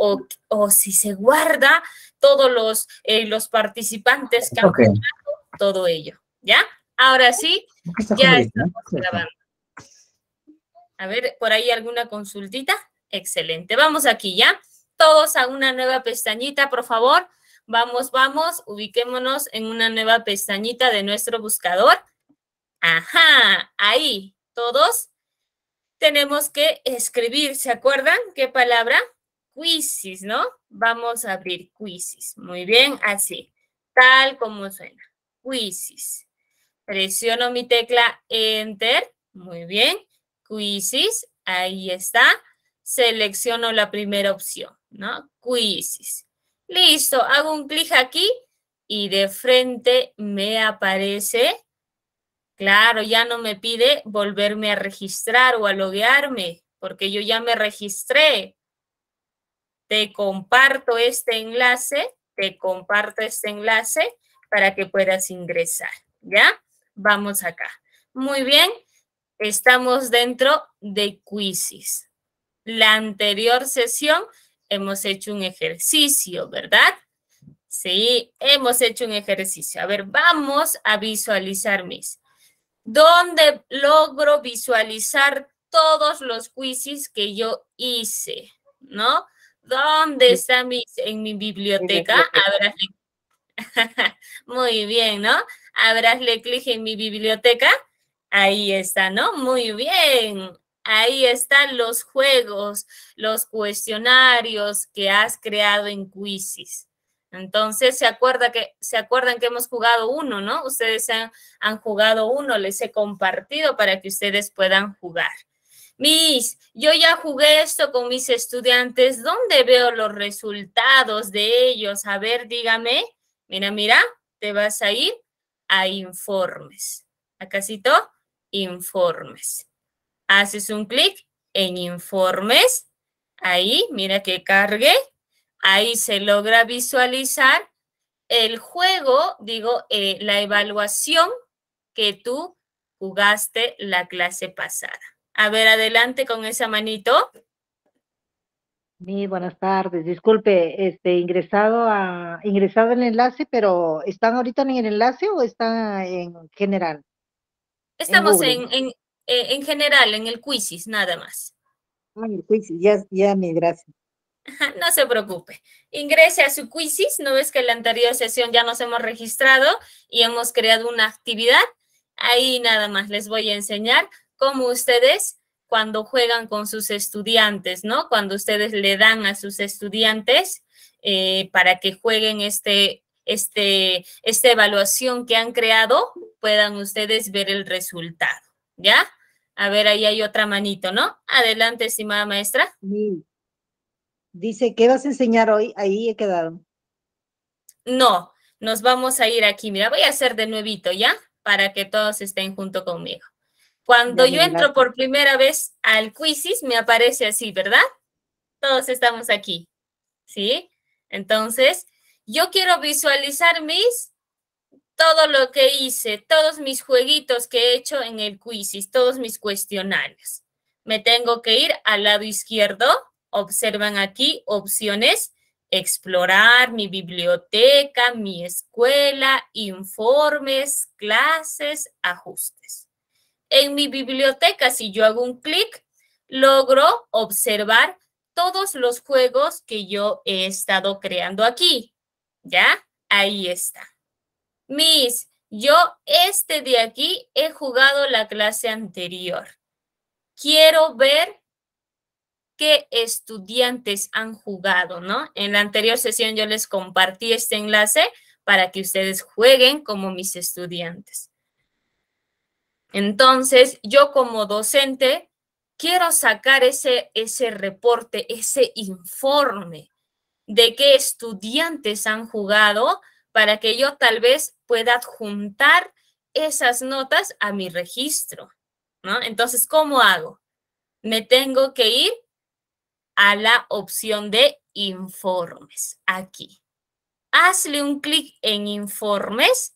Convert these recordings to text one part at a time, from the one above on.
o si se guarda todos los participantes que han jugado, todo ello, ¿ya? Ahora sí, ya estamos grabando. A ver, ¿por ahí alguna consultita? Excelente. Vamos aquí, ¿ya? Todos a una nueva pestañita, por favor. Vamos, ubiquémonos en una nueva pestañita de nuestro buscador. Ajá, ahí, todos tenemos que escribir, ¿se acuerdan? ¿Qué palabra? Quizzes, ¿no? Vamos a abrir quizzes. Muy bien, así, tal como suena. Quizzes. Presiono mi tecla Enter. Muy bien. Quizzes, ahí está. Selecciono la primera opción, ¿no? Quizzes. Listo, hago un clic aquí y de frente me aparece. Claro, ya no me pide volverme a registrar o a loguearme, porque yo ya me registré. Te comparto este enlace para que puedas ingresar, ¿ya? Vamos acá. Muy bien, estamos dentro de Quizzes. La anterior sesión hemos hecho un ejercicio, ¿verdad? Sí, hemos hecho un ejercicio. A ver, vamos a visualizar mis. ¿Dónde logro visualizar todos los quizzes que yo hice? ¿No? ¿Dónde está en mi biblioteca? Muy bien, ¿no? Habrásle clic en mi biblioteca. Ahí está, ¿no? Muy bien. Ahí están los juegos, los cuestionarios que has creado en Quizzes. Entonces, ¿se acuerdan que hemos jugado uno, ¿no? Ustedes han jugado uno, les he compartido para que ustedes puedan jugar. Yo ya jugué esto con mis estudiantes. ¿Dónde veo los resultados de ellos? A ver, dígame. Mira, te vas a ir a informes. Acásito, informes. Haces un clic en informes. Ahí, mira que cargue. Ahí se logra visualizar el juego, la evaluación que tú jugaste la clase pasada. A ver, adelante con esa manito. Buenas tardes. Disculpe, ingresado el enlace, pero ¿están ahorita en el enlace o están en general? Estamos en general, en el Quizzes, nada más. Ay, pues ya, mi gracias. No se preocupe. Ingrese a su Quizzes. ¿No ves que en la anterior sesión ya nos hemos registrado y hemos creado una actividad? Ahí nada más les voy a enseñar cómo ustedes, cuando juegan con sus estudiantes, ¿no? Cuando ustedes le dan a sus estudiantes para que jueguen esta evaluación que han creado, puedan ustedes ver el resultado, ¿ya? A ver, ahí hay otra manito, ¿no? Adelante, estimada maestra. Sí. Dice, ¿qué vas a enseñar hoy? Ahí he quedado. No, nos vamos a ir aquí. Mira, voy a hacer de nuevito, ¿ya? Para que todos estén junto conmigo. Cuando yo entro por primera vez al Quizzes, me aparece así, ¿verdad? Todos estamos aquí, ¿sí? Entonces, yo quiero visualizar todo lo que hice, todos mis jueguitos que he hecho en el Quizzes, todos mis cuestionarios. Me tengo que ir al lado izquierdo. Observan aquí opciones: explorar mi biblioteca, mi escuela, informes, clases, ajustes. En mi biblioteca, si yo hago un clic, logro observar todos los juegos que yo he estado creando aquí. ¿Ya? Ahí está. Yo de aquí he jugado la clase anterior. Quiero ver qué estudiantes han jugado, ¿no? En la anterior sesión yo les compartí este enlace para que ustedes jueguen como mis estudiantes. Entonces, yo como docente quiero sacar ese reporte, ese informe de qué estudiantes han jugado para que yo tal vez pueda adjuntar esas notas a mi registro, ¿no? Entonces, ¿cómo hago? Me tengo que ir a la opción de informes, aquí. Hazle un clic en informes,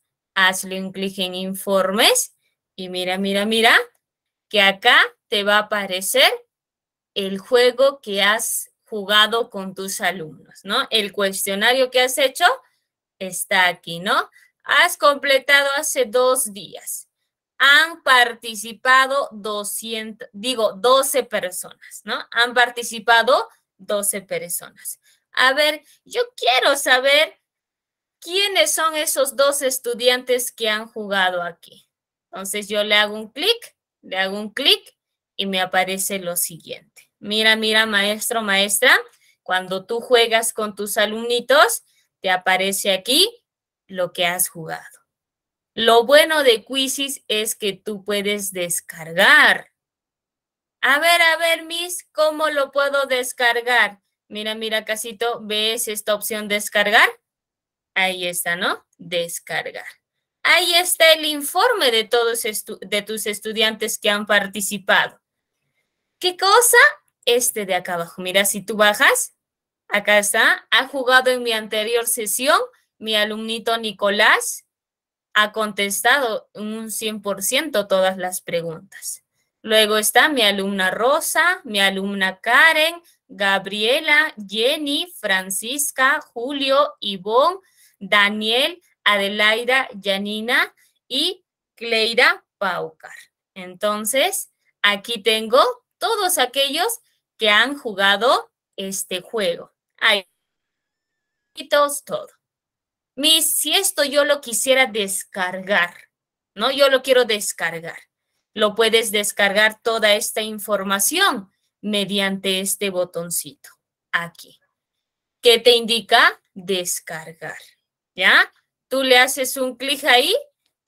y mira, que acá te va a aparecer el juego que has jugado con tus alumnos, ¿no? El cuestionario que has hecho está aquí, ¿no? Has completado hace 2 días. Han participado 12 personas, ¿no? Han participado 12 personas. A ver, yo quiero saber quiénes son esos 2 estudiantes que han jugado aquí. Entonces yo le hago un clic y me aparece lo siguiente. Mira, mira, maestro, maestra, cuando tú juegas con tus alumnitos, te aparece aquí lo que has jugado. Lo bueno de Quizzes es que tú puedes descargar. A ver, Miss, ¿cómo lo puedo descargar? Mira, mira, Casito, ¿ves esta opción descargar? Ahí está, ¿no? Descargar. Ahí está el informe de todos de tus estudiantes que han participado. ¿Qué cosa? Este de acá abajo. Mira, si tú bajas, acá está. Ha jugado en mi anterior sesión. Mi alumnito Nicolás ha contestado un 100% todas las preguntas. Luego está mi alumna Rosa, mi alumna Karen, Gabriela, Jenny, Francisca, Julio, Ivonne, Daniel, Adelaida, Janina y Cleira Paucar. Entonces, aquí tengo todos aquellos que han jugado este juego. Ahí, todo. Miss, si esto yo lo quisiera descargar, ¿no? Yo lo quiero descargar. Lo puedes descargar toda esta información mediante este botoncito aquí. ¿Qué te indica? Descargar, ¿ya? Tú le haces un clic ahí,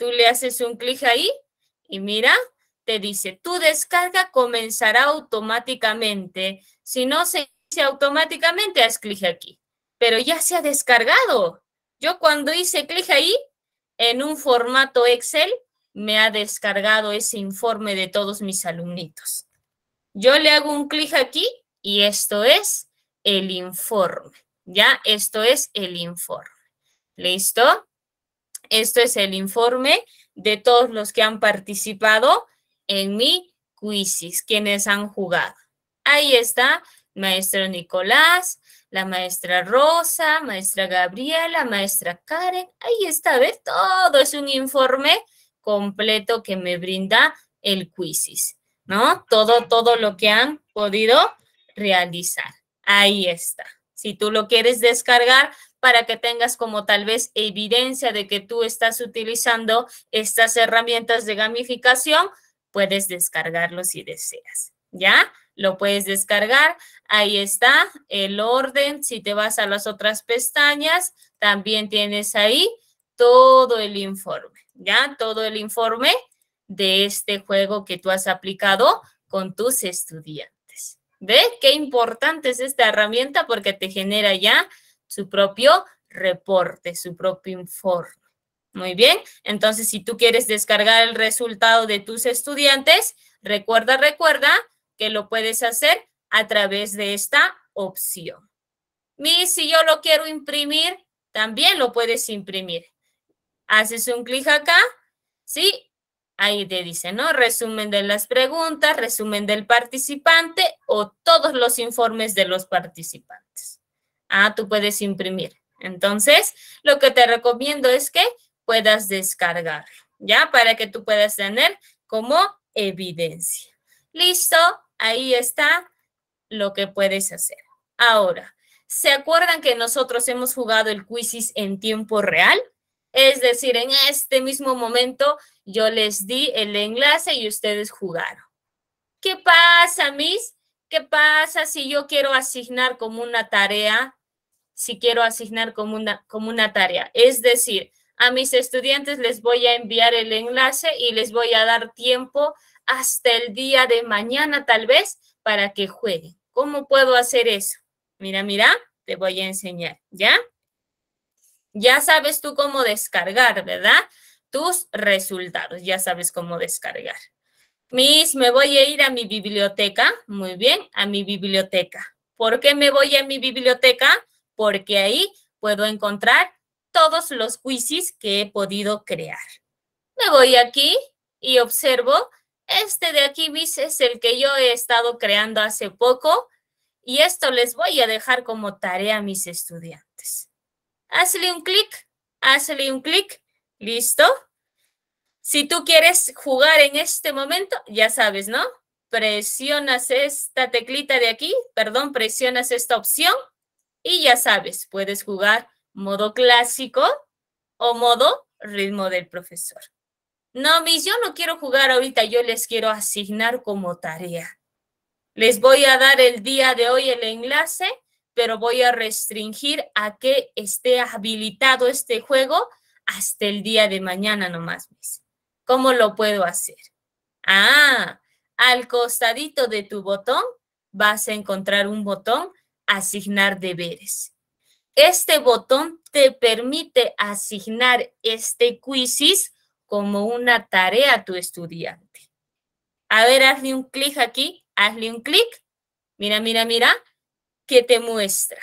y mira, te dice, tu descarga comenzará automáticamente. Si no se dice automáticamente, haz clic aquí. Pero ya se ha descargado. Yo cuando hice clic ahí, en un formato Excel, me ha descargado ese informe de todos mis alumnitos. Yo le hago un clic aquí y esto es el informe, ¿ya? Esto es el informe. ¿Listo? Esto es el informe de todos los que han participado en mi Quizzes, quienes han jugado. Ahí está, maestro Nicolás, la maestra Rosa, maestra Gabriela, maestra Karen. Ahí está, ¿ves? Todo es un informe completo que me brinda el Quizzes, ¿no? Todo lo que han podido realizar. Ahí está. Si tú lo quieres descargar para que tengas como tal vez evidencia de que tú estás utilizando estas herramientas de gamificación, puedes descargarlo si deseas, ¿ya? Lo puedes descargar. Ahí está el orden. Si te vas a las otras pestañas, también tienes ahí todo el informe, ¿ya? Todo el informe de este juego que tú has aplicado con tus estudiantes. ¿Ves qué importante es esta herramienta? Porque te genera ya su propio reporte, su propio informe. Muy bien, entonces si tú quieres descargar el resultado de tus estudiantes, recuerda que lo puedes hacer a través de esta opción. Si yo lo quiero imprimir, también lo puedes imprimir. Haces un clic acá, ¿sí? Ahí te dice, ¿no? Resumen de las preguntas, resumen del participante o todos los informes de los participantes. Tú puedes imprimir. Entonces, lo que te recomiendo es que puedas descargarlo, ¿ya? Para que tú puedas tener como evidencia. ¿Listo? Ahí está lo que puedes hacer. Ahora, ¿se acuerdan que nosotros hemos jugado el Quizzes en tiempo real? Es decir, en este mismo momento yo les di el enlace y ustedes jugaron. ¿Qué pasa, Miss? ¿Qué pasa si yo quiero asignar como una tarea? Si quiero asignar como una tarea. Es decir, a mis estudiantes les voy a enviar el enlace y les voy a dar tiempo hasta el día de mañana tal vez para que jueguen. ¿Cómo puedo hacer eso? Mira, mira, te voy a enseñar, ¿ya? Ya sabes tú cómo descargar, ¿verdad? Tus resultados, ya sabes cómo descargar. Miss, me voy a ir a mi biblioteca. Muy bien, a mi biblioteca. ¿Por qué me voy a mi biblioteca? Porque ahí puedo encontrar todos los quizzes que he podido crear. Me voy aquí y observo, este de aquí, Miss, es el que yo he estado creando hace poco Y esto les voy a dejar como tarea a mis estudiantes. Hazle un clic, ¿listo? Si tú quieres jugar en este momento, ya sabes, ¿no? Presionas esta teclita de aquí, perdón, presionas esta opción y ya sabes, puedes jugar modo clásico o modo ritmo del profesor. No, Miss, yo no quiero jugar ahorita, yo les quiero asignar como tarea. Les voy a dar el día de hoy el enlace, pero voy a restringir a que esté habilitado este juego hasta el día de mañana nomás, Miss. ¿Cómo lo puedo hacer? Ah, al costadito de tu botón vas a encontrar un botón asignar deberes. Este botón te permite asignar este quizzes como una tarea a tu estudiante. A ver, hazle un clic aquí, hazle un clic. Mira, mira, mira, ¿qué te muestra?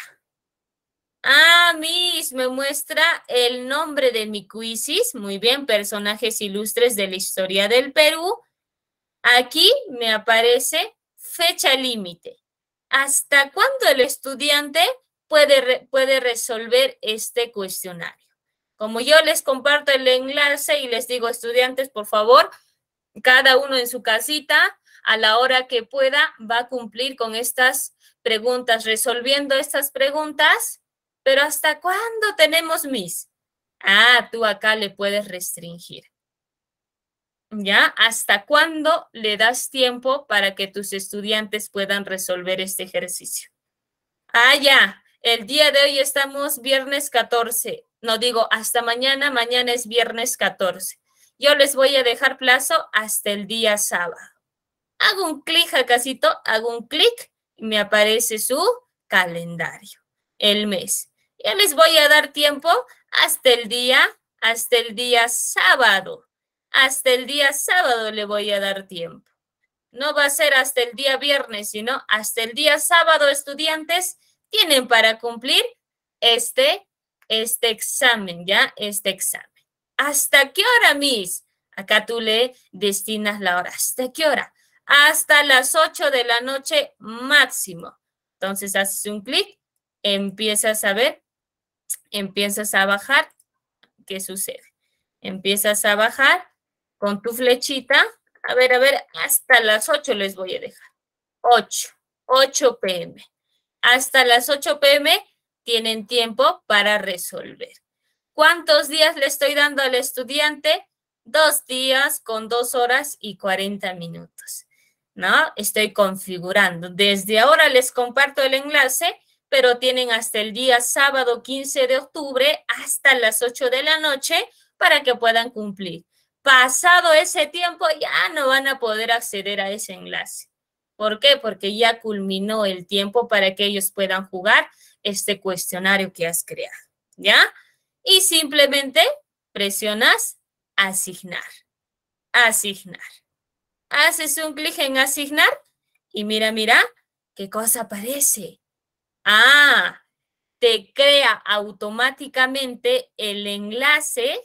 Ah, Miss, me muestra el nombre de mi quizzes. Muy bien, personajes ilustres de la historia del Perú. Aquí me aparece fecha límite. ¿Hasta cuándo el estudiante puede resolver este cuestionario? Como yo les comparto el enlace y les digo, estudiantes, por favor, cada uno en su casita, a la hora que pueda, va a cumplir con estas preguntas, resolviendo estas preguntas. Pero ¿hasta cuándo tenemos Miss? Ah, tú acá le puedes restringir. ¿Ya? ¿Hasta cuándo le das tiempo para que tus estudiantes puedan resolver este ejercicio? Ah, ya. El día de hoy estamos viernes 14. No digo hasta mañana, mañana es viernes 14. Yo les voy a dejar plazo hasta el día sábado. Hago un clic acásito, hago un clic y me aparece su calendario, el mes. Ya les voy a dar tiempo hasta el día sábado. Hasta el día sábado le voy a dar tiempo. No va a ser hasta el día viernes, sino hasta el día sábado, estudiantes, tienen para cumplir este examen, ¿ya? Este examen. ¿Hasta qué hora, Miss? Acá tú le destinas la hora. ¿Hasta qué hora? Hasta las 8 de la noche máximo. Entonces haces un clic, empiezas a ver, empiezas a bajar. ¿Qué sucede? Empiezas a bajar con tu flechita. A ver, hasta las 8 les voy a dejar. 8 p.m. Hasta las 8 p.m. tienen tiempo para resolver. ¿Cuántos días le estoy dando al estudiante? 2 días con 2 horas y 40 minutos. ¿No? Estoy configurando. Desde ahora les comparto el enlace, pero tienen hasta el día sábado 15 de octubre hasta las 8 de la noche para que puedan cumplir. Pasado ese tiempo ya no van a poder acceder a ese enlace. ¿Por qué? Porque ya culminó el tiempo para que ellos puedan jugar este cuestionario que has creado, ¿ya? Y simplemente presionas asignar. Asignar. Haces un clic en asignar y mira, mira, ¿qué cosa aparece? Ah, te crea automáticamente el enlace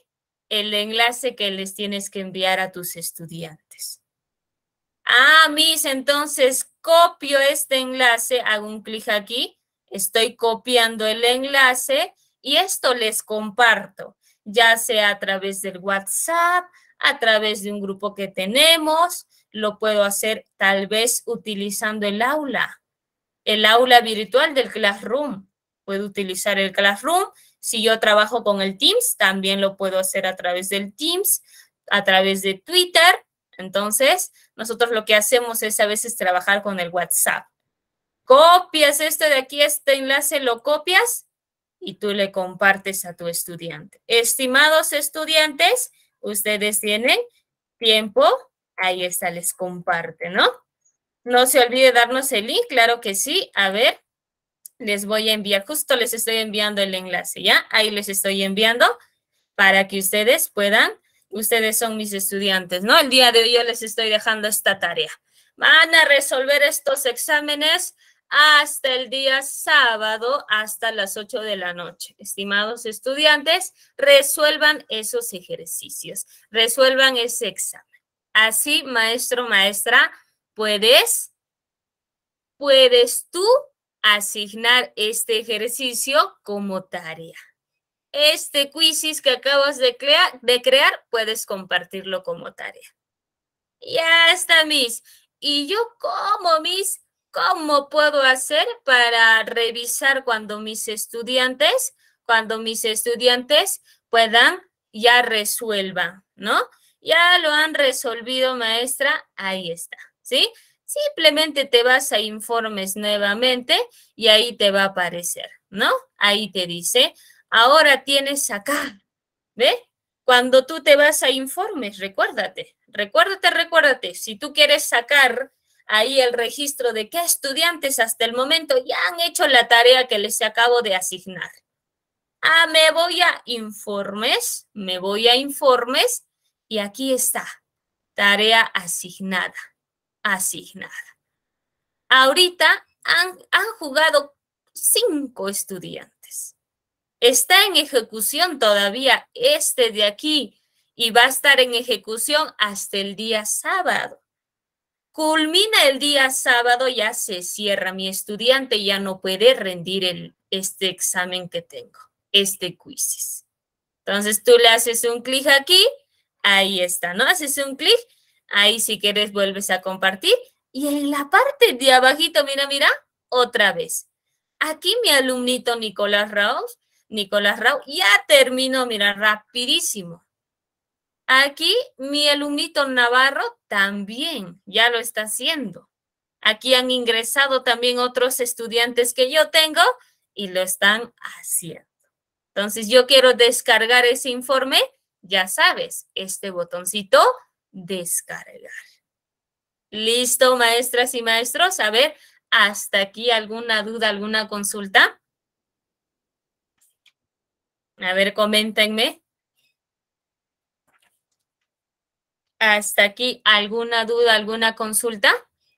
que les tienes que enviar a tus estudiantes. Ah, Miss, entonces copio este enlace, hago un clic aquí, estoy copiando el enlace y esto les comparto, ya sea a través del WhatsApp, a través de un grupo que tenemos, lo puedo hacer tal vez utilizando el aula virtual del Classroom. Puedo utilizar el Classroom. Si yo trabajo con el Teams, también lo puedo hacer a través del Teams, a través de Twitter. Entonces, nosotros lo que hacemos es a veces trabajar con el WhatsApp. Copias esto de aquí, este enlace lo copias y tú le compartes a tu estudiante. Estimados estudiantes, ustedes tienen tiempo. Ahí está, les comparte, ¿no? No se olvide darnos el link, claro que sí. A ver, les voy a enviar, justo les estoy enviando el enlace, ¿ya? Ahí les estoy enviando para que ustedes puedan, ustedes son mis estudiantes, ¿no? El día de hoy yo les estoy dejando esta tarea. Van a resolver estos exámenes hasta el día sábado, hasta las 8 de la noche. Estimados estudiantes, resuelvan esos ejercicios, resuelvan ese examen. Así, maestro, maestra, puedes tú asignar este ejercicio como tarea. Este quizzes que acabas de crear, puedes compartirlo como tarea. Ya está, Miss. ¿Y yo cómo puedo hacer para revisar cuando mis estudiantes puedan, ya resuelvan, ¿no? Ya lo han resolvido, maestra, ahí está, ¿sí? Simplemente te vas a informes nuevamente y ahí te va a aparecer, ¿no? Ahí te dice, ahora tienes acá, ¿ve? Cuando tú te vas a informes, recuérdate, si tú quieres sacar ahí el registro de qué estudiantes hasta el momento ya han hecho la tarea que les acabo de asignar. Me voy a informes y aquí está, tarea asignada. Ahorita han jugado 5 estudiantes. Está en ejecución todavía este de aquí y va a estar en ejecución hasta el día sábado. Culmina el día sábado, ya se cierra mi estudiante, ya no puede rendir este examen que tengo, este quizzes. Entonces tú le haces un clic aquí, ahí está, ¿no? Haces un clic, ahí si quieres vuelves a compartir y en la parte de abajito, mira, otra vez. Aquí mi alumnito Nicolás Rao ya terminó, mira, rapidísimo. Aquí mi alumnito Navarro también ya lo está haciendo. Aquí han ingresado también otros estudiantes que yo tengo y lo están haciendo. Entonces yo quiero descargar ese informe, ya sabes, este botoncito, descargar. ¿Listo, maestras y maestros? A ver, ¿hasta aquí alguna duda, alguna consulta? A ver, coméntenme. ¿Hasta aquí alguna duda, alguna consulta?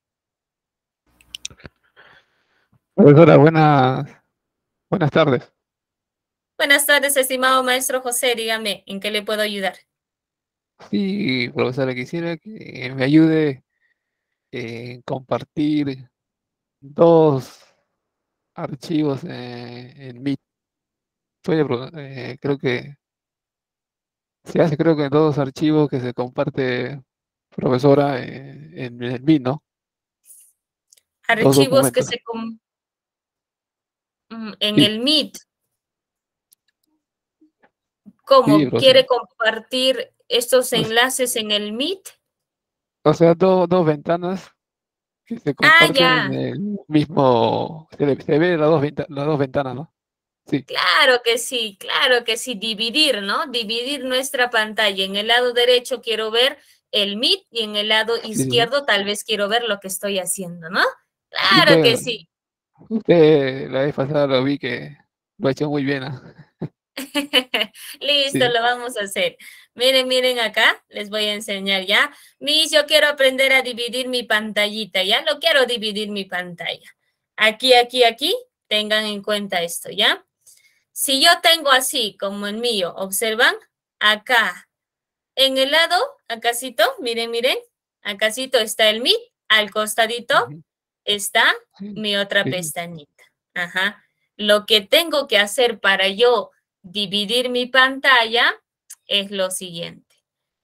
Profesora, buenas tardes. Buenas tardes, estimado maestro José. Dígame, ¿en qué le puedo ayudar? Sí, profesora, quisiera que me ayude en compartir 2 archivos en Meet. Creo que se hace, creo que 2 archivos que se comparte, profesora, en el Meet, ¿no? 2 Archivos que documentos. se en Sí, el Meet. sí, ¿Cómo? profesora. ¿Quiere compartir estos enlaces en el Meet? O sea, dos ventanas que se comparten en Ya. el mismo. Se ve las dos ventanas, ¿no? Sí, Claro que sí, dividir, ¿no? Dividir nuestra pantalla. En el lado derecho quiero ver el Meet y en el lado sí, sí. izquierdo tal vez quiero ver lo que estoy haciendo, ¿no? Sí, Claro que sí. usted la vez pasada lo vi que lo ha hecho muy bien, ¿ah? Listo, Sí, lo vamos a hacer. Miren acá, les voy a enseñar ya. Miss, yo quiero aprender a dividir mi pantallita, ¿ya? Lo quiero dividir mi pantalla. Aquí, tengan en cuenta esto, ¿ya? Si yo tengo así, como el mío, observan, acá, en el lado, acácito, miren, acácito está el Meet, al costadito ujú, está sí, mi otra sí, pestañita. Ajá. Lo que tengo que hacer para yo dividir mi pantalla es lo siguiente.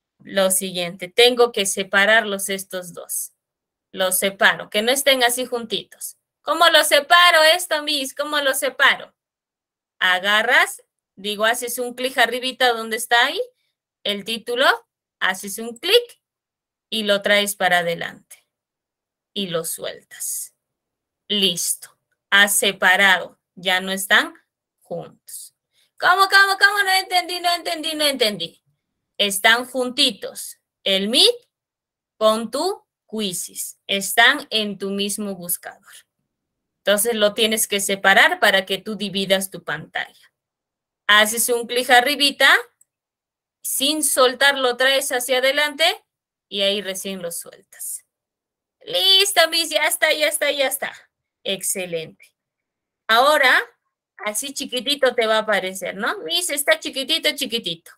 Tengo que separarlos estos dos. Los separo, que no estén así juntitos. ¿Cómo los separo esto, Miss? ¿Cómo los separo? Agarras, haces un clic arribita donde está ahí, el título, haces un clic y lo traes para adelante y lo sueltas. Listo. Has separado. Ya no están juntos. ¿Cómo? No entendí. Están juntitos. El Meet con tu quizzes. Están en tu mismo buscador. Entonces lo tienes que separar para que tú dividas tu pantalla. Haces un clic arribita, sin soltar lo traes hacia adelante y ahí recién lo sueltas. Listo, Miss, ya está. Excelente. Ahora, así chiquitito te va a aparecer, ¿no? Miss, está chiquitito.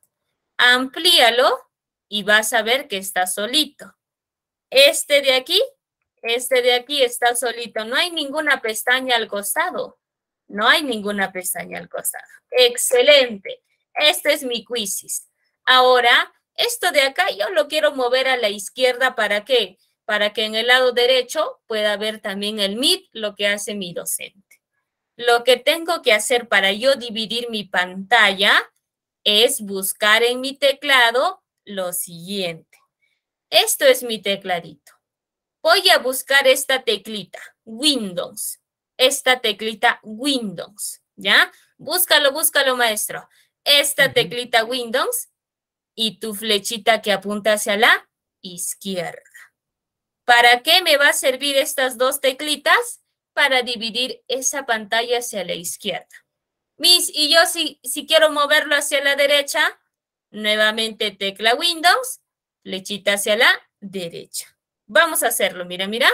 Amplíalo y vas a ver que está solito. Este de aquí Este de aquí está solito. No hay ninguna pestaña al costado. No hay ninguna pestaña al costado. Excelente. Este es mi quizzes. Ahora, esto de acá yo lo quiero mover a la izquierda. ¿Para qué? Para que en el lado derecho pueda ver también el Meet, lo que hace mi docente. Lo que tengo que hacer para yo dividir mi pantalla es buscar en mi teclado lo siguiente. Esto es mi tecladito. Voy a buscar esta teclita, Windows. Esta teclita Windows, ¿ya? Búscalo, búscalo, maestro. Esta teclita Windows y tu flechita que apunta hacia la izquierda. ¿Para qué me va a servir estas dos teclitas? Para dividir esa pantalla hacia la izquierda. Miss, y yo si quiero moverlo hacia la derecha, nuevamente tecla Windows, flechita hacia la derecha. Vamos a hacerlo, mira, mira.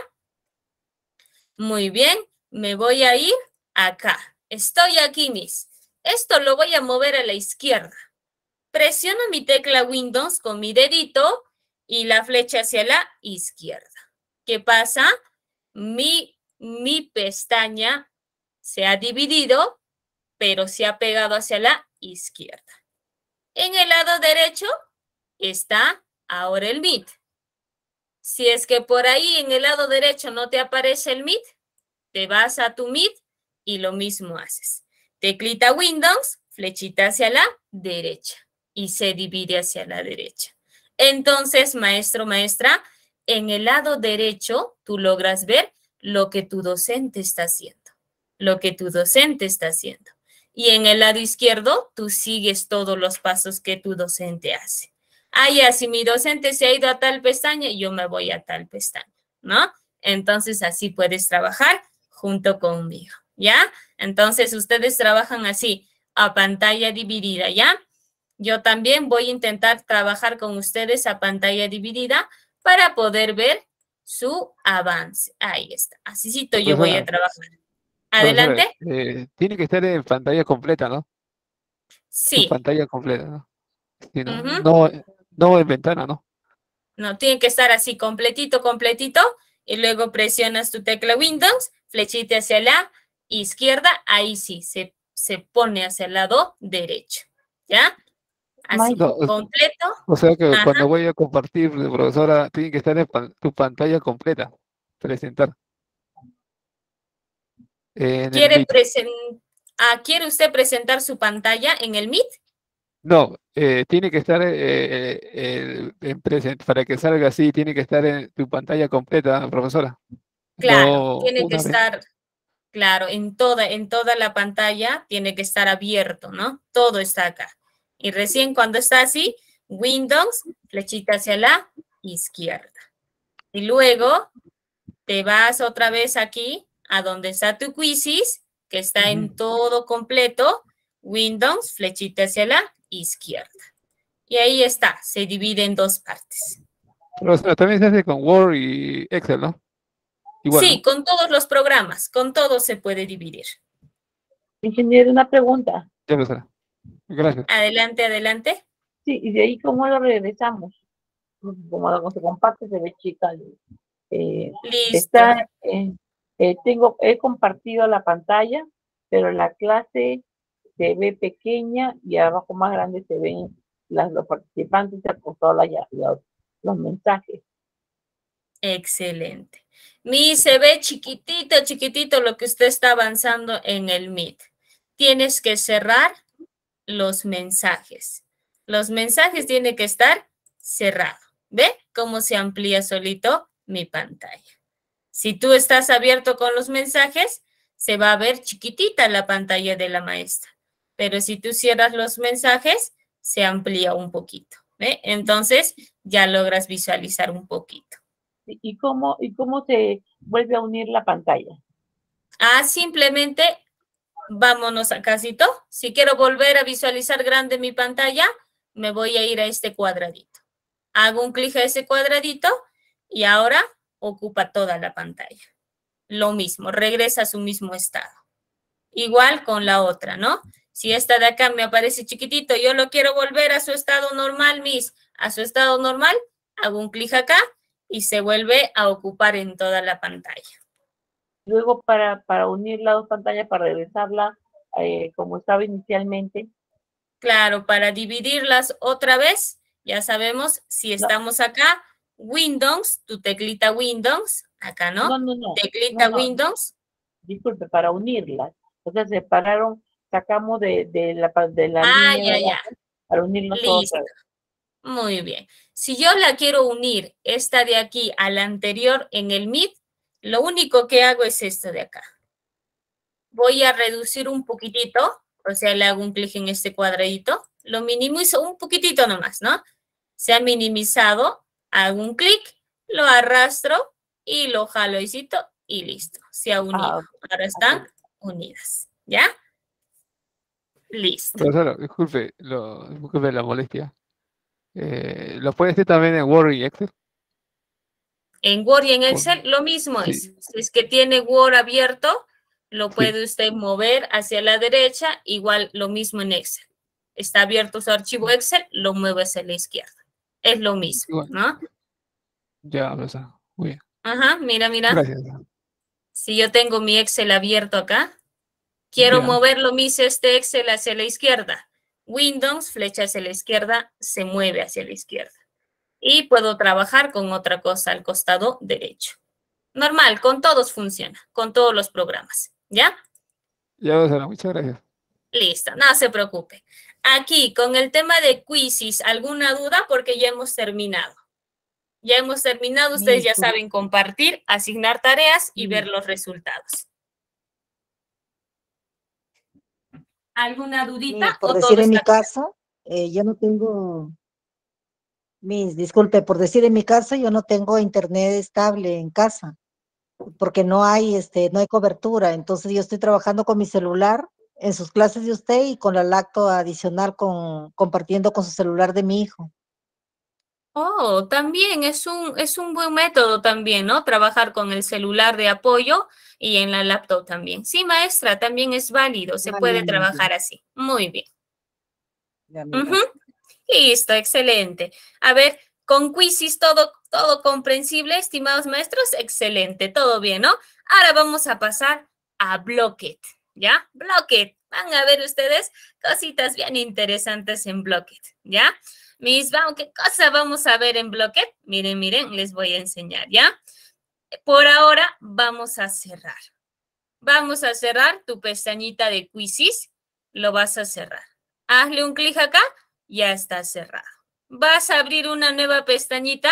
Muy bien, me voy a ir acá. Estoy aquí, Miss. Esto lo voy a mover a la izquierda. Presiono mi tecla Windows con mi dedito y la flecha hacia la izquierda. ¿Qué pasa? Mi pestaña se ha dividido, pero se ha pegado hacia la izquierda. En el lado derecho está ahora el Meet. Si es que por ahí en el lado derecho no te aparece el Meet, te vas a tu Meet y lo mismo haces. Teclita Windows, flechita hacia la derecha y se divide hacia la derecha. Entonces, maestro, maestra, en el lado derecho tú logras ver lo que tu docente está haciendo. Lo que tu docente está haciendo. Y en el lado izquierdo tú sigues todos los pasos que tu docente hace. Ah, ya, si mi docente se ha ido a tal pestaña, yo me voy a tal pestaña, ¿no? Entonces, así puedes trabajar junto conmigo, ¿ya? Entonces, ustedes trabajan así, a pantalla dividida, ¿ya? Yo también voy a intentar trabajar con ustedes a pantalla dividida para poder ver su avance. Ahí está. Asícito yo voy a trabajar. Adelante. Tiene que estar en pantalla completa, ¿no? Sí. Tu pantalla completa, ¿no? Sí, no en ventana, ¿no? No, tiene que estar así, completito, completito. Y luego presionas tu tecla Windows, flechita hacia la izquierda. Ahí sí, se pone hacia el lado derecho. ¿Ya? Así, completo. O sea que cuando voy a compartir, profesora, tiene que estar en tu pantalla completa. Presentar. ¿Quiere usted presentar su pantalla en el Meet? No, tiene que estar para que salga así, tiene que estar en tu pantalla completa, profesora. Claro, No tiene que estar, claro, en toda la pantalla tiene que estar abierto, ¿no? Todo está acá. Y recién cuando está así, Windows, flechita hacia la izquierda. Y luego te vas otra vez aquí a donde está tu quizzes, que está en todo completo, Windows, flechita hacia la izquierda. Y ahí está, se divide en dos partes. Pero también se hace con Word y Excel, ¿no? Igual, sí, ¿no? Con todos los programas, con todo se puede dividir. Ingeniero, una pregunta. Ya lo será. Gracias. Adelante, adelante. Sí, y de ahí, ¿cómo lo regresamos? Como cuando se comparte, se ve chica. Listo. He compartido la pantalla, pero la clase se ve pequeña y abajo más grande se ven los participantes acostados los mensajes. Excelente. Se ve chiquitito, chiquitito lo que usted está avanzando en el Meet. Tienes que cerrar los mensajes. Los mensajes tienen que estar cerrados. ¿Ve cómo se amplía solito mi pantalla? Si tú estás abierto con los mensajes, se va a ver chiquitita la pantalla de la maestra. Pero si tú cierras los mensajes, se amplía un poquito. ¿Ve? Entonces, ya logras visualizar un poquito. ¿Y cómo se vuelve a unir la pantalla? Simplemente vámonos a casito. Si quiero volver a visualizar grande mi pantalla, me voy a ir a este cuadradito. Hago un clic a ese cuadradito y ahora ocupa toda la pantalla. Lo mismo, regresa a su mismo estado. Igual con la otra, ¿no? Si esta de acá me aparece chiquitito, yo lo quiero volver a su estado normal, a su estado normal, hago un clic acá y se vuelve a ocupar en toda la pantalla. Luego para unir las dos pantallas, para regresarla como estaba inicialmente. Claro, para dividirlas otra vez, ya sabemos, si estamos acá, Windows, tu teclita Windows, acá, ¿no? No. Teclita Windows. Disculpe, para unirlas. O sea, separaron, sacamos de la línea ya. Para unirlos todos. Listo. Muy bien. Si yo la quiero unir, esta de aquí a la anterior en el Meet, lo único que hago es esto de acá. Voy a reducir un poquitito, o sea, le hago un clic en este cuadradito, lo minimizo un poquitito nomás, ¿no? Se ha minimizado, hago un clic, lo arrastro y lo jalo y listo. Se ha unido. Ahora están unidas, ¿ya? Listo. Profesora, disculpe la molestia. ¿Lo puede hacer también en Word y Excel? En Word y en Excel lo mismo Sí. es. Si es que tiene Word abierto, lo Sí. puede usted mover hacia la derecha, igual lo mismo en Excel. Está abierto su archivo Excel, lo mueve hacia la izquierda. Es lo mismo, Igual. ¿no? Ya, profesora. Muy bien. Ajá, mira. Gracias. Si yo tengo mi Excel abierto acá, quiero Ya. moverlo, este Excel hacia la izquierda. Windows, flecha hacia la izquierda, se mueve hacia la izquierda. Y puedo trabajar con otra cosa al costado derecho. Normal, con todos funciona, con todos los programas, ¿ya? Ya, profesora, muchas gracias. Listo, no se preocupe. Aquí, con el tema de quizzes, ¿alguna duda? Porque ya hemos terminado. Ya hemos terminado, ustedes ya saben compartir, asignar tareas y ver los resultados. ¿Alguna dudita? Por decir en mi caso, yo no tengo, disculpe, por decir en mi caso, yo no tengo internet estable en casa, porque no hay cobertura, entonces yo estoy trabajando con mi celular en sus clases de usted y con la lacto adicional compartiendo con su celular de mi hijo. Oh, también es un buen método también, ¿no? Trabajar con el celular de apoyo y en la laptop también. Sí, maestra, también es válido, se puede trabajar así. Muy bien. Listo, excelente. A ver, con quizzes todo comprensible, estimados maestros, excelente, todo bien, ¿no? Ahora vamos a pasar a Blockit, ¿ya? Blockit, van a ver ustedes cositas bien interesantes en Blockit, ¿ya? ¿Qué cosa vamos a ver en Blockit? Miren, les voy a enseñar, ¿ya? Por ahora vamos a cerrar. Vamos a cerrar tu pestañita de quizzes, lo vas a cerrar. Hazle un clic acá, ya está cerrado. Vas a abrir una nueva pestañita,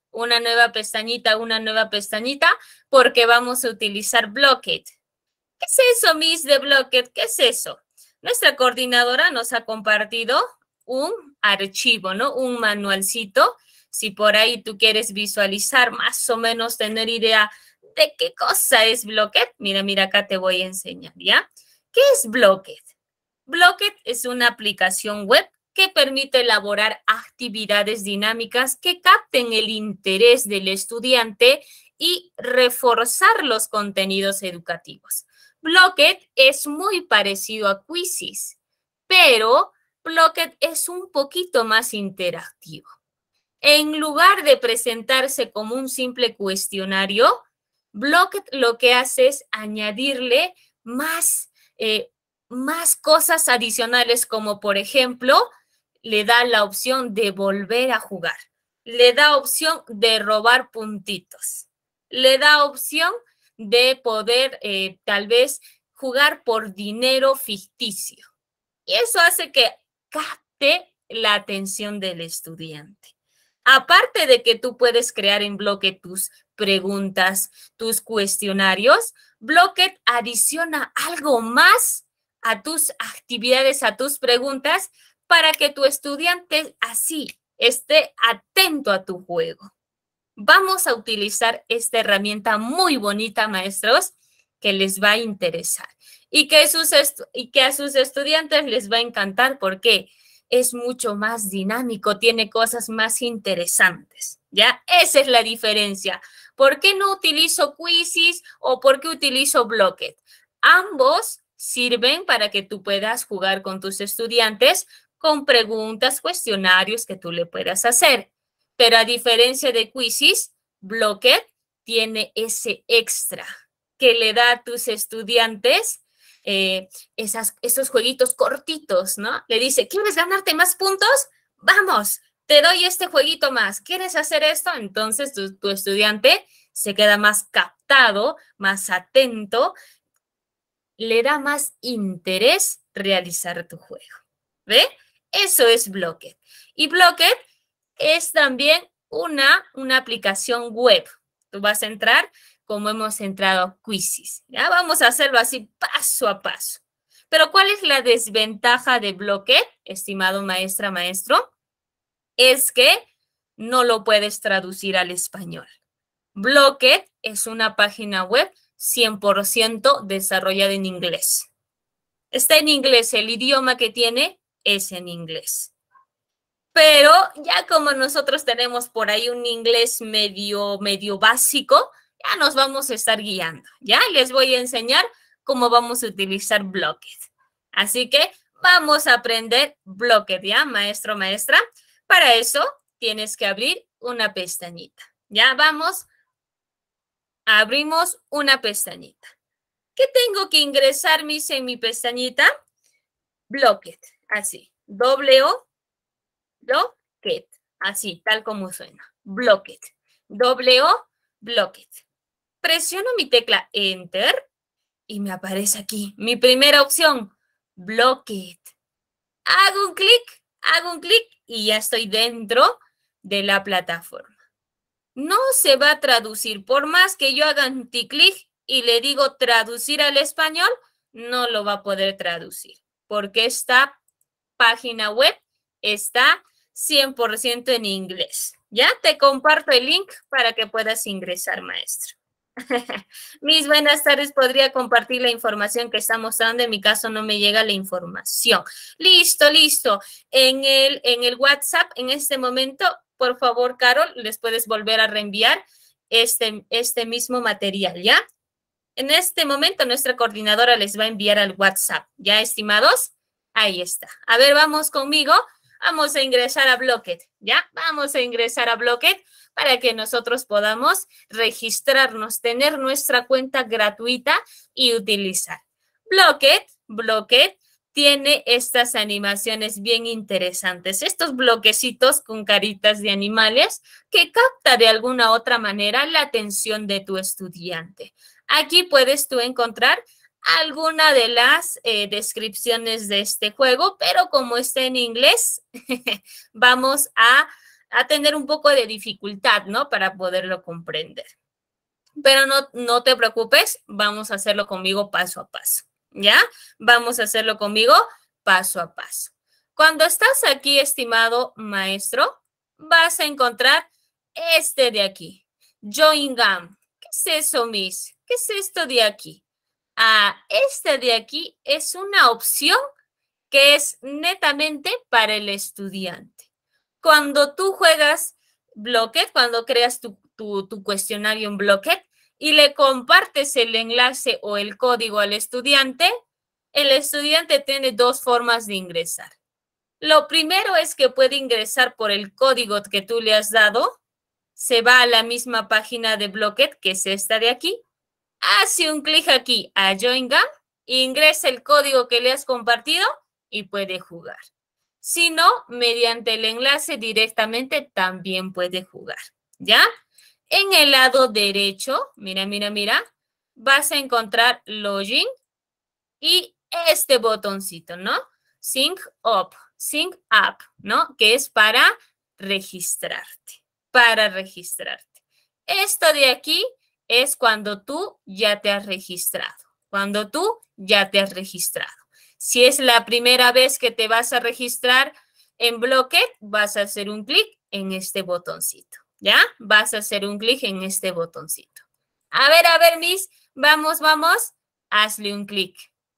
porque vamos a utilizar Blockit. ¿Qué es eso, Miss, de Blockit? ¿Qué es eso? Nuestra coordinadora nos ha compartido un archivo, ¿no? Un manualcito. Si por ahí tú quieres visualizar, más o menos tener idea de qué cosa es Blockit, mira, acá te voy a enseñar, ¿ya? ¿Qué es Blockit? Blockit es una aplicación web que permite elaborar actividades dinámicas que capten el interés del estudiante y reforzar los contenidos educativos. Blockit es muy parecido a Quizzes, pero Blockit es un poquito más interactivo. En lugar de presentarse como un simple cuestionario, Blockit lo que hace es añadirle más cosas adicionales, como por ejemplo, le da la opción de volver a jugar, le da opción de robar puntitos, le da opción de poder tal vez jugar por dinero ficticio. Y eso hace que capte la atención del estudiante. Aparte de que tú puedes crear en Blockit tus preguntas, tus cuestionarios, Blockit adiciona algo más a tus actividades, a tus preguntas, para que tu estudiante así esté atento a tu juego. Vamos a utilizar esta herramienta muy bonita, maestros, que les va a interesar y que a sus estudiantes les va a encantar porque es mucho más dinámico, tiene cosas más interesantes, ¿ya? Esa es la diferencia. ¿Por qué no utilizo Quizzes o por qué utilizo Blockit? Ambos sirven para que tú puedas jugar con tus estudiantes con preguntas, cuestionarios que tú le puedas hacer. Pero a diferencia de Quizzes, Blockit tiene ese extra que le da a tus estudiantes esos jueguitos cortitos, ¿no? Le dice, ¿quieres ganarte más puntos? Vamos, te doy este jueguito más. ¿Quieres hacer esto? Entonces tu estudiante se queda más captado, más atento, le da más interés realizar tu juego. ¿Ve? Eso es Blockit. Y Blockit es también una aplicación web. Tú vas a entrar como hemos entrado a Quizzes. Ya vamos a hacerlo así paso a paso. Pero ¿cuál es la desventaja de Blockit, estimado maestra, maestro? Es que no lo puedes traducir al español. Blockit es una página web 100% desarrollada en inglés. Está en inglés, el idioma que tiene es en inglés. Pero ya como nosotros tenemos por ahí un inglés medio básico, ya nos vamos a estar guiando. Ya les voy a enseñar cómo vamos a utilizar Blockit. Así que vamos a aprender Blockit, ¿ya, maestro, maestra? Para eso tienes que abrir una pestañita. Ya vamos, abrimos una pestañita. ¿Qué tengo que ingresar, en mi pestañita? Blockit, así, W-O, Blockit, así, tal como suena, Blockit, W-O, Blockit. Presiono mi tecla Enter y me aparece aquí mi primera opción, Blockit. Hago un clic y ya estoy dentro de la plataforma. No se va a traducir, por más que yo haga anticlic y le digo traducir al español, no lo va a poder traducir, porque esta página web está 100% en inglés. Ya te comparto el link para que puedas ingresar, maestro. Mis buenas tardes, podría compartir la información que está mostrando. En mi caso no me llega la información. Listo, listo. En el WhatsApp, en este momento, por favor, Carol, les puedes volver a reenviar este mismo material, ¿ya? En este momento, nuestra coordinadora les va a enviar al WhatsApp, ¿ya, estimados? Ahí está. A ver, vamos conmigo. Vamos a ingresar a Blockit, ¿ya? Vamos a ingresar a Blockit para que nosotros podamos registrarnos, tener nuestra cuenta gratuita y utilizar. Blockit tiene estas animaciones bien interesantes, estos bloquecitos con caritas de animales que capta de alguna u otra manera la atención de tu estudiante. Aquí puedes tú encontrar alguna de las descripciones de este juego, pero como está en inglés, vamos a tener un poco de dificultad, ¿no? Para poderlo comprender. Pero no te preocupes, vamos a hacerlo conmigo paso a paso, ¿ya? Vamos a hacerlo conmigo paso a paso. Cuando estás aquí, estimado maestro, vas a encontrar este de aquí, Join Game. ¿Qué es eso, Miss? ¿Qué es esto de aquí? Este de aquí es una opción que es netamente para el estudiante. Cuando tú juegas Blockit, cuando creas tu cuestionario en Blockit y le compartes el enlace o el código al estudiante, el estudiante tiene dos formas de ingresar. Lo primero es que puede ingresar por el código que tú le has dado, se va a la misma página de Blockit, que es esta de aquí, hace un clic aquí a Join Game, ingresa el código que le has compartido y puede jugar. Si no, mediante el enlace directamente también puede jugar, ¿ya? En el lado derecho, mira, vas a encontrar Login y este botoncito, ¿no? Sync Up, ¿no? Que es para registrarte, Esto de aquí es cuando tú ya te has registrado, Si es la primera vez que te vas a registrar en Blockit, vas a hacer un clic en este botoncito, ¿ya? Vas a hacer un clic en este botoncito. A ver, Miss, vamos, hazle un clic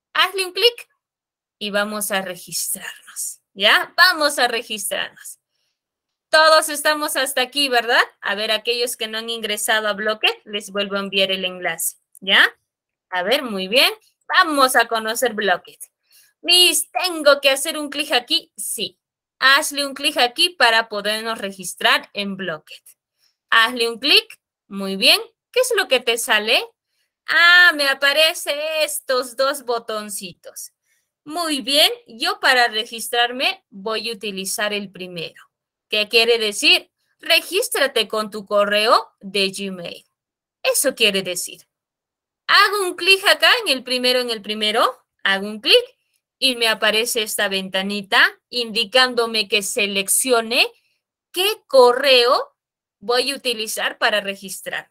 y vamos a registrarnos, ¿ya? Vamos a registrarnos. Todos estamos hasta aquí, ¿verdad? A ver, aquellos que no han ingresado a Blockit, les vuelvo a enviar el enlace, ¿ya? A ver, muy bien. Vamos a conocer Blockit. Miss, ¿tengo que hacer un clic aquí? Sí. Hazle un clic aquí para podernos registrar en Blockit. Hazle un clic Muy bien. ¿Qué es lo que te sale? Ah, me aparecen estos dos botoncitos. Muy bien. Yo para registrarme voy a utilizar el primero. ¿Qué quiere decir? Regístrate con tu correo de Gmail. Eso quiere decir. Hago un clic acá en el primero, hago un clic y me aparece esta ventanita indicándome que seleccione qué correo voy a utilizar para registrarme.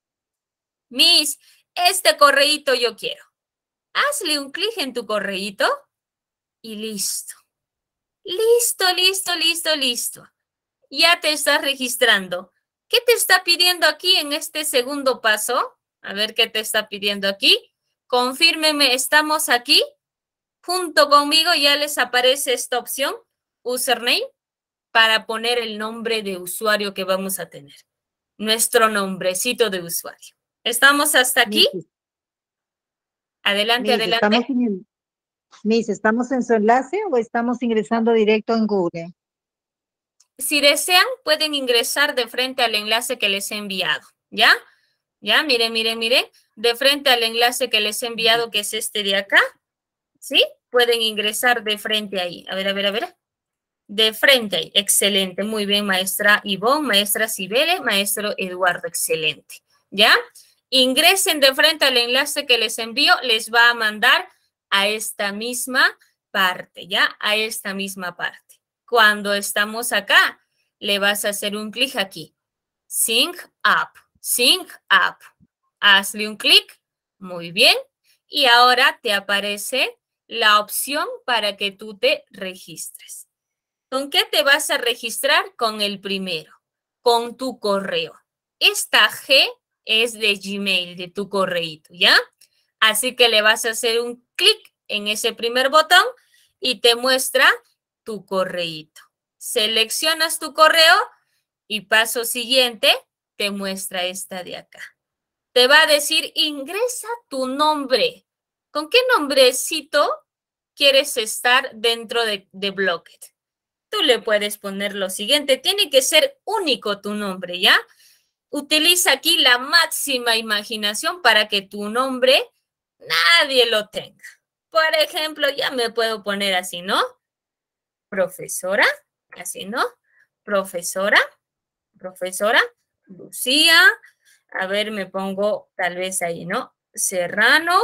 Miss, este correíto yo quiero. Hazle un clic en tu correíto y listo. Listo, listo, listo, listo. Ya te estás registrando. ¿Qué te está pidiendo aquí en este segundo paso? A ver qué te está pidiendo aquí. Confírmeme, ¿estamos aquí? Junto conmigo ya les aparece esta opción, username, para poner el nombre de usuario que vamos a tener. Nuestro nombrecito de usuario. ¿Estamos hasta aquí? Adelante, Miss, adelante. Miss, ¿estamos en su enlace o estamos ingresando directo en Google? Si desean, pueden ingresar de frente al enlace que les he enviado, ¿ya? Ya, miren, miren, miren, de frente al enlace que les he enviado, que es este de acá, ¿sí? Pueden ingresar de frente ahí. A ver, a ver, a ver. De frente ahí. Excelente. Muy bien, maestra Ivonne, maestra Cibele, maestro Eduardo. Excelente. ¿Ya? Ingresen de frente al enlace que les envío. Les va a mandar a esta misma parte, ¿ya? A esta misma parte. Cuando estamos acá, le vas a hacer un clic aquí. Sync up. Sync up. Hazle un clic. Muy bien. Y ahora te aparece la opción para que tú te registres. ¿Con qué te vas a registrar? Con el primero, con tu correo. Esta G es de Gmail, de tu correíto, ¿ya? Así que le vas a hacer un clic en ese primer botón y te muestra tu correíto. Seleccionas tu correo y paso siguiente te muestra esta de acá. Te va a decir, ingresa tu nombre. ¿Con qué nombrecito quieres estar dentro de Blockit? Tú le puedes poner lo siguiente, tiene que ser único tu nombre, ¿ya? Utiliza aquí la máxima imaginación para que tu nombre nadie lo tenga. Por ejemplo, ya me puedo poner así, ¿no? Profesora, así, ¿no? Profesora, profesora, Lucía, a ver, me pongo tal vez ahí, ¿no? Serrano,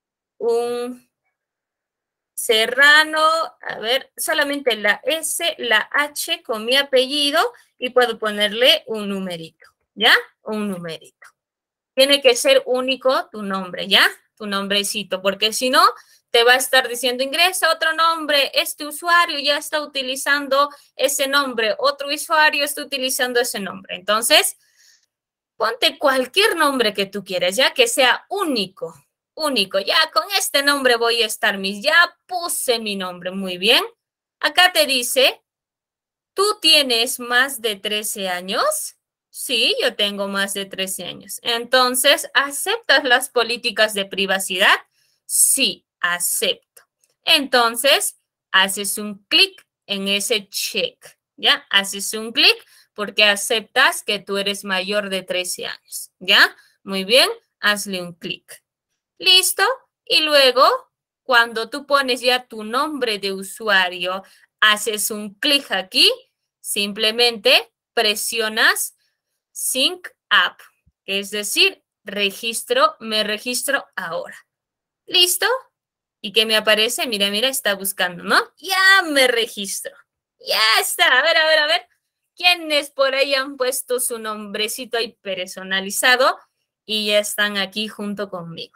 Serrano, a ver, solamente la S, la H con mi apellido y puedo ponerle un numerito, ¿ya? Un numerito. Tiene que ser único tu nombre, ¿ya? Tu nombrecito, porque si no, te va a estar diciendo, ingresa otro nombre, este usuario ya está utilizando ese nombre, otro usuario está utilizando ese nombre. Entonces, ponte cualquier nombre que tú quieras, ya que sea único. Único, ya con este nombre voy a estar, ya puse mi nombre, muy bien. Acá te dice, ¿tú tienes más de 13 años? Sí, yo tengo más de 13 años. Entonces, ¿aceptas las políticas de privacidad? Sí, acepto. Entonces, haces un clic en ese check, ¿ya? Haces un clic porque aceptas que tú eres mayor de 13 años, ¿ya? Muy bien, hazle un clic. Listo. Y luego, cuando tú pones ya tu nombre de usuario, haces un clic aquí, simplemente presionas Sync Up, es decir, me registro ahora. ¿Listo? ¿Y qué me aparece? Mira, mira, está buscando, ¿no? Ya me registro. Ya está. A ver, a ver, a ver. ¿Quiénes por ahí han puesto su nombrecito ahí personalizado y ya están aquí junto conmigo?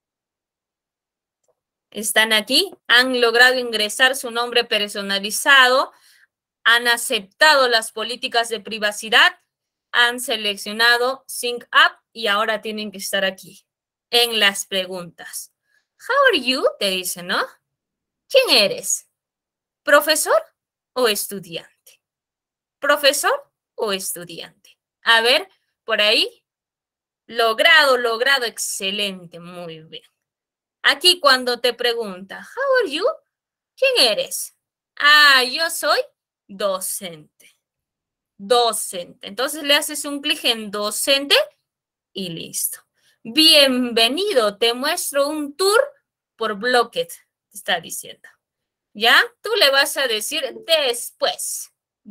Están aquí, han logrado ingresar su nombre personalizado, han aceptado las políticas de privacidad, han seleccionado Sync Up y ahora tienen que estar aquí en las preguntas. How are you? Te dice, ¿no? ¿Quién eres? ¿Profesor o estudiante? ¿Profesor o estudiante? A ver, por ahí. Logrado, logrado, excelente, muy bien. Aquí cuando te pregunta, how are you? ¿Quién eres? Ah, yo soy docente. Docente. Entonces le haces un clic en docente y listo. Bienvenido, te muestro un tour por Blockit, te está diciendo. ¿Ya? Tú le vas a decir después,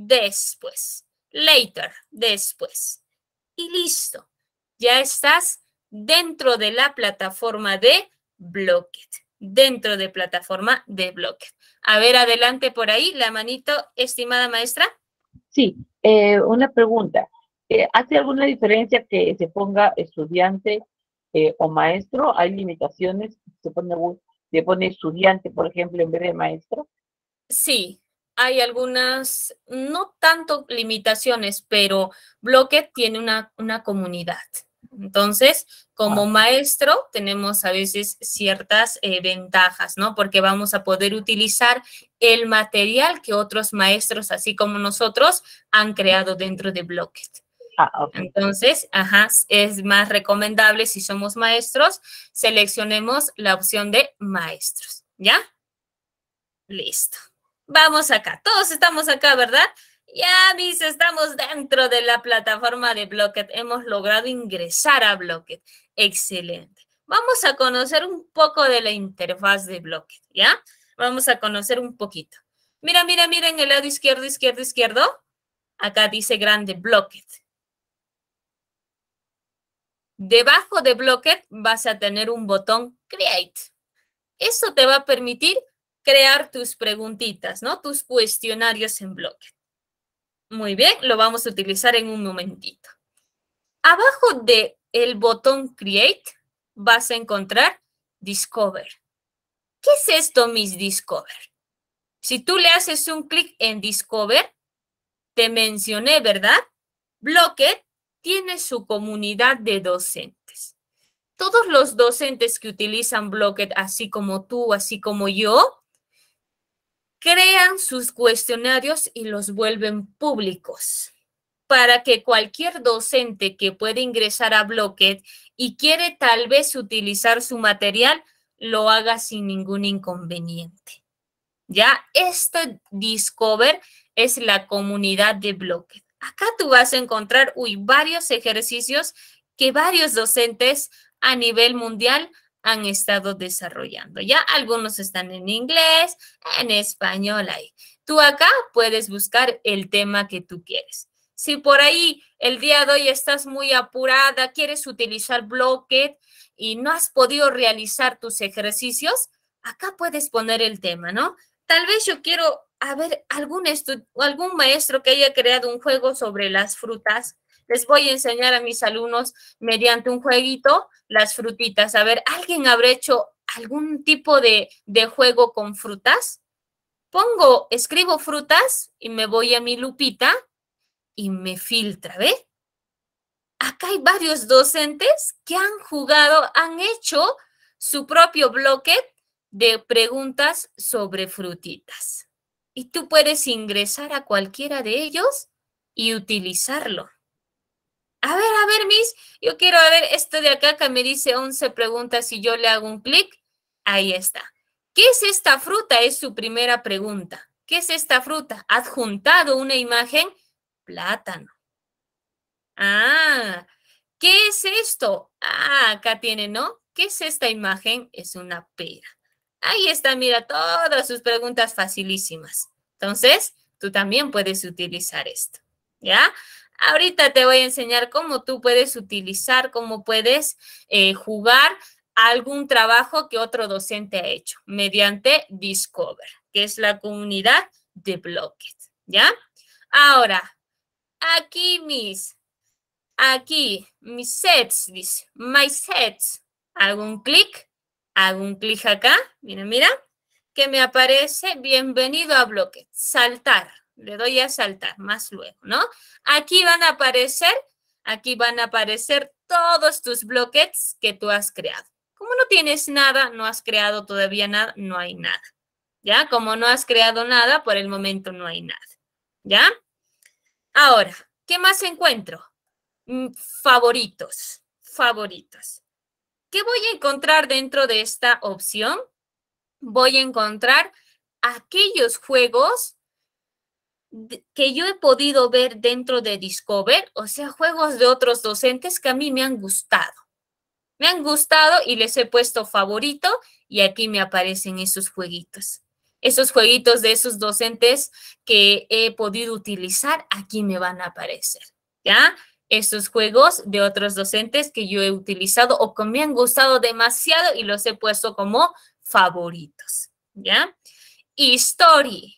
later, después. Y listo. Ya estás dentro de la plataforma de Blockit. Dentro de plataforma de Blockit. A ver, adelante por ahí, la manito, estimada maestra. Sí, una pregunta. ¿Hace alguna diferencia que se ponga estudiante o maestro? ¿Hay limitaciones? Se pone estudiante, por ejemplo, en vez de maestro? Sí, hay algunas, no tanto limitaciones, pero Blockit tiene una comunidad. Entonces, como maestro, tenemos a veces ciertas ventajas, ¿no? Porque vamos a poder utilizar el material que otros maestros, así como nosotros, han creado dentro de Blockit. Okay. Entonces, ajá, es más recomendable si somos maestros, seleccionemos la opción de maestros, ¿ya? Listo. Vamos acá. Todos estamos acá, ¿verdad? Ya, mis, estamos dentro de la plataforma de Blockit. Hemos logrado ingresar a Blockit. Excelente. Vamos a conocer un poco de la interfaz de Blockit, ¿ya? Vamos a conocer un poquito. Mira, mira, mira en el lado izquierdo. Acá dice grande Blockit. Debajo de Blockit vas a tener un botón Create. Eso te va a permitir crear tus preguntitas, ¿no? Tus cuestionarios en Blockit. Muy bien, lo vamos a utilizar en un momentito. Abajo del botón Create vas a encontrar Discover. ¿Qué es esto, Miss Discover? Si tú le haces un clic en Discover, te mencioné, ¿verdad? Blockit tiene su comunidad de docentes. Todos los docentes que utilizan Blockit, así como tú, así como yo, crean sus cuestionarios y los vuelven públicos para que cualquier docente que pueda ingresar a Blockit y quiere tal vez utilizar su material, lo haga sin ningún inconveniente. Ya, este Discover es la comunidad de Blockit. Acá tú vas a encontrar varios ejercicios que varios docentes a nivel mundial han estado desarrollando. Ya algunos están en inglés, en español ahí. Tú acá puedes buscar el tema que tú quieres. Si por ahí el día de hoy estás muy apurada, quieres utilizar Blockit y no has podido realizar tus ejercicios, acá puedes poner el tema, ¿no? Tal vez yo quiero, algún maestro que haya creado un juego sobre las frutas. Les voy a enseñar a mis alumnos mediante un jueguito las frutitas. A ver, ¿alguien habrá hecho algún tipo de juego con frutas? Escribo frutas y me voy a mi lupita y me filtra, ¿ve? Acá hay varios docentes que han jugado, han hecho su propio bloque de preguntas sobre frutitas. Y tú puedes ingresar a cualquiera de ellos y utilizarlo. A ver, Miss, yo quiero ver esto de acá que me dice 11 preguntas y yo le hago un clic. Ahí está. ¿Qué es esta fruta? Es su primera pregunta. ¿Qué es esta fruta? Adjuntado una imagen, plátano. Ah, ¿qué es esto? Ah, acá tiene, ¿no? ¿Qué es esta imagen? Es una pera. Ahí está, mira, todas sus preguntas facilísimas. Entonces, tú también puedes utilizar esto, ¿ya? Ahorita te voy a enseñar cómo tú puedes utilizar, cómo puedes jugar algún trabajo que otro docente ha hecho mediante Discover, que es la comunidad de Blockit, ¿ya? Ahora, aquí mis sets, dice, my sets. Hago un clic acá, mira, que me aparece bienvenido a Blockit, saltar. Le doy a saltar más luego, ¿no? Aquí van a aparecer todos tus blockets que tú has creado. Como no tienes nada, no has creado todavía nada, no hay nada. ¿Ya? Como no has creado nada, por el momento no hay nada. ¿Ya? Ahora, ¿qué más encuentro? Favoritos. ¿Qué voy a encontrar dentro de esta opción? Voy a encontrar aquellos juegos que yo he podido ver dentro de Discover, o sea, juegos de otros docentes que a mí me han gustado. Me han gustado y les he puesto favorito y aquí me aparecen esos jueguitos. Esos jueguitos de esos docentes que he podido utilizar, aquí me van a aparecer, ¿ya? Esos juegos de otros docentes que yo he utilizado o que me han gustado demasiado y los he puesto como favoritos, ¿ya? History.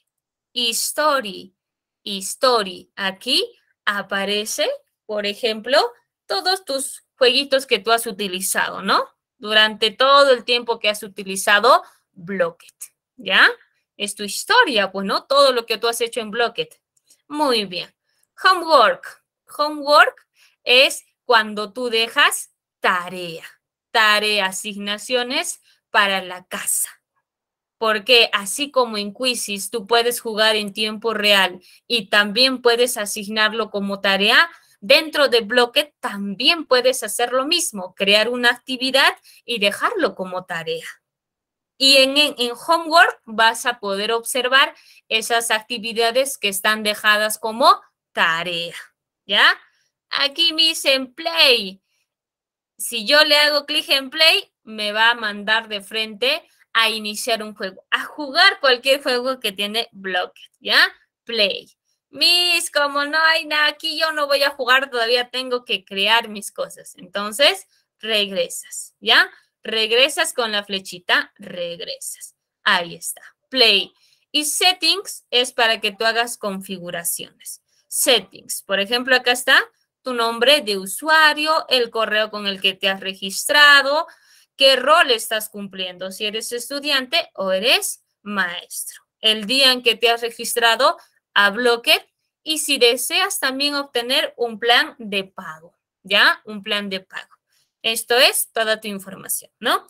Aquí aparece, por ejemplo, todos tus jueguitos que tú has utilizado, ¿no? Durante todo el tiempo que has utilizado Blocket, ¿ya? Es tu historia, pues, ¿no? Todo lo que tú has hecho en Blocket. Muy bien. Homework. Homework es cuando tú dejas tarea, asignaciones para la casa. Porque así como en Quizzes tú puedes jugar en tiempo real y también puedes asignarlo como tarea, dentro de Blocket también puedes hacer lo mismo, crear una actividad y dejarlo como tarea. Y en Homework vas a poder observar esas actividades que están dejadas como tarea, ¿ya? Aquí me dicen Play. Si yo le hago clic en Play, me va a mandar de frente a iniciar un juego, a jugar cualquier juego que tiene Blocket, ¿ya? Play. Miss, como no hay nada aquí, yo no voy a jugar, todavía tengo que crear mis cosas. Entonces, regresas, ¿ya? Regresas con la flechita, regresas. Ahí está, Play. Y Settings es para que tú hagas configuraciones. Settings, por ejemplo, acá está tu nombre de usuario, el correo con el que te has registrado, qué rol estás cumpliendo, si eres estudiante o eres maestro, el día en que te has registrado a Blocket y si deseas también obtener un plan de pago, ¿ya? Un plan de pago. Esto es toda tu información, ¿no?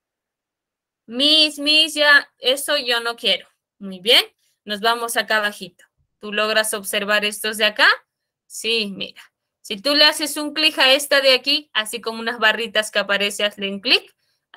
Miss, ya, eso yo no quiero. Muy bien, nos vamos acá abajito. ¿Tú logras observar estos de acá? Sí, mira. Si tú le haces un clic a esta de aquí, así como unas barritas que aparece, hazle un clic.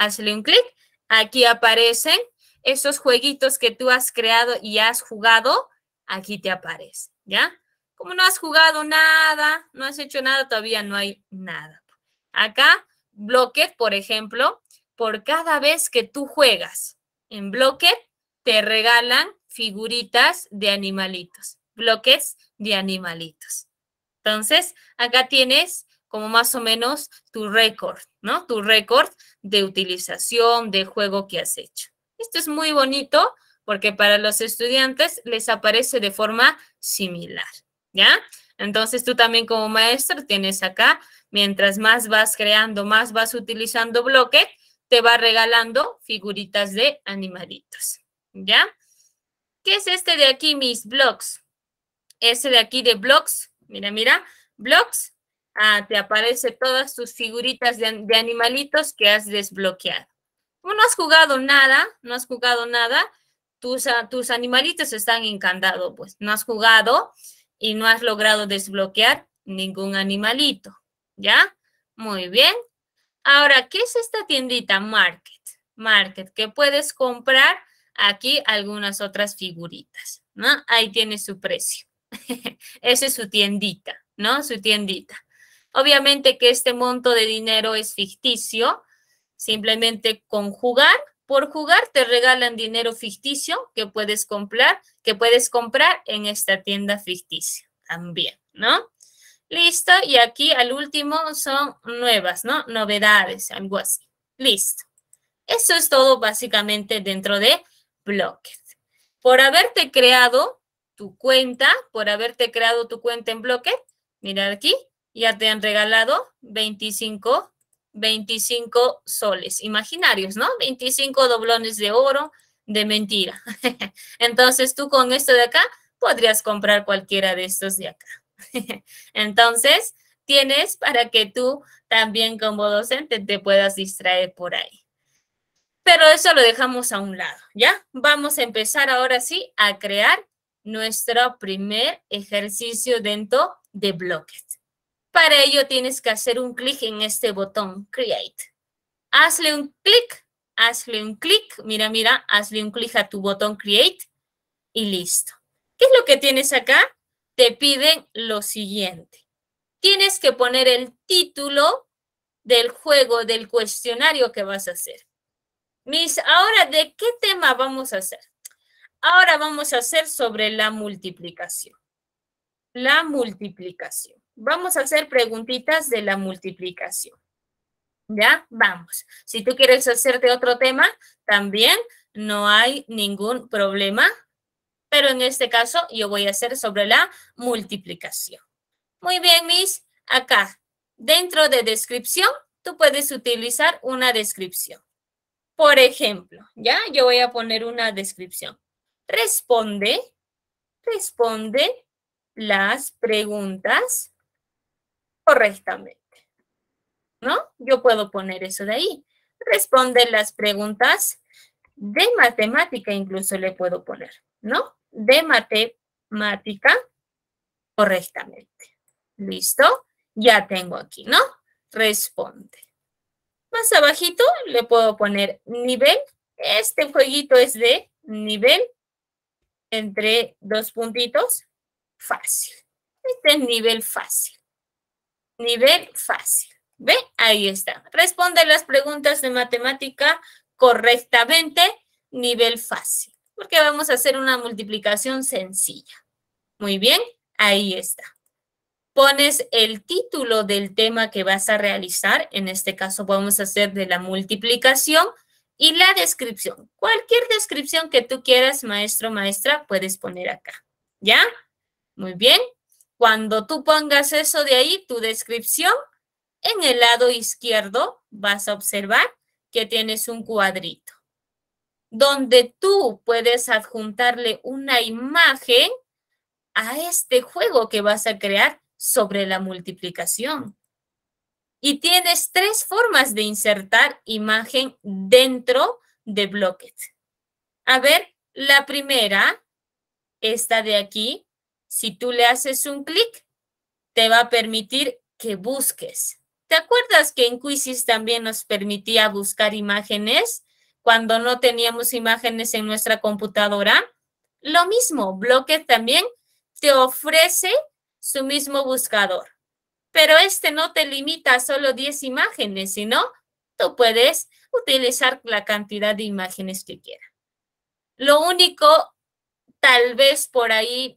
Aquí aparecen esos jueguitos que tú has creado y has jugado. Aquí te aparece, ¿ya? Como no has jugado nada, no has hecho nada, todavía no hay nada. Acá, Blocket, por ejemplo, por cada vez que tú juegas en Blocket, te regalan figuritas de animalitos, bloques de animalitos. Entonces, acá tienes como más o menos tu récord, ¿no? Tu récord de utilización, de juego que has hecho. Esto es muy bonito porque para los estudiantes les aparece de forma similar, ¿ya? Entonces, tú también como maestro tienes acá, mientras más vas creando, más vas utilizando Blocket, te va regalando figuritas de animalitos, ¿ya? ¿Qué es este de aquí, mis blogs? Este de aquí de blogs, mira, blogs, te aparece todas tus figuritas de animalitos que has desbloqueado. Como no has jugado nada, tus animalitos están encantados, pues no has jugado y no has logrado desbloquear ningún animalito, ¿ya? Muy bien. Ahora, ¿qué es esta tiendita? Market, que puedes comprar aquí algunas otras figuritas, ¿no? Ahí tiene su precio. Esa es su tiendita, ¿no? Su tiendita. Obviamente que este monto de dinero es ficticio. Simplemente por jugar te regalan dinero ficticio que puedes comprar en esta tienda ficticia también, ¿no? Listo, y aquí al último son nuevas, ¿no? Novedades, algo así. Listo. Eso es todo básicamente dentro de Blocket. Por haberte creado tu cuenta en Blocket, mira aquí, ya te han regalado 25 soles imaginarios, ¿no? 25 doblones de oro de mentira. Entonces tú con esto de acá podrías comprar cualquiera de estos de acá. Entonces, tienes para que tú también como docente te puedas distraer por ahí. Pero eso lo dejamos a un lado, ¿ya? Vamos a empezar ahora sí a crear nuestro primer ejercicio dentro de Blocket. Para ello tienes que hacer un clic en este botón Create. Hazle un clic, mira, hazle un clic a tu botón Create y listo. ¿Qué ¿Qué es lo que tienes acá? Te piden lo siguiente. Tienes que poner el título del juego, del cuestionario que vas a hacer. Miss, ahora, ¿de qué tema vamos a hacer? Ahora vamos a hacer sobre la multiplicación. La multiplicación. Vamos a hacer preguntitas de la multiplicación. ¿Ya? Vamos. Si tú quieres hacerte otro tema, también no hay ningún problema. Pero en este caso yo voy a hacer sobre la multiplicación. Muy bien, Miss. Acá, dentro de descripción, tú puedes utilizar una descripción. Por ejemplo, ¿ya? Yo voy a poner una descripción. Responde las preguntas correctamente, ¿no? Yo puedo poner eso de ahí. Responde las preguntas de matemática, incluso le puedo poner, ¿no? De matemática correctamente. ¿Listo? Ya tengo aquí, ¿no? Responde. Más abajito le puedo poner nivel. Este jueguito es de nivel entre dos puntitos, fácil. Este es nivel fácil. Nivel fácil. ¿Ve? Ahí está. Responde las preguntas de matemática correctamente, nivel fácil. Porque vamos a hacer una multiplicación sencilla. Muy bien, ahí está. Pones el título del tema que vas a realizar. En este caso vamos a hacer de la multiplicación. Y la descripción. Cualquier descripción que tú quieras, maestro, maestra, puedes poner acá. ¿Ya? Muy bien. Cuando tú pongas eso de ahí, tu descripción, en el lado izquierdo vas a observar que tienes un cuadrito donde tú puedes adjuntarle una imagen a este juego que vas a crear sobre la multiplicación. Y tienes tres formas de insertar imagen dentro de Blocket. A ver, la primera, esta de aquí, si tú le haces un clic, te va a permitir que busques. ¿Te acuerdas que en Quizzes también nos permitía buscar imágenes cuando no teníamos imágenes en nuestra computadora? Lo mismo, Blocket también te ofrece su mismo buscador. Pero este no te limita a solo 10 imágenes, sino tú puedes utilizar la cantidad de imágenes que quieras. Lo único, tal vez por ahí,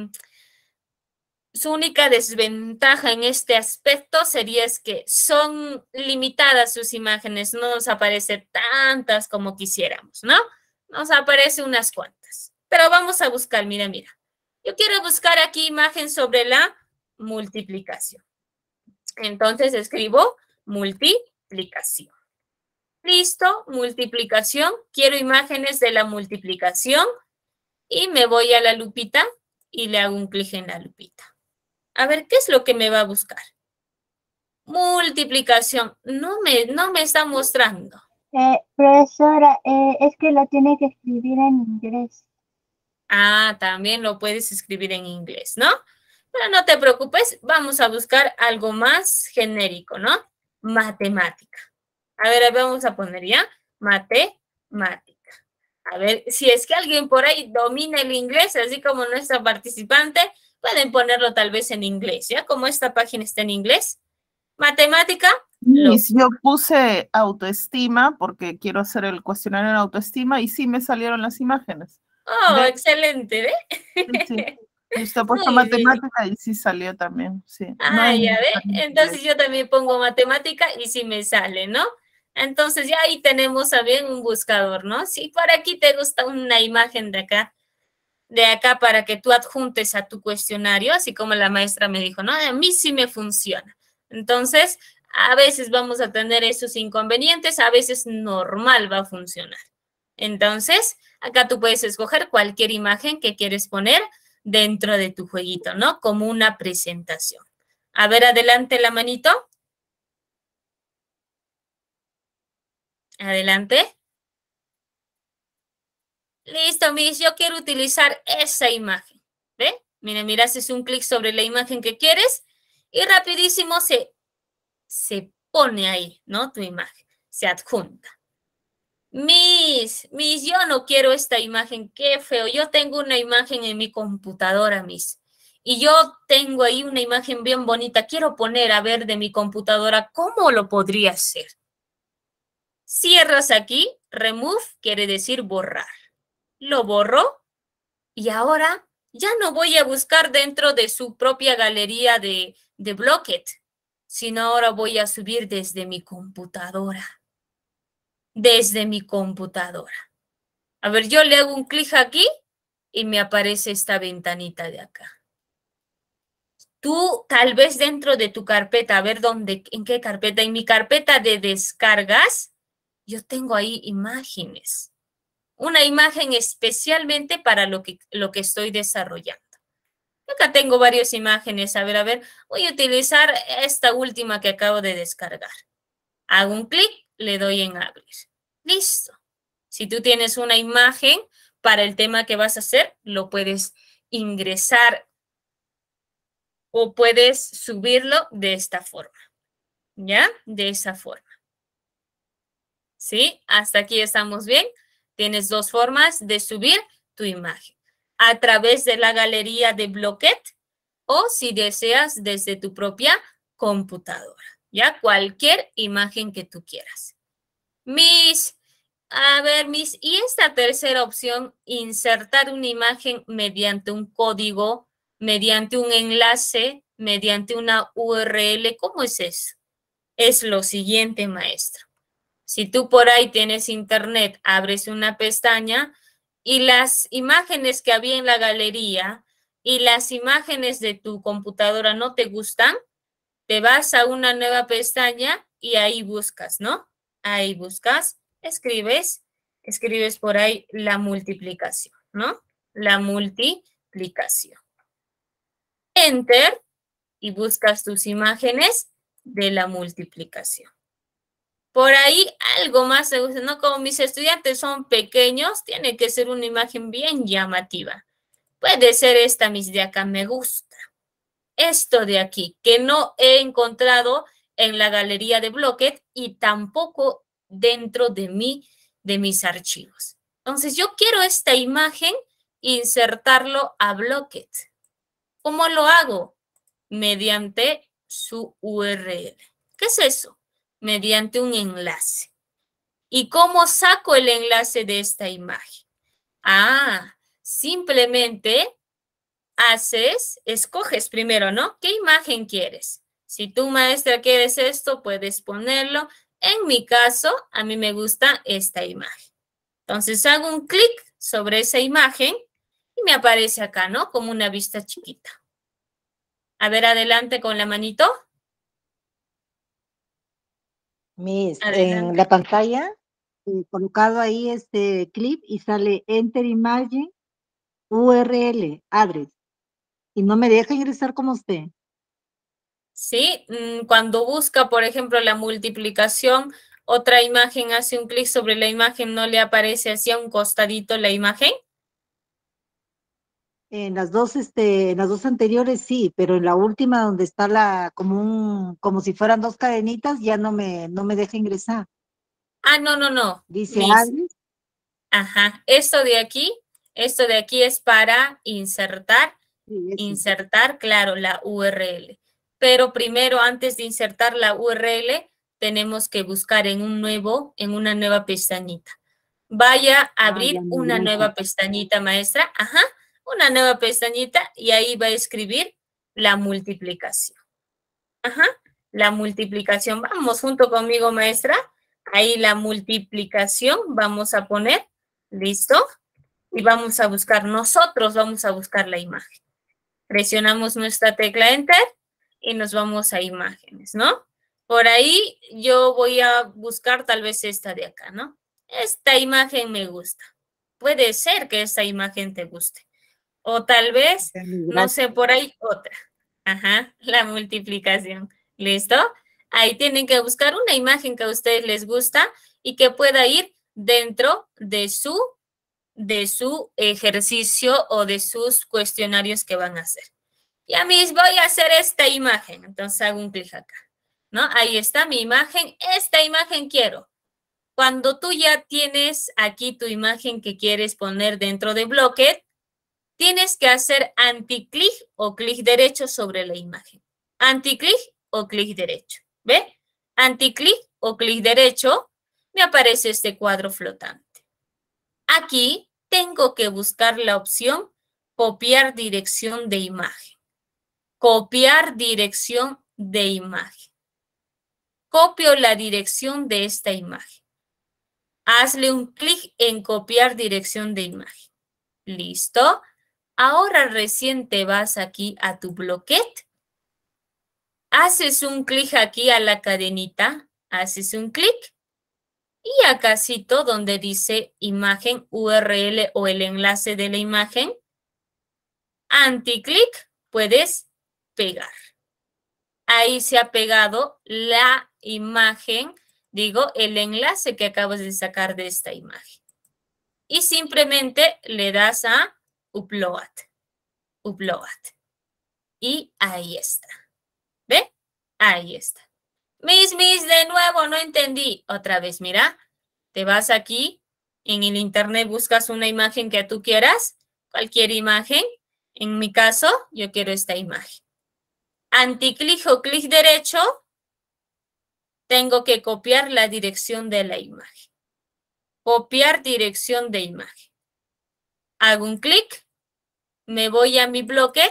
su única desventaja en este aspecto sería es que son limitadas sus imágenes, no nos aparecen tantas como quisiéramos, ¿no? Nos aparece unas cuantas. Pero vamos a buscar, mira. Yo quiero buscar aquí imagen sobre la multiplicación. Entonces escribo multiplicación. Listo, multiplicación. Quiero imágenes de la multiplicación y me voy a la lupita y le hago un clic en la lupita. A ver, ¿qué es lo que me va a buscar? Multiplicación. No me está mostrando. Profesora, es que lo tiene que escribir en inglés. Ah, también lo puedes escribir en inglés, ¿no? Pero no te preocupes, vamos a buscar algo más genérico, ¿no? Matemática. A ver, vamos a poner ya matemática. A ver, si es que alguien por ahí domina el inglés, así como nuestra participante, pueden ponerlo tal vez en inglés, ¿ya? Como esta página está en inglés. Matemática. Yo puse autoestima porque quiero hacer el cuestionario en autoestima y sí me salieron las imágenes. Oh, ¿ve? Excelente, ¿ve? Sí. Usted ha puesto matemática y sí salió también, sí. Ah, ya ve. Entonces yo también pongo matemática y sí me sale, ¿no? Entonces ya ahí tenemos también un buscador, ¿no? Si por aquí te gusta una imagen de acá para que tú adjuntes a tu cuestionario, así como la maestra me dijo, ¿no? A mí sí me funciona. Entonces, a veces vamos a tener esos inconvenientes, a veces normal va a funcionar. Entonces, acá tú puedes escoger cualquier imagen que quieres poner dentro de tu jueguito, ¿no? Como una presentación. A ver, adelante la manito. Adelante. Listo, Miss, yo quiero utilizar esa imagen. ¿Ve? Mira, haces un clic sobre la imagen que quieres y rapidísimo se pone ahí, ¿no? Tu imagen, se adjunta. Miss, yo no quiero esta imagen, qué feo. Yo tengo una imagen en mi computadora, Miss. Y yo tengo ahí una imagen bien bonita. Quiero poner a ver de mi computadora cómo lo podría hacer. Cierras aquí, remove quiere decir borrar. Lo borro y ahora ya no voy a buscar dentro de su propia galería de Blocket, sino ahora voy a subir desde mi computadora. Desde mi computadora. A ver, yo le hago un clic aquí y me aparece esta ventanita de acá. Tú tal vez dentro de tu carpeta, a ver dónde, en qué carpeta, en mi carpeta de descargas, yo tengo ahí imágenes. Una imagen especialmente para lo que estoy desarrollando. Acá tengo varias imágenes. A ver, voy a utilizar esta última que acabo de descargar. Hago un clic, le doy en abrir. Listo. Si tú tienes una imagen para el tema que vas a hacer, lo puedes ingresar o puedes subirlo de esta forma. ¿Ya? De esa forma. ¿Sí? Hasta aquí estamos bien. Tienes dos formas de subir tu imagen. A través de la galería de Blocket o si deseas desde tu propia computadora. ¿Ya? Cualquier imagen que tú quieras. A ver, y esta tercera opción, insertar una imagen mediante un código, mediante un enlace, mediante una URL, ¿cómo es eso? Es lo siguiente, maestro. Si tú por ahí tienes internet, abres una pestaña y las imágenes que había en la galería y las imágenes de tu computadora no te gustan, te vas a una nueva pestaña y ahí buscas, ¿no? Ahí buscas, escribes por ahí la multiplicación, ¿no? La multiplicación. Enter y buscas tus imágenes de la multiplicación. Por ahí algo más, ¿no? Como mis estudiantes son pequeños, tiene que ser una imagen bien llamativa. Puede ser esta, mis de acá, me gusta. Esto de aquí, que no he encontrado en la galería de Blocket y tampoco dentro de mis archivos. Entonces, yo quiero esta imagen, insertarlo a Blocket. ¿Cómo lo hago? Mediante su URL. ¿Qué es eso? Mediante un enlace. ¿Y cómo saco el enlace de esta imagen? Simplemente escoges primero, ¿no? ¿Qué imagen quieres? Si tú, maestra, quieres esto, puedes ponerlo. En mi caso, a mí me gusta esta imagen. Entonces, hago un clic sobre esa imagen y me aparece acá, ¿no? Como una vista chiquita. A ver, adelante con la manito. En la pantalla, colocado ahí este clip y sale Enter Image URL, address. Y no me deja ingresar como usted. Sí, cuando busca, por ejemplo, la multiplicación, otra imagen hace un clic sobre la imagen, ¿no le aparece así a un costadito la imagen? En las dos anteriores sí, pero en la última donde está como si fueran dos cadenitas, ya no me deja ingresar. No. Dice address. Ajá, esto de aquí es para insertar, claro, la URL. Pero primero, antes de insertar la URL, tenemos que buscar en una nueva pestañita. Vaya a abrir una nueva pestañita, maestra. Ajá, una nueva pestañita y ahí va a escribir la multiplicación. Ajá, la multiplicación. Vamos junto conmigo, maestra. Ahí la multiplicación vamos a poner. ¿Listo? Y vamos a buscar, nosotros vamos a buscar la imagen. Presionamos nuestra tecla Enter y nos vamos a imágenes, ¿no? Por ahí yo voy a buscar tal vez esta de acá, ¿no? Esta imagen me gusta. Puede ser que esta imagen te guste. O tal vez, no sé, por ahí otra. Ajá, la multiplicación. ¿Listo? Ahí tienen que buscar una imagen que a ustedes les gusta y que pueda ir dentro de su ejercicio o de sus cuestionarios que van a hacer. Ya mis voy a hacer esta imagen. Entonces hago un clic acá, ¿no? Ahí está mi imagen. Esta imagen quiero. Cuando tú ya tienes aquí tu imagen que quieres poner dentro de Blocket, tienes que hacer anticlic o clic derecho sobre la imagen. Anticlic o clic derecho. ¿Ve? Anticlic o clic derecho, me aparece este cuadro flotante. Aquí tengo que buscar la opción copiar dirección de imagen. Copiar dirección de imagen. Copio la dirección de esta imagen. Hazle un clic en copiar dirección de imagen. ¿Listo? Ahora recién te vas aquí a tu Blocket. Haces un clic aquí a la cadenita. Haces un clic. Y acácito donde dice imagen URL o el enlace de la imagen. Anticlic puedes pegar. Ahí se ha pegado la imagen, digo, el enlace que acabas de sacar de esta imagen. Y simplemente le das a Upload. Upload. Y ahí está. ¿Ve? Ahí está. Miss, de nuevo, no entendí. Otra vez, mira. Te vas aquí, en el internet buscas una imagen que tú quieras, cualquier imagen. En mi caso, yo quiero esta imagen. Anticlic o clic derecho, tengo que copiar la dirección de la imagen. Copiar dirección de imagen. Hago un clic, me voy a mi Blocket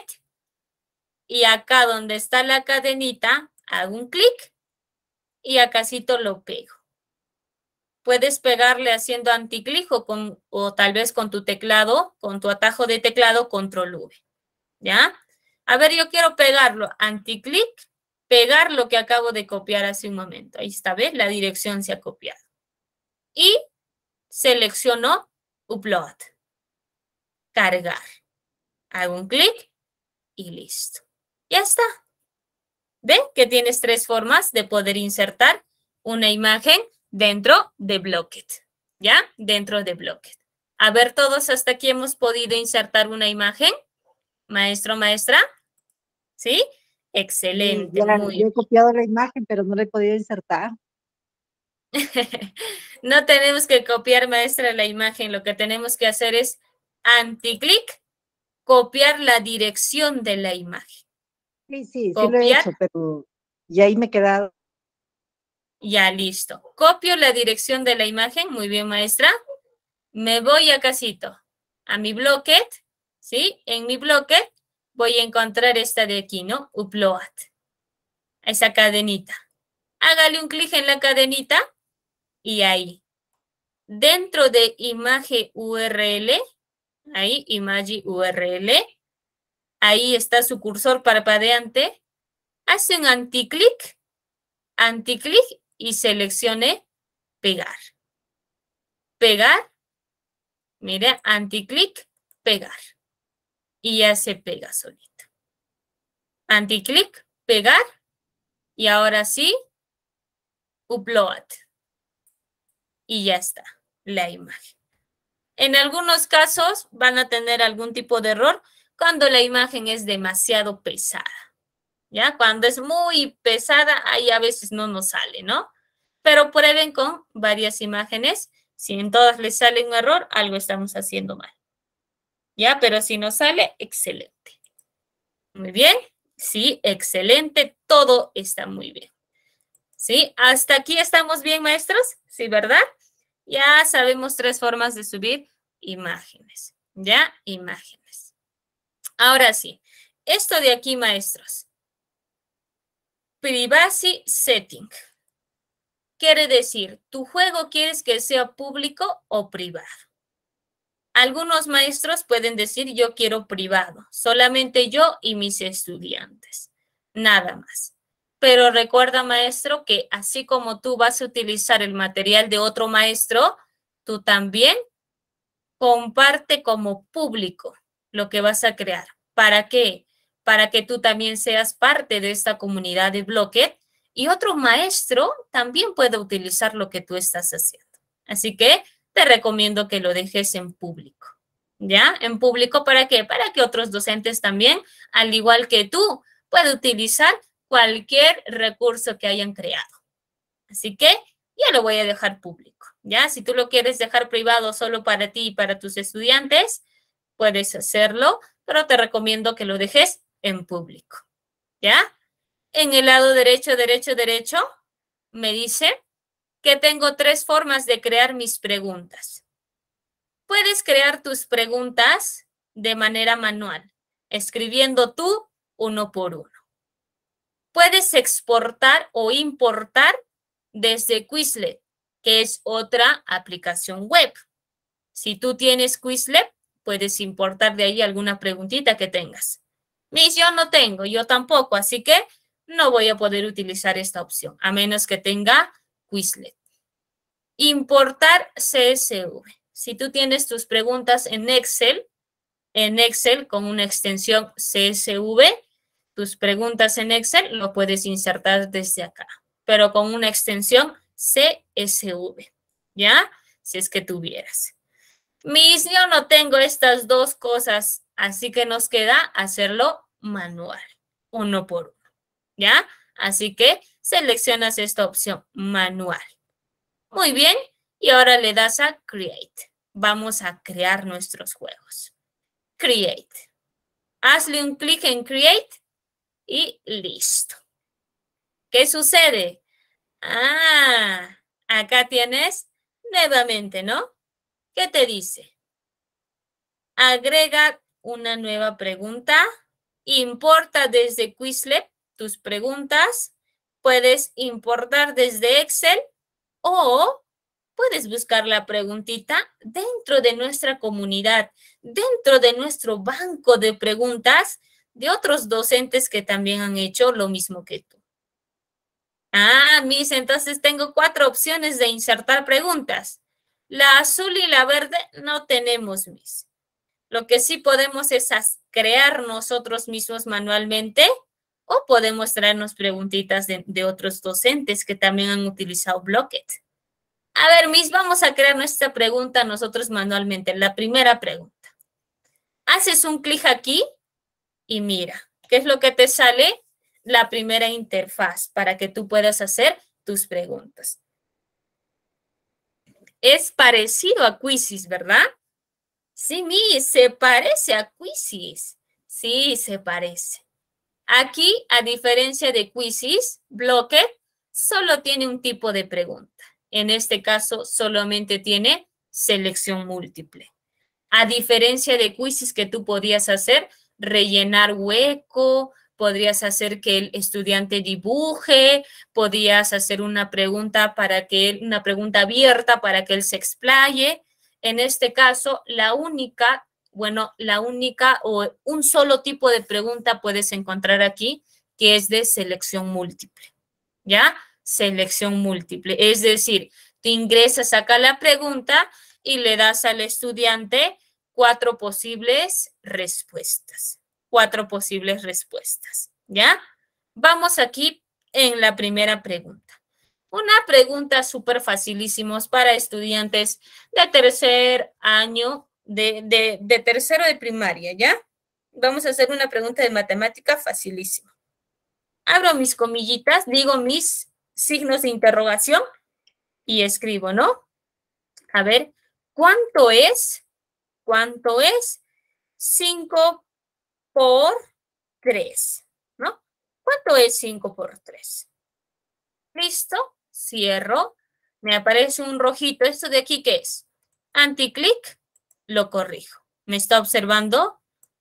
y acá donde está la cadenita, hago un clic y acácito lo pego. Puedes pegarle haciendo anticlic o tal vez con tu teclado, con tu atajo de teclado, control V. ¿Ya? A ver, yo quiero pegarlo. Anticlic, pegar lo que acabo de copiar hace un momento. Ahí está, ¿ves? La dirección se ha copiado. Y selecciono Upload. Cargar. Hago un clic y listo. Ya está. ¿Ven que tienes 3 formas de poder insertar una imagen dentro de Blocket? ¿Ya? Dentro de Blocket. A ver, todos hasta aquí hemos podido insertar una imagen. Maestro, maestra. ¿Sí? Excelente. Sí, ya, muy yo bien. he copiado la imagen, pero no la he podido insertar. No tenemos que copiar, maestra, la imagen. Lo que tenemos que hacer es anticlic, copiar la dirección de la imagen. Sí lo he Copiar. hecho, pero y ahí me he quedado. Ya, listo. Copio la dirección de la imagen. Muy bien, maestra. Me voy a casito, a mi Blocket, ¿sí? En mi Blocket voy a encontrar esta de aquí, ¿no? Upload. Esa cadenita. Hágale un clic en la cadenita y ahí. Dentro de imagen URL, ahí, imagen URL, ahí está su cursor parpadeante. Hace un anticlic y seleccione pegar. Pegar. Mire, anticlic, pegar. Y ya se pega solito. Anticlic, pegar. Y ahora sí, upload. Y ya está, la imagen. En algunos casos van a tener algún tipo de error cuando la imagen es demasiado pesada. ¿Ya? Cuando es muy pesada, ahí a veces no nos sale, ¿no? Pero prueben con varias imágenes. Si en todas les sale un error, algo estamos haciendo mal. ¿Ya? Pero si nos sale, excelente. Muy bien. Sí, excelente. Todo está muy bien. ¿Sí? ¿Hasta aquí estamos bien, maestros? ¿Sí, verdad? Ya sabemos 3 formas de subir imágenes. ¿Ya? Imágenes. Ahora sí. Esto de aquí, maestros. Privacy setting. Quiere decir, ¿tu juego quieres que sea público o privado? Algunos maestros pueden decir, yo quiero privado, solamente yo y mis estudiantes, nada más. Pero recuerda, maestro, que así como tú vas a utilizar el material de otro maestro, tú también comparte como público lo que vas a crear. ¿Para qué? Para que tú también seas parte de esta comunidad de Blocket y otro maestro también pueda utilizar lo que tú estás haciendo. Así que te recomiendo que lo dejes en público. ¿Ya? En público, ¿para qué? Para que otros docentes también, al igual que tú, puedan utilizar cualquier recurso que hayan creado. Así que ya lo voy a dejar público. ¿Ya? Si tú lo quieres dejar privado solo para ti y para tus estudiantes, puedes hacerlo, pero te recomiendo que lo dejes en público. ¿Ya? En el lado derecho, me dice que tengo 3 formas de crear mis preguntas. Puedes crear tus preguntas de manera manual, escribiendo tú uno por uno. Puedes exportar o importar desde Quizlet, que es otra aplicación web. Si tú tienes Quizlet, puedes importar de ahí alguna preguntita que tengas. Yo no tengo, yo tampoco, así que no voy a poder utilizar esta opción, a menos que tenga Quizlet. Importar CSV. Si tú tienes tus preguntas en Excel con una extensión CSV, tus preguntas en Excel lo puedes insertar desde acá, pero con una extensión CSV, ¿ya? Si es que tuvieras. Yo no tengo estas 2 cosas, así que nos queda hacerlo manual, uno por uno, ¿ya? Así que seleccionas esta opción, manual. Muy bien, y ahora le das a Create. Vamos a crear nuestros juegos. Create. Hazle un clic en Create y listo. ¿Qué sucede? Acá tienes nuevamente, ¿no? ¿Qué te dice? Agrega una nueva pregunta. Importa desde Quizlet tus preguntas. Puedes importar desde Excel o puedes buscar la preguntita dentro de nuestra comunidad, dentro de nuestro banco de preguntas de otros docentes que también han hecho lo mismo que tú. Miss, entonces tengo 4 opciones de insertar preguntas. La azul y la verde no tenemos, Miss. Lo que sí podemos es crear nosotros mismos manualmente o podemos traernos preguntitas de otros docentes que también han utilizado Blocket. A ver, Miss, vamos a crear nuestra pregunta nosotros manualmente. La primera pregunta. Haces un clic aquí y mira, ¿qué es lo que te sale? La primera interfaz para que tú puedas hacer tus preguntas. Es parecido a Quizzes, ¿verdad? Sí, Miss, se parece a Quizzes. Sí, se parece. Aquí, a diferencia de Quizzes, Blocket solo tiene un tipo de pregunta. En este caso, solamente tiene selección múltiple. A diferencia de Quizzes que tú podías hacer, rellenar hueco, podrías hacer que el estudiante dibuje, podías hacer una pregunta una pregunta abierta para que él se explaye. En este caso, la única o un solo tipo de pregunta puedes encontrar aquí, que es de selección múltiple, ¿ya? Selección múltiple, es decir, tú ingresas acá la pregunta y le das al estudiante 4 posibles respuestas. 4 posibles respuestas, ¿ya? Vamos aquí en la primera pregunta. Una pregunta súper facilísimos para estudiantes de tercer año, de tercero de primaria, ¿ya? Vamos a hacer una pregunta de matemática facilísima. Abro mis comillitas, digo mis signos de interrogación y escribo, ¿no? A ver, ¿cuánto es 5 por 3? ¿No? ¿Cuánto es 5 por 3? Listo, cierro. Me aparece un rojito. ¿Esto de aquí qué es? Anticlic, lo corrijo. Me está observando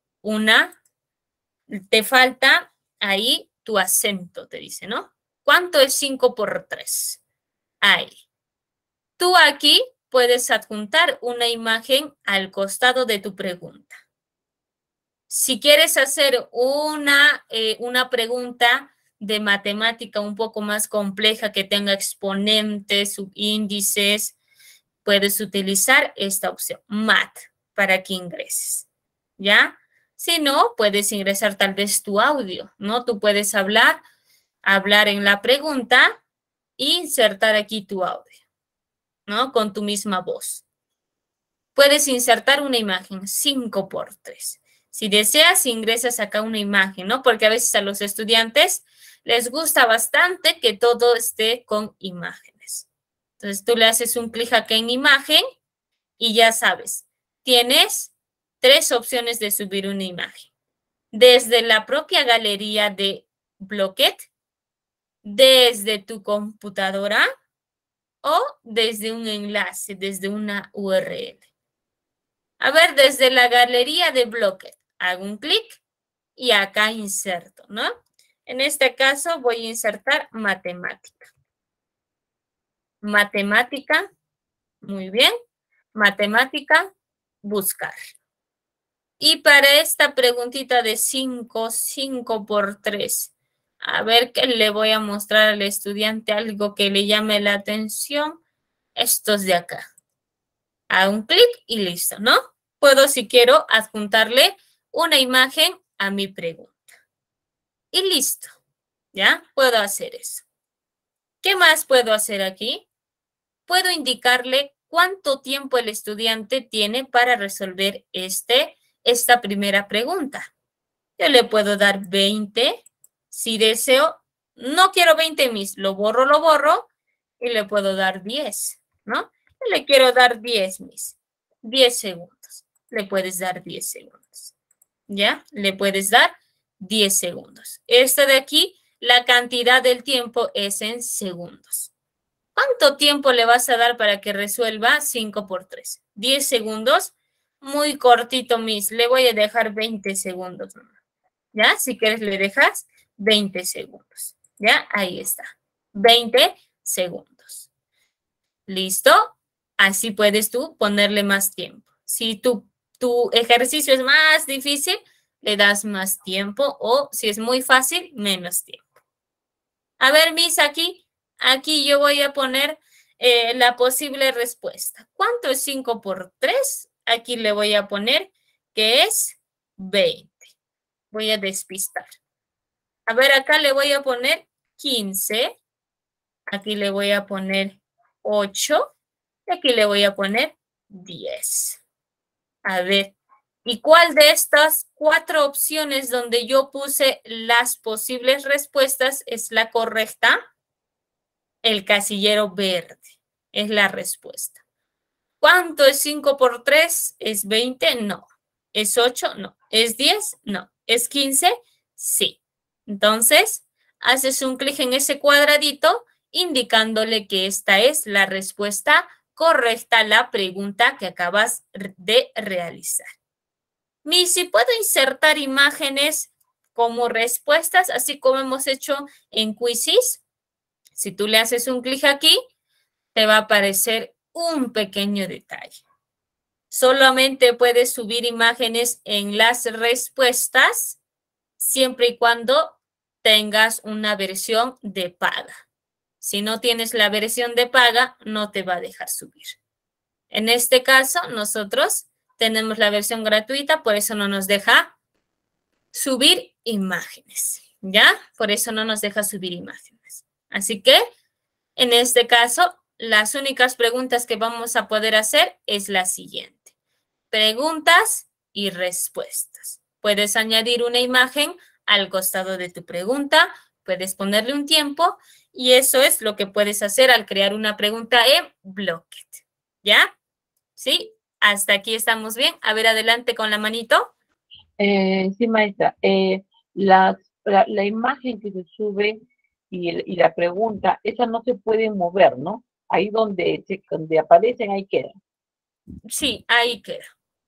te falta ahí tu acento, te dice, ¿no? ¿Cuánto es 5 por 3? Ahí. Tú aquí puedes adjuntar una imagen al costado de tu pregunta. Si quieres hacer una pregunta de matemática un poco más compleja que tenga exponentes, subíndices, puedes utilizar esta opción, Math, para que ingreses, ¿ya? Si no, puedes ingresar tal vez tu audio, ¿no? Tú puedes hablar en la pregunta e insertar aquí tu audio, ¿no? Con tu misma voz. Puedes insertar una imagen, 5 por 3. Si deseas, ingresas acá una imagen, ¿no? Porque a veces a los estudiantes les gusta bastante que todo esté con imágenes. Entonces tú le haces un clic aquí en imagen y ya sabes, tienes 3 opciones de subir una imagen. Desde la propia galería de Blocket, desde tu computadora o desde un enlace, desde una URL. A ver, desde la galería de Blocket, hago un clic y acá inserto, ¿no? En este caso voy a insertar matemática. Matemática, muy bien. Matemática, buscar. Y para esta preguntita de 5 por 3, a ver que le voy a mostrar al estudiante algo que le llame la atención. Estos de acá. Hago un clic y listo, ¿no? Puedo, si quiero, adjuntarle una imagen a mi pregunta. Y listo. ¿Ya? Puedo hacer eso. ¿Qué más puedo hacer aquí? Puedo indicarle cuánto tiempo el estudiante tiene para resolver esta primera pregunta. Yo le puedo dar 20. Si deseo, no quiero 20 mis, lo borro y le puedo dar 10, ¿no? Yo le quiero dar 10 mis, 10 segundos. Le puedes dar 10 segundos. ¿Ya? Le puedes dar 10 segundos. Esta de aquí, la cantidad del tiempo es en segundos. ¿Cuánto tiempo le vas a dar para que resuelva 5 por 3? 10 segundos. Muy cortito, Miss. Le voy a dejar 20 segundos. ¿Ya? Si quieres le dejas 20 segundos. ¿Ya? Ahí está. 20 segundos. ¿Listo? Así puedes tú ponerle más tiempo. Si tu ejercicio es más difícil, le das más tiempo o si es muy fácil, menos tiempo. A ver, Miss, aquí yo voy a poner la posible respuesta. ¿Cuánto es 5 por 3? Aquí le voy a poner que es 20. Voy a despistar. A ver, acá le voy a poner 15. Aquí le voy a poner 8. Y aquí le voy a poner 10. A ver, ¿y cuál de estas 4 opciones donde yo puse las posibles respuestas es la correcta? El casillero verde es la respuesta. ¿Cuánto es 5 por 3? ¿Es 20? No. ¿Es 8? No. ¿Es 10? No. ¿Es 15? Sí. Entonces, haces un clic en ese cuadradito indicándole que esta es la respuesta correcta a la pregunta que acabas de realizar. Y si puedo insertar imágenes como respuestas, así como hemos hecho en Quizzes, si tú le haces un clic aquí, te va a aparecer un pequeño detalle. Solamente puedes subir imágenes en las respuestas siempre y cuando tengas una versión de paga. Si no tienes la versión de paga, no te va a dejar subir. En este caso, nosotros tenemos la versión gratuita, por eso no nos deja subir imágenes, ¿ya? Por eso no nos deja subir imágenes. Así que, en este caso, las únicas preguntas que vamos a poder hacer es la siguiente. Preguntas y respuestas. Puedes añadir una imagen al costado de tu pregunta, puedes ponerle un tiempo y eso es lo que puedes hacer al crear una pregunta en Blocket. ¿Ya? ¿Sí? Hasta aquí estamos bien. A ver, adelante con la manito. Sí, maestra. La imagen que se sube y la pregunta, esa no se puede mover, ¿no? Ahí donde aparecen, ahí queda. Sí, ahí queda.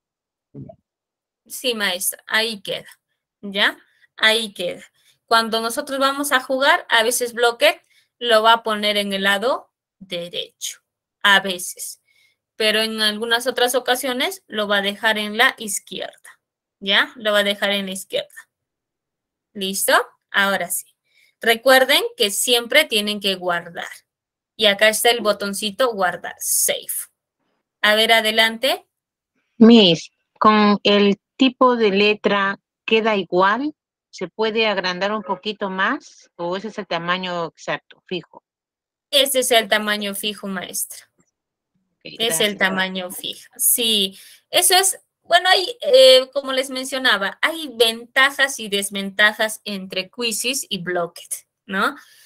Sí, maestra, ahí queda. ¿Ya? Ahí queda. Cuando nosotros vamos a jugar, a veces Blocket lo va a poner en el lado derecho. A veces. Pero en algunas otras ocasiones lo va a dejar en la izquierda. ¿Ya? Lo va a dejar en la izquierda. ¿Listo? Ahora sí. Recuerden que siempre tienen que guardar. Y acá está el botoncito guardar, save. A ver, adelante. Miss, ¿con el tipo de letra queda igual? ¿Se puede agrandar un poquito más o ese es el tamaño exacto, fijo? Ese es el tamaño fijo, maestra. Okay, es el gracias. tamaño fijo. Sí, eso es, bueno, hay, como les mencionaba, hay ventajas y desventajas entre Quizzes y Blocket, ¿no?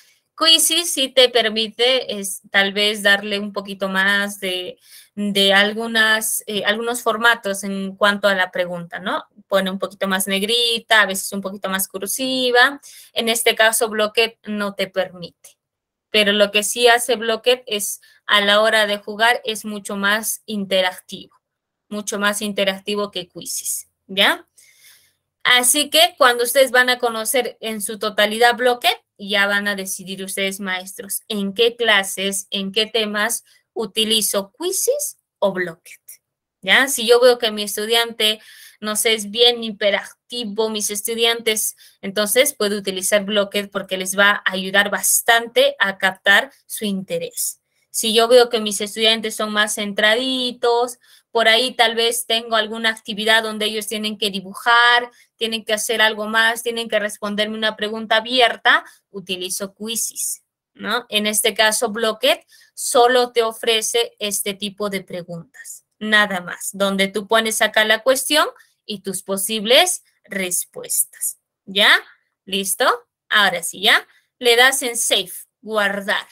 Quizzes sí te permite tal vez darle un poquito más de algunos formatos en cuanto a la pregunta, ¿no? Pone un poquito más negrita, a veces un poquito más cursiva. En este caso, Blockit no te permite. Pero lo que sí hace Blockit es, a la hora de jugar, es mucho más interactivo que Quizzes, ¿ya? Así que cuando ustedes van a conocer en su totalidad Blockit, ya van a decidir ustedes, maestros, en qué clases, en qué temas utilizo Quizzes o Blockit, ¿ya? Si yo veo que mi estudiante, no sé, es bien hiperactivo, mis estudiantes, entonces puedo utilizar Blockit porque les va a ayudar bastante a captar su interés. Si yo veo que mis estudiantes son más centraditos, por ahí tal vez tengo alguna actividad donde ellos tienen que dibujar, tienen que hacer algo más, tienen que responderme una pregunta abierta, utilizo Quizzes, ¿no? En este caso, Blockit solo te ofrece este tipo de preguntas, nada más, donde tú pones acá la cuestión y tus posibles respuestas, ¿ya? ¿Listo? Ahora sí, ¿ya? Le das en Save, guardar,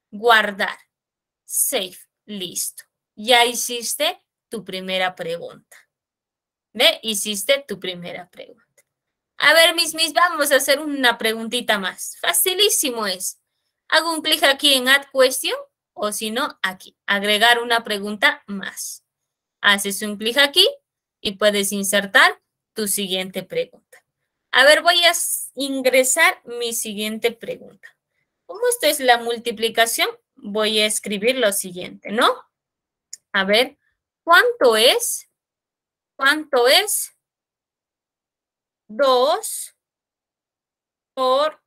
Save, listo. Ya hiciste tu primera pregunta. ¿Ve? Hiciste tu primera pregunta. A ver, mis, vamos a hacer una preguntita más. Facilísimo es. Hago un clic aquí en Add Question o si no, aquí. Agregar una pregunta más. Haces un clic aquí y puedes insertar tu siguiente pregunta. A ver, voy a ingresar mi siguiente pregunta. Como esto es la multiplicación, voy a escribir lo siguiente, ¿no? A ver, ¿cuánto es 2 por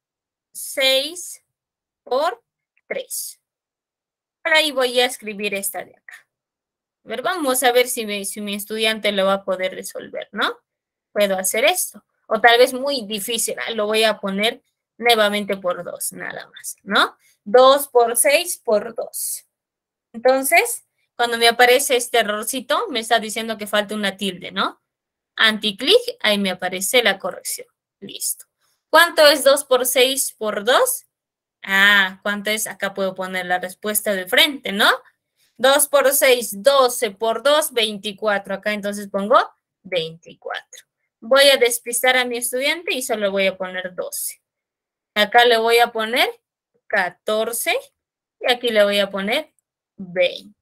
6 por 3? Por ahí voy a escribir esta de acá. A ver, vamos a ver si mi estudiante lo va a poder resolver, ¿no? Puedo hacer esto. O tal vez muy difícil, lo voy a poner nuevamente por 2, nada más, ¿no? 2 por 6 por 2. Entonces, cuando me aparece este errorcito, me está diciendo que falta una tilde, ¿no? Anticlic, ahí me aparece la corrección. Listo. ¿Cuánto es 2 por 6 por 2? Ah, ¿cuánto es? Acá puedo poner la respuesta de frente, ¿no? 2 por 6, 12 por 2, 24. Acá entonces pongo 24. Voy a despistar a mi estudiante y solo voy a poner 12. Acá le voy a poner 14 y aquí le voy a poner 20.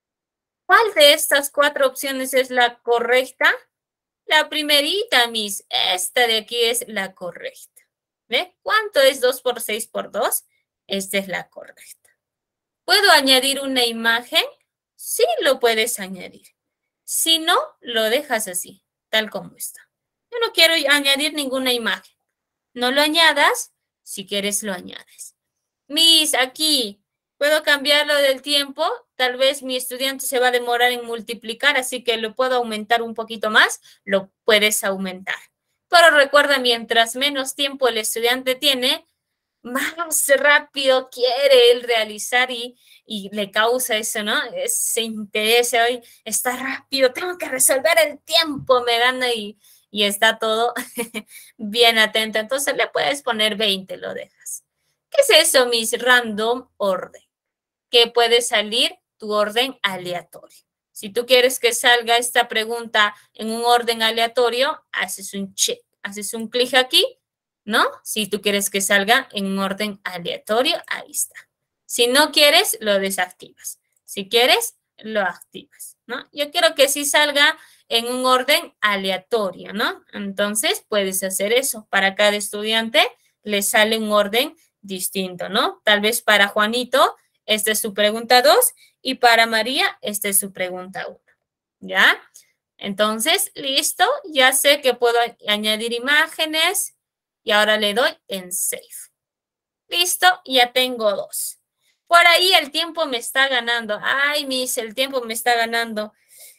¿Cuál de estas 4 opciones es la correcta? La primerita, mis. Esta de aquí es la correcta. ¿Ve? ¿Cuánto es 2 por 6 por 2? Esta es la correcta. ¿Puedo añadir una imagen? Sí, lo puedes añadir. Si no, lo dejas así, tal como está. Yo no quiero añadir ninguna imagen. No lo añadas, si quieres lo añades. Mis, aquí, ¿puedo cambiarlo del tiempo? Tal vez mi estudiante se va a demorar en multiplicar, así que lo puedo aumentar un poquito más, lo puedes aumentar. Pero recuerda, mientras menos tiempo el estudiante tiene, más rápido quiere él realizar y le causa eso, ¿no? Ese interés hoy, está rápido, tengo que resolver el tiempo, me gana y está todo bien atento. Entonces le puedes poner 20, lo dejas. ¿Qué es eso, mis random orden? Que puede salir tu orden aleatorio. Si tú quieres que salga esta pregunta en un orden aleatorio, haces un check, haces un clic aquí, ¿no? Si tú quieres que salga en un orden aleatorio, ahí está. Si no quieres, lo desactivas. Si quieres, lo activas, ¿no? Yo quiero que sí salga en un orden aleatorio, ¿no? Entonces, puedes hacer eso. Para cada estudiante le sale un orden distinto, ¿no? Tal vez para Juanito, esta es su pregunta 2 y para María, esta es su pregunta 1, ¿ya? Entonces, listo, ya sé que puedo añadir imágenes y ahora le doy en Save. Listo, ya tengo 2. Por ahí el tiempo me está ganando. Ay, Miss, el tiempo me está ganando.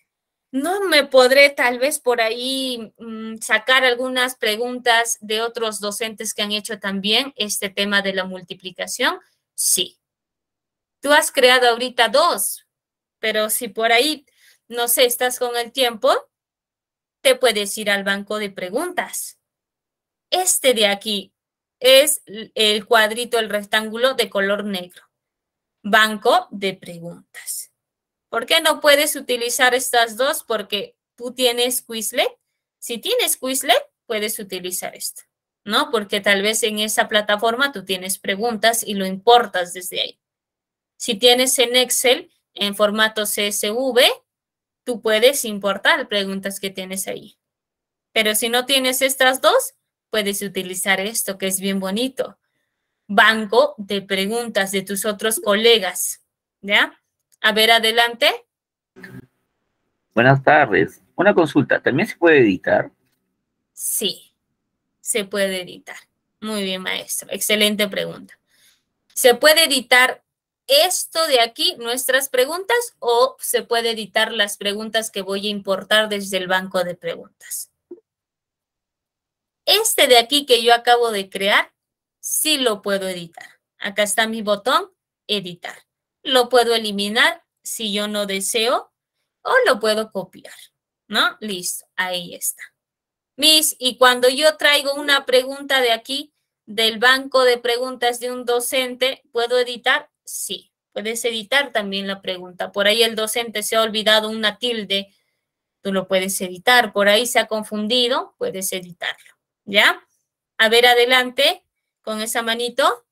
No me podré tal vez por ahí sacar algunas preguntas de otros docentes que han hecho también este tema de la multiplicación. Sí. Tú has creado ahorita 2, pero si por ahí, no sé, estás con el tiempo, te puedes ir al banco de preguntas. Este de aquí, es el cuadrito, el rectángulo de color negro. Banco de preguntas. ¿Por qué no puedes utilizar estas dos? Porque tú tienes Quizlet. Si tienes Quizlet, puedes utilizar esto, ¿no? Porque tal vez en esa plataforma tú tienes preguntas y lo importas desde ahí. Si tienes en Excel, en formato CSV, tú puedes importar preguntas que tienes ahí. Pero si no tienes estas dos, puedes utilizar esto, que es bien bonito. Banco de preguntas de tus otros colegas, ¿ya? A ver, adelante. Buenas tardes. Una consulta, ¿también se puede editar? Sí, se puede editar. Muy bien, maestro. Excelente pregunta. ¿Se puede editar esto de aquí, nuestras preguntas, o se puede editar las preguntas que voy a importar desde el banco de preguntas? Este de aquí que yo acabo de crear, sí lo puedo editar. Acá está mi botón, editar. Lo puedo eliminar si yo no deseo o lo puedo copiar, ¿no? Listo, ahí está. Miss, y cuando yo traigo una pregunta de aquí, del banco de preguntas de un docente, ¿puedo editar? Sí, puedes editar también la pregunta. Por ahí el docente se ha olvidado una tilde, tú lo puedes editar. Por ahí se ha confundido, puedes editarlo, ¿ya? A ver, adelante, con esa manito.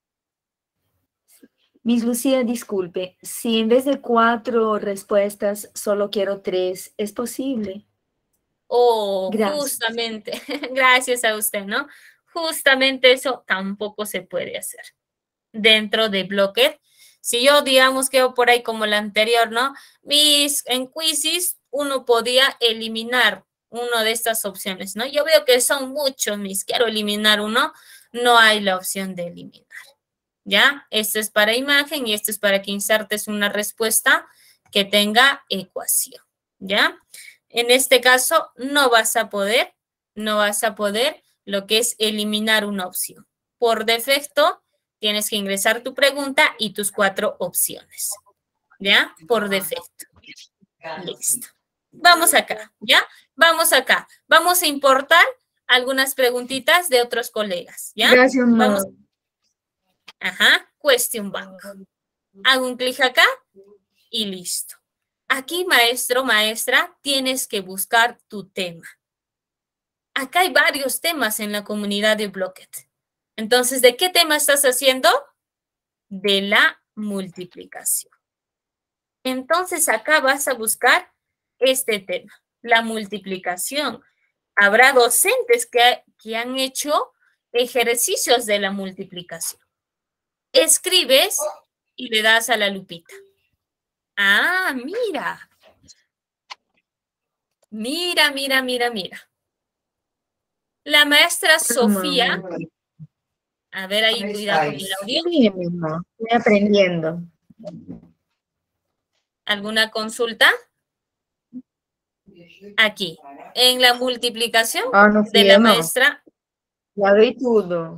Miss Lucía, disculpe, si en vez de 4 respuestas solo quiero 3, ¿es posible? Oh, Gracias. justamente, gracias a usted, ¿no? Justamente eso tampoco se puede hacer dentro de Blocked. Si yo, digamos, quedo por ahí como la anterior, ¿no? En Quizzes uno podía eliminar una de estas opciones, ¿no? Yo veo que son muchos, quiero eliminar uno, no hay la opción de eliminar, ¿ya? Esto es para imagen y esto es para que insertes una respuesta que tenga ecuación, ¿ya? En este caso no vas a poder lo que es eliminar una opción. Por defecto, tienes que ingresar tu pregunta y tus 4 opciones, ¿ya? Por defecto. Listo. Vamos acá, ¿ya? Vamos acá. Vamos a importar algunas preguntitas de otros colegas, ¿ya? Gracias, Vamos. Ajá, Question Bank. Hago un clic acá y listo. Aquí, maestro, maestra, tienes que buscar tu tema. Acá hay varios temas en la comunidad de Blocked. Entonces, ¿de qué tema estás haciendo? De la multiplicación. Entonces, acá vas a buscar este tema, la multiplicación. Habrá docentes que han hecho ejercicios de la multiplicación. Escribes y le das a la lupita. Ah, mira. Mira. La maestra Sofía. A ver, ahí cuidado con el audio. Sí, mismo. Estoy aprendiendo. ¿Alguna consulta? Aquí, en la multiplicación de la maestra. Ya doy todo.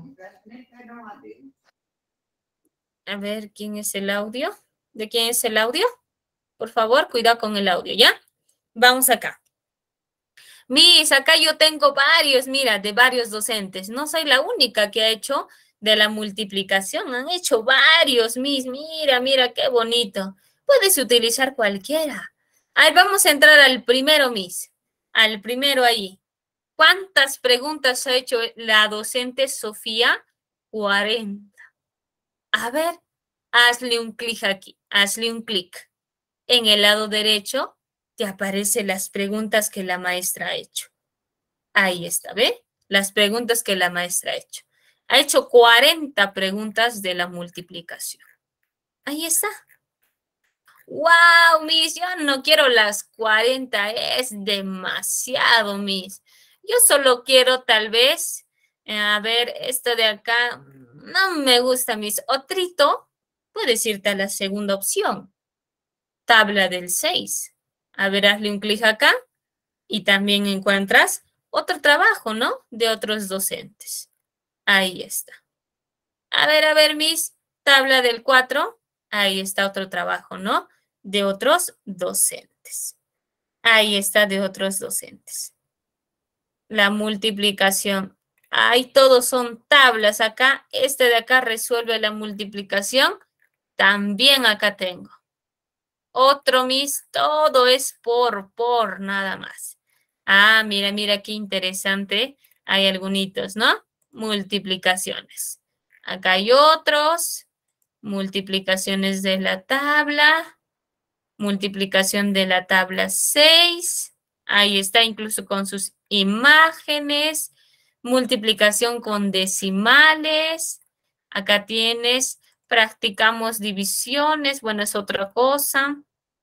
A ver, ¿quién es el audio? ¿De quién es el audio? Por favor, cuidado con el audio, ¿ya? Vamos acá. Miss, acá yo tengo varios, mira, de varios docentes. No soy la única que ha hecho de la multiplicación. Han hecho varios, Miss. Mira, qué bonito. Puedes utilizar cualquiera. A ver, vamos a entrar al primero, Miss. Al primero ahí. ¿Cuántas preguntas ha hecho la docente Sofía? 40. A ver, hazle un clic aquí. Hazle un clic. En el lado derecho te aparecen las preguntas que la maestra ha hecho. Ahí está, ¿ve? Las preguntas que la maestra ha hecho. Ha hecho 40 preguntas de la multiplicación. Ahí está. ¡Wow, Miss! Yo no quiero las 40. Es demasiado, Miss. Yo solo quiero tal vez, a ver, esto de acá, no me gusta, Miss. Otrito, puedes irte a la segunda opción. Tabla del 6. A ver, hazle un clic acá y también encuentras otro trabajo, ¿no? De otros docentes. Ahí está. A ver, Miss, tabla del 4. Ahí está otro trabajo, ¿no? De otros docentes. Ahí está de otros docentes. La multiplicación Ahí todos son tablas. Acá, este de acá resuelve la multiplicación. También acá tengo. Otro, mis, todo es por nada más. Ah, mira, mira qué interesante. Hay algunitos, ¿no? Multiplicaciones. Acá hay otros. Multiplicaciones de la tabla. Multiplicación de la tabla 6. Ahí está, incluso con sus imágenes. Multiplicación con decimales. Acá tienes, practicamos divisiones. Bueno, es otra cosa.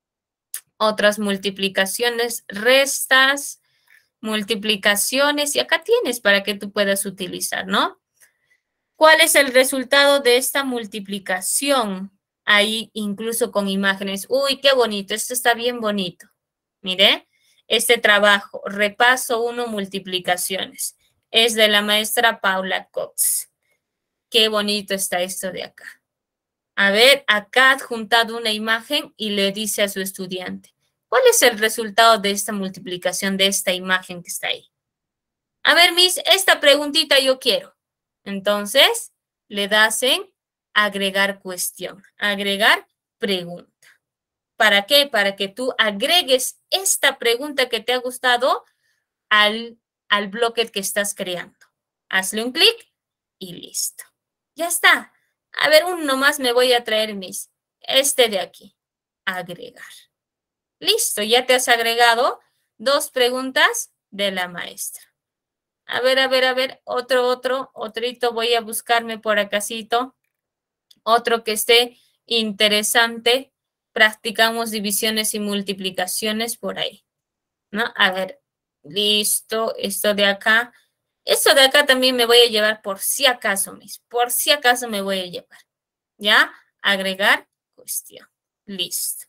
Otras multiplicaciones, restas, multiplicaciones. Y acá tienes para que tú puedas utilizar, ¿no? ¿Cuál es el resultado de esta multiplicación? Ahí incluso con imágenes. Uy, qué bonito, esto está bien bonito. Mire, este trabajo, repaso 1, multiplicaciones. Es de la maestra Paula Cox. Qué bonito está esto de acá. A ver, acá ha adjuntado una imagen y le dice a su estudiante, ¿cuál es el resultado de esta multiplicación de esta imagen que está ahí? A ver, Miss, esta preguntita yo quiero. Entonces, le das en agregar cuestión, agregar pregunta. ¿Para qué? Para que tú agregues esta pregunta que te ha gustado al bloque que estás creando. Hazle un clic y listo. Ya está. A ver, uno más me voy a traer, Miss. Este de aquí. Agregar. Listo, ya te has agregado 2 preguntas de la maestra. A ver, otrito. Voy a buscarme por acasito. Otro que esté interesante. Practicamos divisiones y multiplicaciones por ahí, ¿no? A ver, listo, esto de acá. Esto de acá también me voy a llevar por si acaso, Miss. Por si acaso me voy a llevar. ¿Ya? Agregar cuestión. Listo.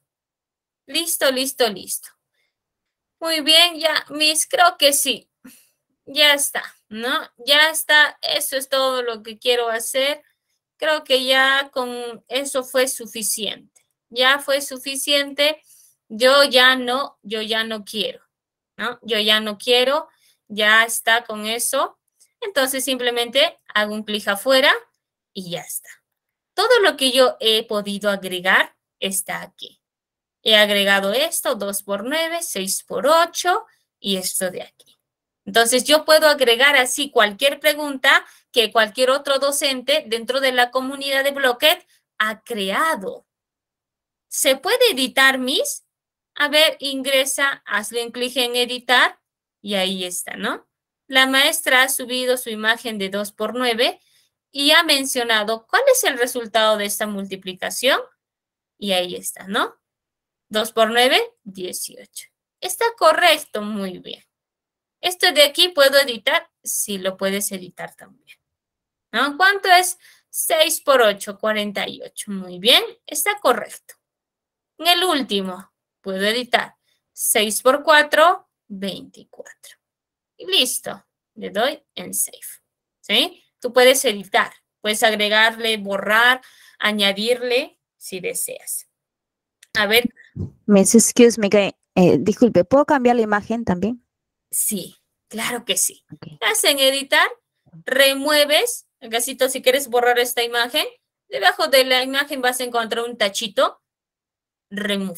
Listo. Muy bien, ya, Miss, creo que sí. Ya está, ¿no? Ya está. Eso es todo lo que quiero hacer. Creo que ya con eso fue suficiente. Ya fue suficiente. Yo ya no quiero, ¿no? Yo ya no quiero. Ya está con eso. Entonces simplemente hago un clic afuera y ya está. Todo lo que yo he podido agregar está aquí. He agregado esto, 2 por 9, 6 por 8 y esto de aquí. Entonces yo puedo agregar así cualquier pregunta que cualquier otro docente dentro de la comunidad de Blocket ha creado. ¿Se puede editar, Miss? A ver, ingresa, hazle un clic en editar y ahí está, ¿no? La maestra ha subido su imagen de 2 por 9 y ha mencionado cuál es el resultado de esta multiplicación. Y ahí está, ¿no? 2 por 9, 18. Está correcto, muy bien. Esto de aquí, ¿puedo editar? Sí, lo puedes editar también, ¿no? ¿Cuánto es? 6 por 8, 48. Muy bien, está correcto. En el último, puedo editar. 6 por 4, 24. Y listo. Le doy en Save. ¿Sí? Tú puedes editar. Puedes agregarle, borrar, añadirle, si deseas. A ver. Miss, excuse me, disculpe, ¿puedo cambiar la imagen también? Sí, claro que sí. Okay. Hacen editar, remueves, Gasito, si quieres borrar esta imagen, debajo de la imagen vas a encontrar un tachito, remove.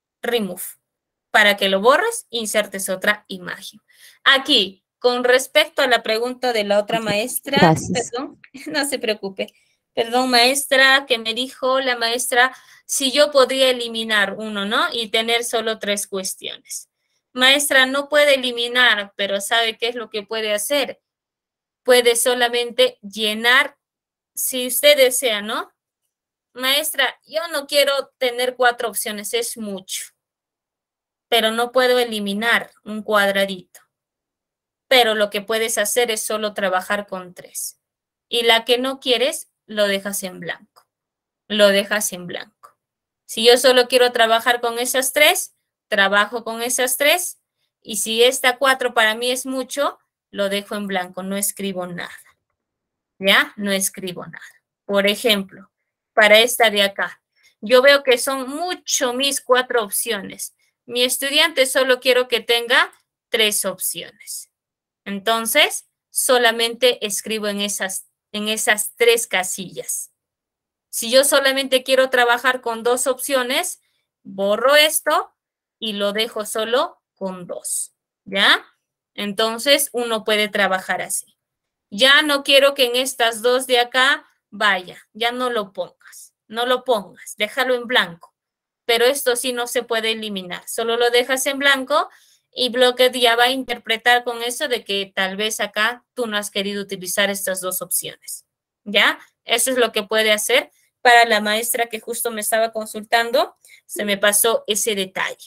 Para que lo borres, insertes otra imagen. Aquí, con respecto a la pregunta de la otra maestra, gracias. Perdón, no se preocupe. Perdón, maestra, que me dijo la maestra si yo podría eliminar uno, ¿no? Y tener solo 3 cuestiones. Maestra, no puede eliminar, pero ¿sabe qué es lo que puede hacer? Puede solamente llenar, si usted desea, ¿no? Maestra, yo no quiero tener 4 opciones, es mucho. Pero no puedo eliminar un cuadradito. Pero lo que puedes hacer es solo trabajar con 3. Y la que no quieres, lo dejas en blanco. Lo dejas en blanco. Si yo solo quiero trabajar con esas 3, trabajo con esas 3. Y si esta 4 para mí es mucho, lo dejo en blanco, no escribo nada. ¿Ya? No escribo nada. Por ejemplo, para esta de acá, yo veo que son mucho mis 4 opciones. Mi estudiante solo quiero que tenga 3 opciones. Entonces, solamente escribo en esas 3 casillas. Si yo solamente quiero trabajar con 2 opciones, borro esto y lo dejo solo con 2, ¿ya? Entonces, uno puede trabajar así. Ya no quiero que en estas 2 de acá vaya, ya no lo pongas, déjalo en blanco. Pero esto sí no se puede eliminar, solo lo dejas en blanco y Blocked ya va a interpretar con eso de que tal vez acá tú no has querido utilizar estas 2 opciones, ¿ya? Eso es lo que puede hacer. Para la maestra que justo me estaba consultando, se me pasó ese detalle,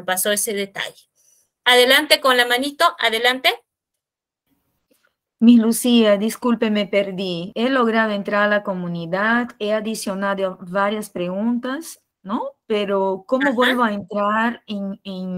Adelante con la manito, adelante. Miss Lucía, disculpe, me perdí. He logrado entrar a la comunidad, he adicionado varias preguntas, ¿no? Pero ¿cómo vuelvo a entrar en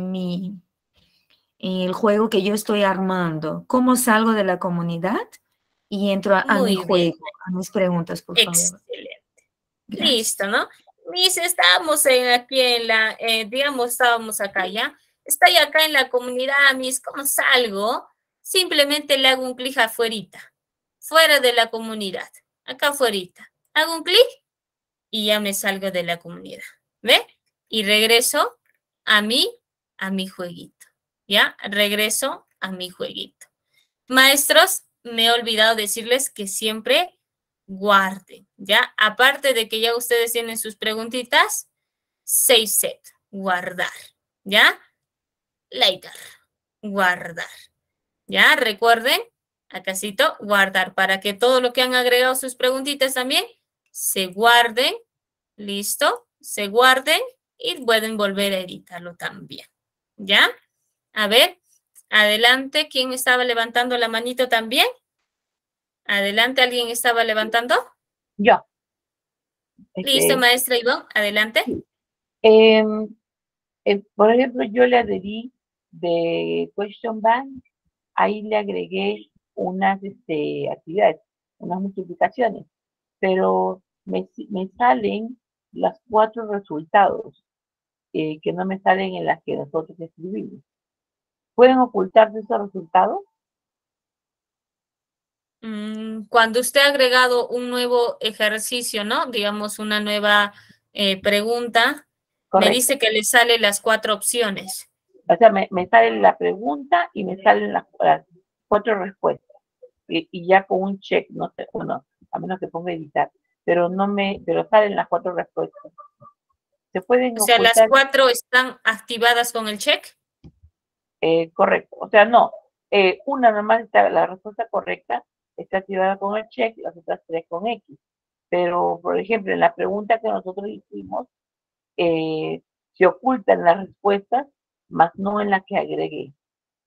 el juego que yo estoy armando? ¿Cómo salgo de la comunidad y entro a mi juego, a mis preguntas, por favor? Excelente. Gracias. Listo, ¿no? Miss, estábamos estábamos acá, ¿ya? Estoy acá en la comunidad, Miss, ¿cómo salgo? Simplemente le hago un clic afuerita, fuera de la comunidad, acá afuerita. Hago un clic y ya me salgo de la comunidad, ¿ve? Y regreso a mi jueguito, ¿ya? Regreso a mi jueguito. Maestros, me he olvidado decirles que siempre guarden, ¿ya? Aparte de que ya ustedes tienen sus preguntitas, save set, guardar, ¿ya? Later, guardar. ¿Ya? Recuerden, acásito, guardar, para que todo lo que han agregado sus preguntitas también se guarden, listo, se guarden y pueden volver a editarlo también, ¿ya? A ver, adelante, ¿quién estaba levantando la manito también? Adelante, ¿alguien estaba levantando? Yo. Listo, maestra Ivonne, adelante. Por ejemplo, yo le adherí de Question Bank. Ahí le agregué unas actividades, unas multiplicaciones, pero me salen los 4 resultados que no me salen en las que nosotros escribimos. ¿Pueden ocultarse esos resultados? Cuando usted ha agregado un nuevo ejercicio, ¿no? Digamos, una nueva pregunta, correcto, me dice que le salen las 4 opciones. O sea, me sale la pregunta y me salen las 4 respuestas. Y ya con un check, no sé, bueno, a menos que ponga editar, pero salen las 4 respuestas. ¿Se pueden O sea, ocultar? ¿las 4 están activadas con el check? Correcto. O sea, no. Una nomás está, la respuesta correcta está activada con el check, las otras 3 con X. Pero, por ejemplo, en la pregunta que nosotros hicimos, se ocultan las respuestas, más no en la que agregué.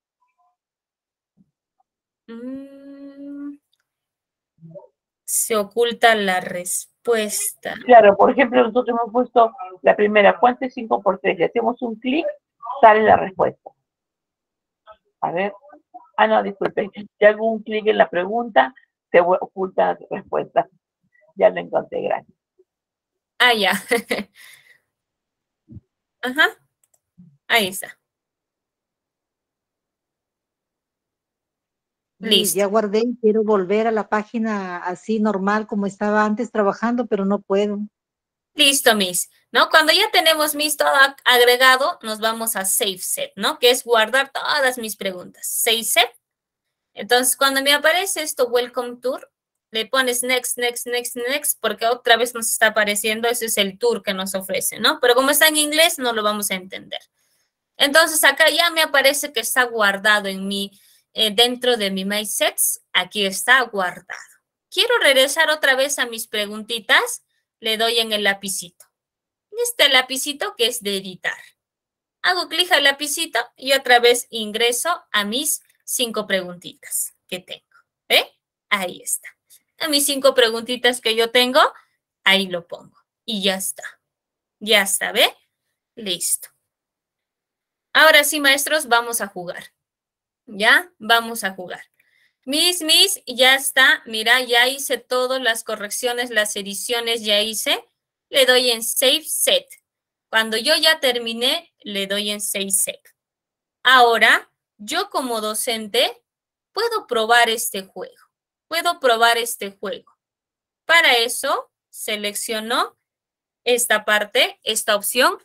Se oculta la respuesta. Claro, por ejemplo, nosotros hemos puesto la primera, ¿cuánto es 5 por 3? Le hacemos un clic, sale la respuesta. A ver. Ah, no, disculpe. Si hago un clic en la pregunta, se oculta la respuesta. Ya lo encontré, gracias. Ah, ya. Ajá. Ahí está. Listo. Ya guardé y quiero volver a la página así normal como estaba antes trabajando, pero no puedo. Listo, Miss, ¿no? Cuando ya tenemos Miss todo agregado, nos vamos a Save Set, ¿no? Que es guardar todas mis preguntas. Save Set. Entonces, cuando me aparece esto, Welcome Tour, le pones Next, Next, Next, Next, porque otra vez nos está apareciendo, ese es el tour que nos ofrece, ¿no? Pero como está en inglés, no lo vamos a entender. Entonces, acá ya me aparece que está guardado en mi, dentro de mi My Sets, aquí está guardado. Quiero regresar otra vez a mis preguntitas, le doy en el lapicito. Este lapicito que es de editar. Hago clic al lapicito y otra vez ingreso a mis 5 preguntitas que tengo. ¿Ve? Ahí está. A mis 5 preguntitas que yo tengo, ahí lo pongo. Y ya está. Ya está, ¿ve? Listo. Ahora sí, maestros, vamos a jugar. ¿Ya? Vamos a jugar. Miss, ya está. Mira, ya hice todas las correcciones, las ediciones, ya hice. Le doy en Save Set. Cuando yo ya terminé, le doy en Save Set. Ahora, yo como docente puedo probar este juego. Puedo probar este juego. Para eso, selecciono esta parte, esta opción,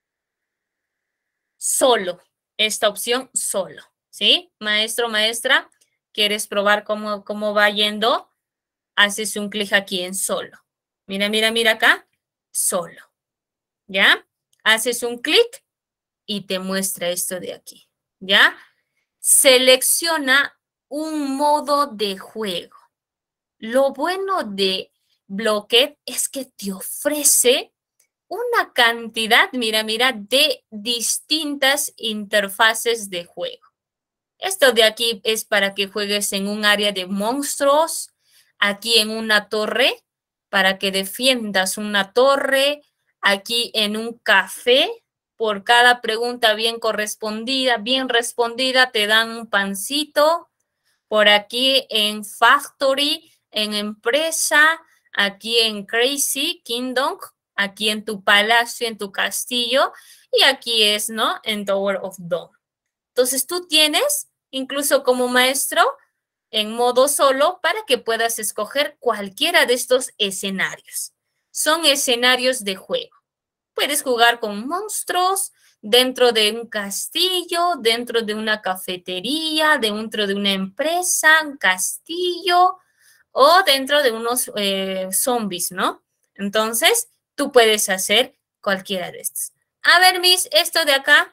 solo. Esta opción, solo. ¿Sí? Maestro, maestra, ¿quieres probar cómo va yendo? Haces un clic aquí en solo. Mira, mira, mira acá. Solo. ¿Ya? Haces un clic y te muestra esto de aquí. ¿Ya? Selecciona un modo de juego. Lo bueno de Blockit es que te ofrece una cantidad, mira, mira, de distintas interfaces de juego. Esto de aquí es para que juegues en un área de monstruos, aquí en una torre, para que defiendas una torre, aquí en un café, por cada pregunta bien correspondida, bien respondida, te dan un pancito, por aquí en Factory, en empresa, aquí en Crazy Kingdom, aquí en tu palacio, en tu castillo, y aquí es, ¿no? En Tower of Dawn. Entonces tú tienes, incluso como maestro, en modo solo para que puedas escoger cualquiera de estos escenarios. Son escenarios de juego. Puedes jugar con monstruos, dentro de un castillo, dentro de una cafetería, dentro de una empresa, un castillo o dentro de unos zombies, ¿no? Entonces, tú puedes hacer cualquiera de estos. A ver, Miss, esto de acá,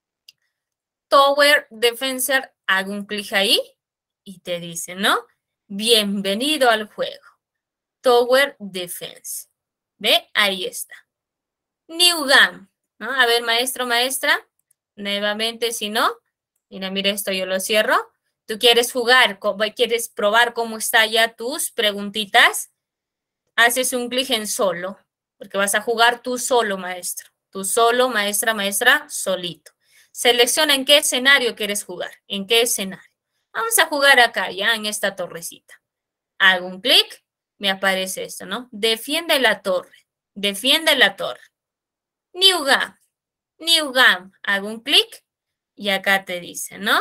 Tower Defensor, hago un clic ahí y te dice, ¿no? Bienvenido al juego. Tower Defense. ¿Ve? Ahí está. New Game. ¿No? A ver, maestro, maestra, nuevamente, si no, mira, esto yo lo cierro. Tú quieres jugar, quieres probar cómo está ya tus preguntitas, haces un clic en solo, porque vas a jugar tú solo, maestro. Tú solo, maestra, maestra, solito. Selecciona en qué escenario quieres jugar, en qué escenario. Vamos a jugar acá, ya, en esta torrecita. Hago un clic, me aparece esto, ¿no? Defiende la torre, defiende la torre. New Game. New Game. Hago un clic y acá te dice, ¿no?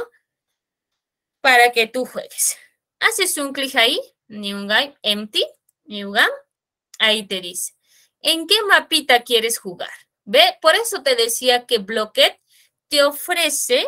Para que tú juegues. Haces un clic ahí, New Game, Empty, New Game. Ahí te dice, ¿en qué mapita quieres jugar? ¿Ve? Por eso te decía que Blockit te ofrece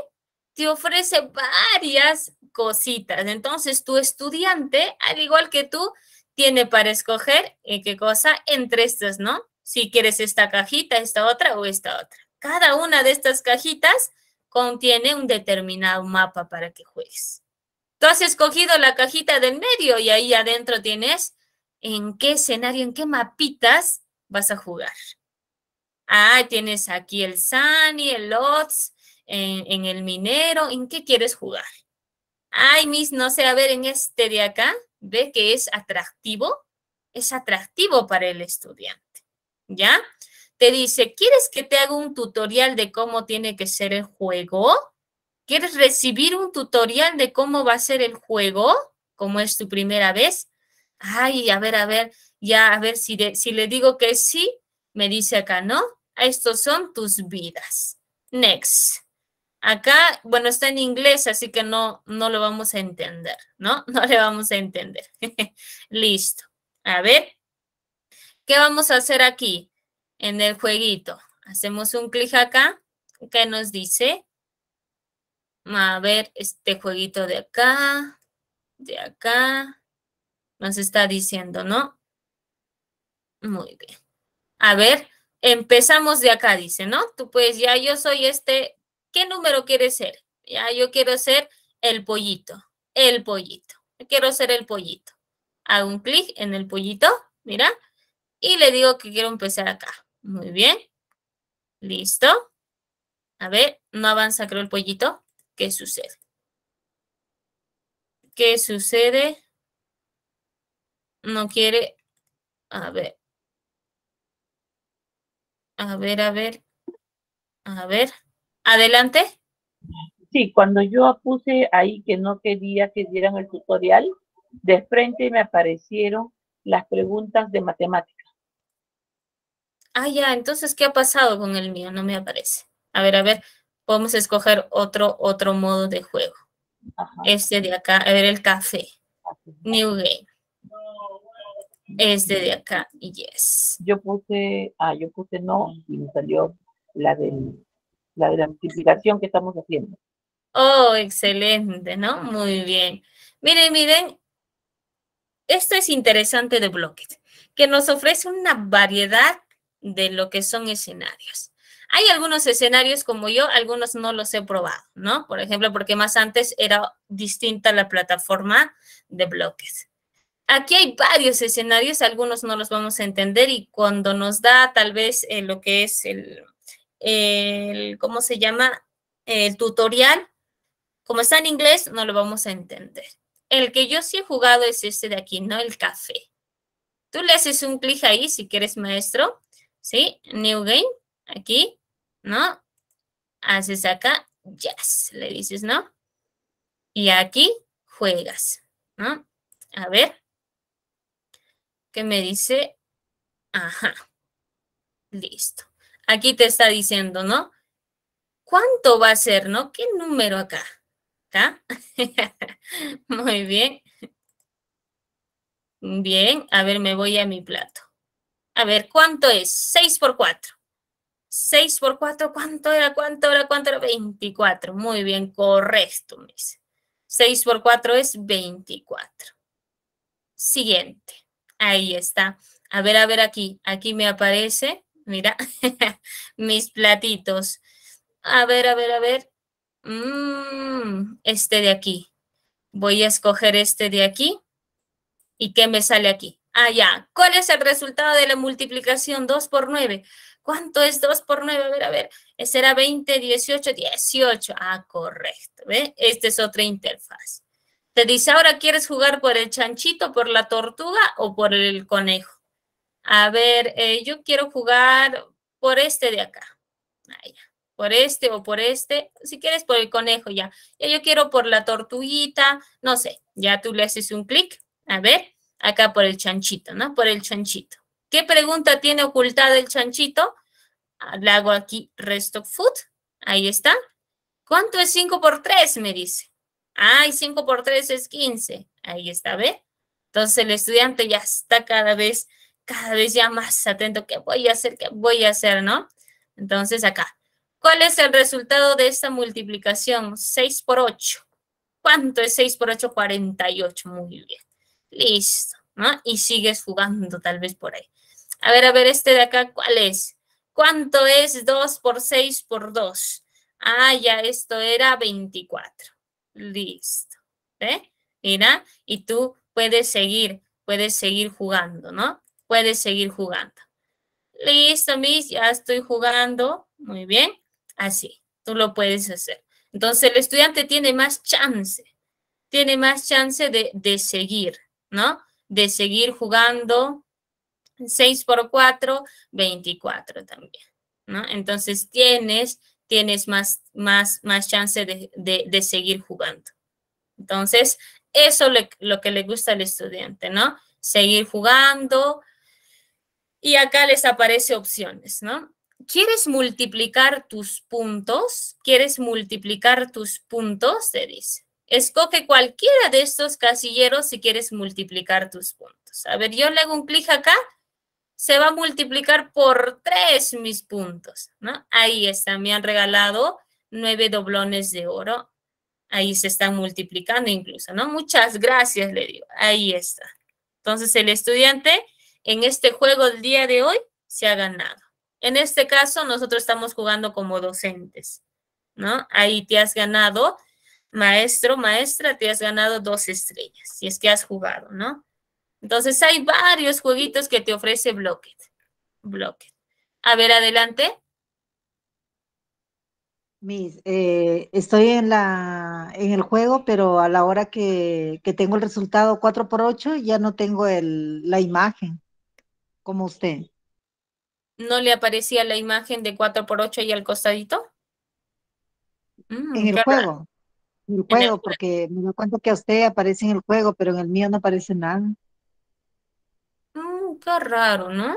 varias cositas. Entonces, tu estudiante, al igual que tú, tiene para escoger qué cosa entre estas, ¿no? Si quieres esta cajita, esta otra o esta otra. Cada una de estas cajitas contiene un determinado mapa para que juegues. Tú has escogido la cajita del medio y ahí adentro tienes en qué escenario, en qué mapitas vas a jugar. Ah, tienes aquí el Sunny, el Lots, en el minero. ¿En qué quieres jugar? Ay, Miss, no sé, a ver, en este de acá, ¿ve que es atractivo? Es atractivo para el estudiante, ¿ya? Te dice, ¿quieres que te haga un tutorial de cómo tiene que ser el juego? ¿Quieres recibir un tutorial de cómo va a ser el juego? ¿Cómo es tu primera vez? Ay, a ver, ya, a ver si le digo que sí, me dice acá, ¿no? Estos son tus vidas. Next. Acá, bueno, está en inglés, así que no lo vamos a entender, ¿no? No le vamos a entender. Listo. A ver, ¿qué vamos a hacer aquí en el jueguito? Hacemos un clic acá. ¿Qué nos dice? A ver, este jueguito de acá, nos está diciendo, ¿no? Muy bien. A ver, empezamos de acá, dice, ¿no? Tú puedes, ya yo soy ¿qué número quieres ser? Ya yo quiero ser el pollito. Yo quiero ser el pollito. Hago un clic en el pollito, mira, y le digo que quiero empezar acá. Muy bien. Listo. A ver, no avanza, creo, el pollito. ¿Qué sucede? ¿Qué sucede? No quiere. A ver. A ver. Adelante. Sí, cuando yo puse ahí que no quería que dieran el tutorial, de frente me aparecieron las preguntas de matemáticas. Ah, ya, entonces, ¿qué ha pasado con el mío? No me aparece. A ver, podemos escoger otro modo de juego. Ajá. Este de acá, a ver, el café. New Game. Este de acá, yes. Yo puse no y me salió la de la multiplicación que estamos haciendo. Oh, excelente, ¿no? Muy bien. Miren, esto es interesante de Blocket, que nos ofrece una variedad de lo que son escenarios. Hay algunos escenarios como yo, algunos no los he probado, ¿no? Por ejemplo, porque más antes era distinta la plataforma de Blocket. Aquí hay varios escenarios, algunos no los vamos a entender y cuando nos da tal vez lo que es ¿cómo se llama? El tutorial, como está en inglés, no lo vamos a entender. El que yo sí he jugado es este de aquí, ¿no? El café. Tú le haces un clic ahí si quieres maestro, ¿sí? New Game, aquí, ¿no? Haces acá, yes, le dices, ¿no? Y aquí juegas, ¿no? A ver. ¿Qué me dice? Ajá. Listo. Aquí te está diciendo, ¿no? ¿Cuánto va a ser, no? ¿Qué número acá? ¿Acá? Muy bien. Bien. A ver, me voy a mi plato. A ver, ¿cuánto es? 6 por 4. 6 por 4, ¿cuánto era? ¿Cuánto era? ¿Cuánto era? 24. Muy bien, correcto, me dice. 6 por 4 es 24. Siguiente. Ahí está. A ver aquí. Aquí me aparece, mira, mis platitos. A ver. Este de aquí. Voy a escoger este de aquí. ¿Y qué me sale aquí? Ah, ya. ¿Cuál es el resultado de la multiplicación? 2 por 9. ¿Cuánto es 2 por 9? A ver. Será 20, 18, 18. Ah, correcto. ¿Ve? Esta es otra interfaz. Te dice, ahora quieres jugar por el chanchito, por la tortuga o por el conejo. A ver, yo quiero jugar por este de acá. Ahí, por este o por este. Si quieres por el conejo ya. Ya yo quiero por la tortuguita. No sé. Ya tú le haces un clic. A ver, acá por el chanchito, ¿no? Por el chanchito. ¿Qué pregunta tiene ocultada el chanchito? Le hago aquí rest of food. Ahí está. ¿Cuánto es 5 por 3? Me dice. Ay, 5 por 3 es 15. Ahí está, ¿ve? Entonces el estudiante ya está cada vez ya más atento. ¿Qué voy a hacer? ¿Qué voy a hacer? ¿No? Entonces acá. ¿Cuál es el resultado de esta multiplicación? 6 por 8. ¿Cuánto es 6 por 8? 48. Muy bien. Listo, ¿no? Y sigues jugando tal vez por ahí. A ver, este de acá, ¿cuál es? ¿Cuánto es 2 por 6 por 2? Ah, ya esto era 24. Listo. ¿Ve? Mira, y tú puedes seguir jugando, ¿no? Puedes seguir jugando. Listo, Miss, ya estoy jugando. Muy bien. Así, tú lo puedes hacer. Entonces, el estudiante tiene más chance de seguir, ¿no? De seguir jugando. 6 por 4, 24 también, ¿no? Entonces tienes más chance de seguir jugando. Entonces, eso es lo que le gusta al estudiante, ¿no? Seguir jugando. Y acá les aparece opciones, ¿no? ¿Quieres multiplicar tus puntos? ¿Quieres multiplicar tus puntos? Te dice. Escoge cualquiera de estos casilleros si quieres multiplicar tus puntos. A ver, yo le hago un clic acá. Se va a multiplicar por 3 mis puntos, ¿no? Ahí está, me han regalado 9 doblones de oro. Ahí se están multiplicando incluso, ¿no? Muchas gracias, le digo. Ahí está. Entonces, el estudiante en este juego del día de hoy se ha ganado. En este caso, nosotros estamos jugando como docentes, ¿no? Ahí te has ganado, maestro, maestra, te has ganado 2 estrellas, si es que has jugado, ¿no? Entonces, hay varios jueguitos que te ofrece Blocket. A ver, adelante. Miss, estoy en el juego, pero a la hora que tengo el resultado 4 por 8 ya no tengo la imagen, como usted. ¿No le aparecía la imagen de 4 por 8 ahí al costadito? En el juego, porque me doy cuenta que a usted aparece en el juego, pero en el mío no aparece nada. Qué raro, ¿no?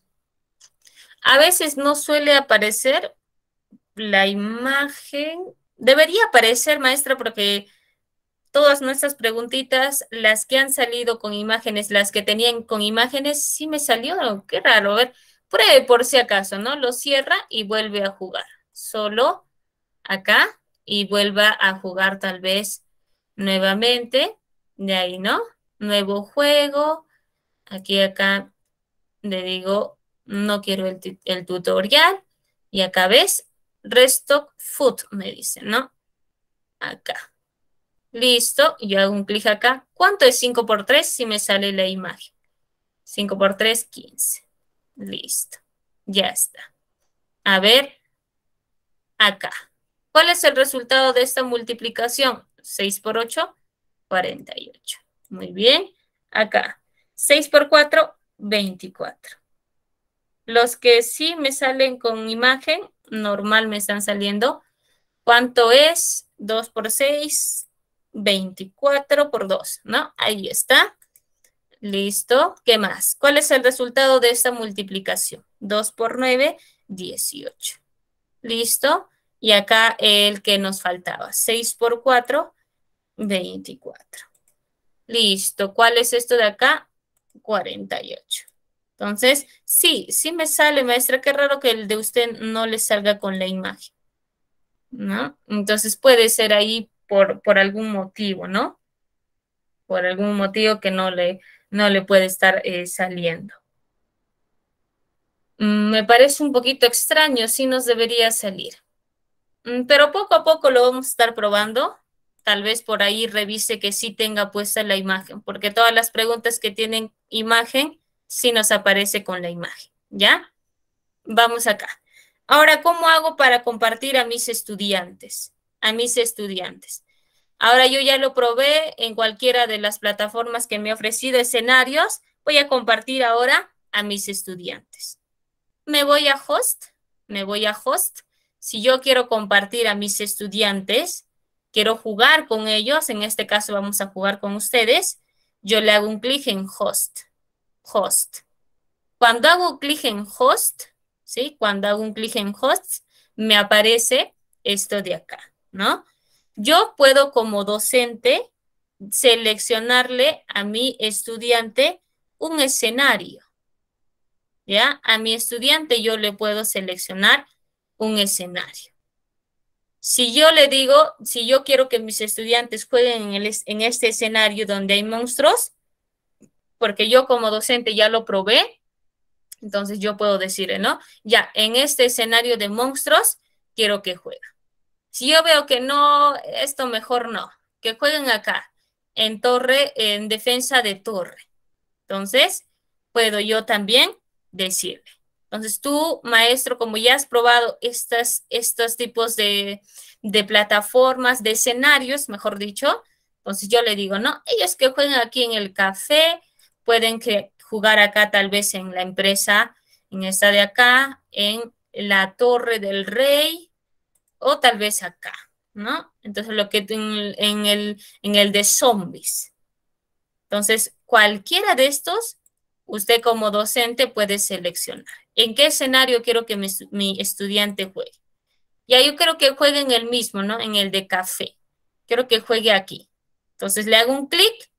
A veces no suele aparecer la imagen. Debería aparecer, maestra, porque todas nuestras preguntitas, las que han salido con imágenes, las que tenían con imágenes, sí me salió. Qué raro. A ver, pruebe por si acaso, ¿no? Lo cierra y vuelve a jugar. Solo acá y vuelva a jugar tal vez nuevamente. De ahí, ¿no? Nuevo juego. Aquí, acá, le digo, no quiero el tutorial. Y acá ves, Restock Food, me dice, ¿no? Acá. Listo, yo hago un clic acá. ¿Cuánto es 5 por 3? Si me sale la imagen. 5 por 3, 15. Listo, ya está. A ver, acá. ¿Cuál es el resultado de esta multiplicación? 6 por 8, 48. Muy bien. Acá, 6 por 4, 24. Los que sí me salen con imagen, normal me están saliendo. ¿Cuánto es? 2 por 6, 24 por 2, ¿no? Ahí está. Listo. ¿Qué más? ¿Cuál es el resultado de esta multiplicación? 2 por 9, 18. Listo. Y acá el que nos faltaba. 6 por 4, 24. Listo. ¿Cuál es esto de acá? 48. Entonces, sí me sale, maestra. Qué raro que el de usted no le salga con la imagen, ¿no? Entonces puede ser ahí por algún motivo, ¿no? Por algún motivo que no le puede estar saliendo. Me parece un poquito extraño, sí nos debería salir. Pero poco a poco lo vamos a estar probando. Tal vez por ahí revise que sí tenga puesta la imagen, porque todas las preguntas que tienen imagen, sí nos aparece con la imagen, ¿ya? Vamos acá. Ahora, ¿cómo hago para compartir a mis estudiantes? A mis estudiantes. Ahora yo ya lo probé en cualquiera de las plataformas que me ha ofrecido escenarios. Voy a compartir ahora a mis estudiantes. Me voy a Host. Si yo quiero compartir a mis estudiantes, quiero jugar con ellos, en este caso vamos a jugar con ustedes, yo le hago un clic en Host. Cuando hago clic en Host, ¿sí? Cuando hago un clic en Host, me aparece esto de acá, ¿no? Yo puedo como docente seleccionarle a mi estudiante un escenario, ¿ya? A mi estudiante yo le puedo seleccionar un escenario. Si yo le digo, si yo quiero que mis estudiantes jueguen en este escenario donde hay monstruos, porque yo como docente ya lo probé, entonces yo puedo decirle, ¿no? Ya, en este escenario de monstruos, quiero que jueguen. Si yo veo que no, esto mejor no, que jueguen acá, en torre, en defensa de torre. Entonces, puedo yo también decirle. Entonces, tú, maestro, como ya has probado estos tipos de plataformas, de escenarios, mejor dicho, entonces yo le digo, no, ellos que jueguen aquí en el café, pueden jugar acá tal vez en la empresa, en esta de acá, en la Torre del Rey, o tal vez acá, ¿no? Entonces, lo que en el de zombies. Entonces, cualquiera de estos, usted como docente puede seleccionar. ¿En qué escenario quiero que mi estudiante juegue? Ya yo creo que juegue en el mismo, ¿no? En el de café. Quiero que juegue aquí. Entonces, le hago un clic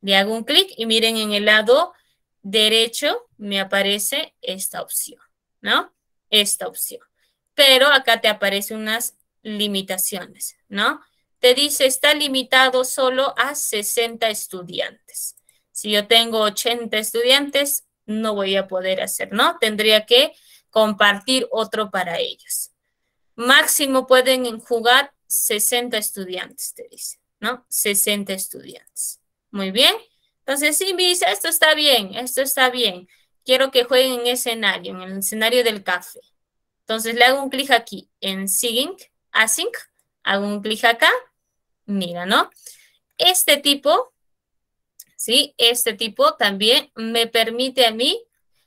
y miren en el lado derecho me aparece esta opción, ¿no? Esta opción. Pero acá te aparecen unas limitaciones, ¿no? Te dice, está limitado solo a 60 estudiantes. Si yo tengo 80 estudiantes, no voy a poder hacer, ¿no? Tendría que compartir otro para ellos. Máximo pueden jugar 60 estudiantes, te dice, ¿no? 60 estudiantes. Muy bien. Entonces, sí, me dice, esto está bien. Quiero que jueguen en escenario, en el escenario del café. Entonces, le hago un clic aquí en Async, hago un clic acá, mira, ¿no? Este tipo, ¿sí? Este tipo también me permite a mí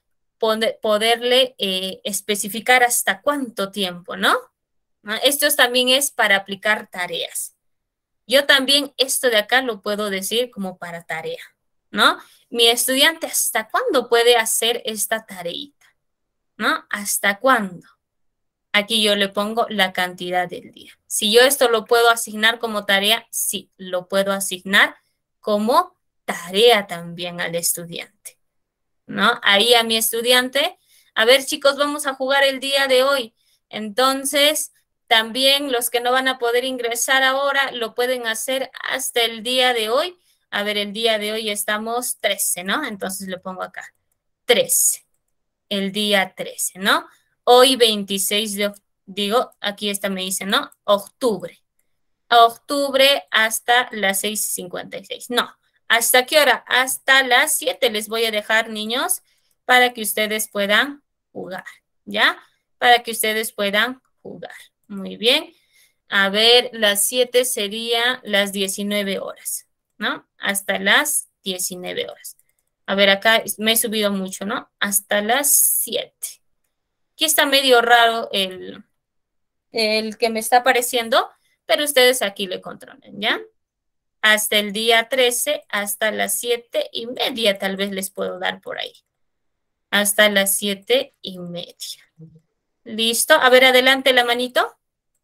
poderle especificar hasta cuánto tiempo, ¿no? Esto también es para aplicar tareas. Yo también esto de acá lo puedo decir como para tarea, ¿no? Mi estudiante, ¿hasta cuándo puede hacer esta tareita? ¿No? ¿Hasta cuándo? Aquí yo le pongo la cantidad del día. Si yo esto lo puedo asignar como tarea, sí, lo puedo asignar como tarea también al estudiante, ¿no? Ahí a mi estudiante, a ver chicos, vamos a jugar el día de hoy. Entonces, también los que no van a poder ingresar ahora, lo pueden hacer hasta el día de hoy. A ver, el día de hoy estamos 13, ¿no? Entonces le pongo acá, 13, el día 13, ¿no? Hoy 26 de octubre, digo, aquí está, me dice, ¿no? Octubre. Octubre hasta las 6:56. No, ¿hasta qué hora? Hasta las 7 les voy a dejar, niños, para que ustedes puedan jugar, ¿ya? Para que ustedes puedan jugar. Muy bien. A ver, las 7 sería las 19 horas, ¿no? Hasta las 19 horas. A ver, acá me he subido mucho, ¿no? Hasta las 7. Aquí está medio raro el que me está apareciendo, pero ustedes aquí le controlan, ¿ya? Hasta el día 13, hasta las 7:30 tal vez les puedo dar por ahí. Hasta las 7:30. ¿Listo? A ver, adelante la manito.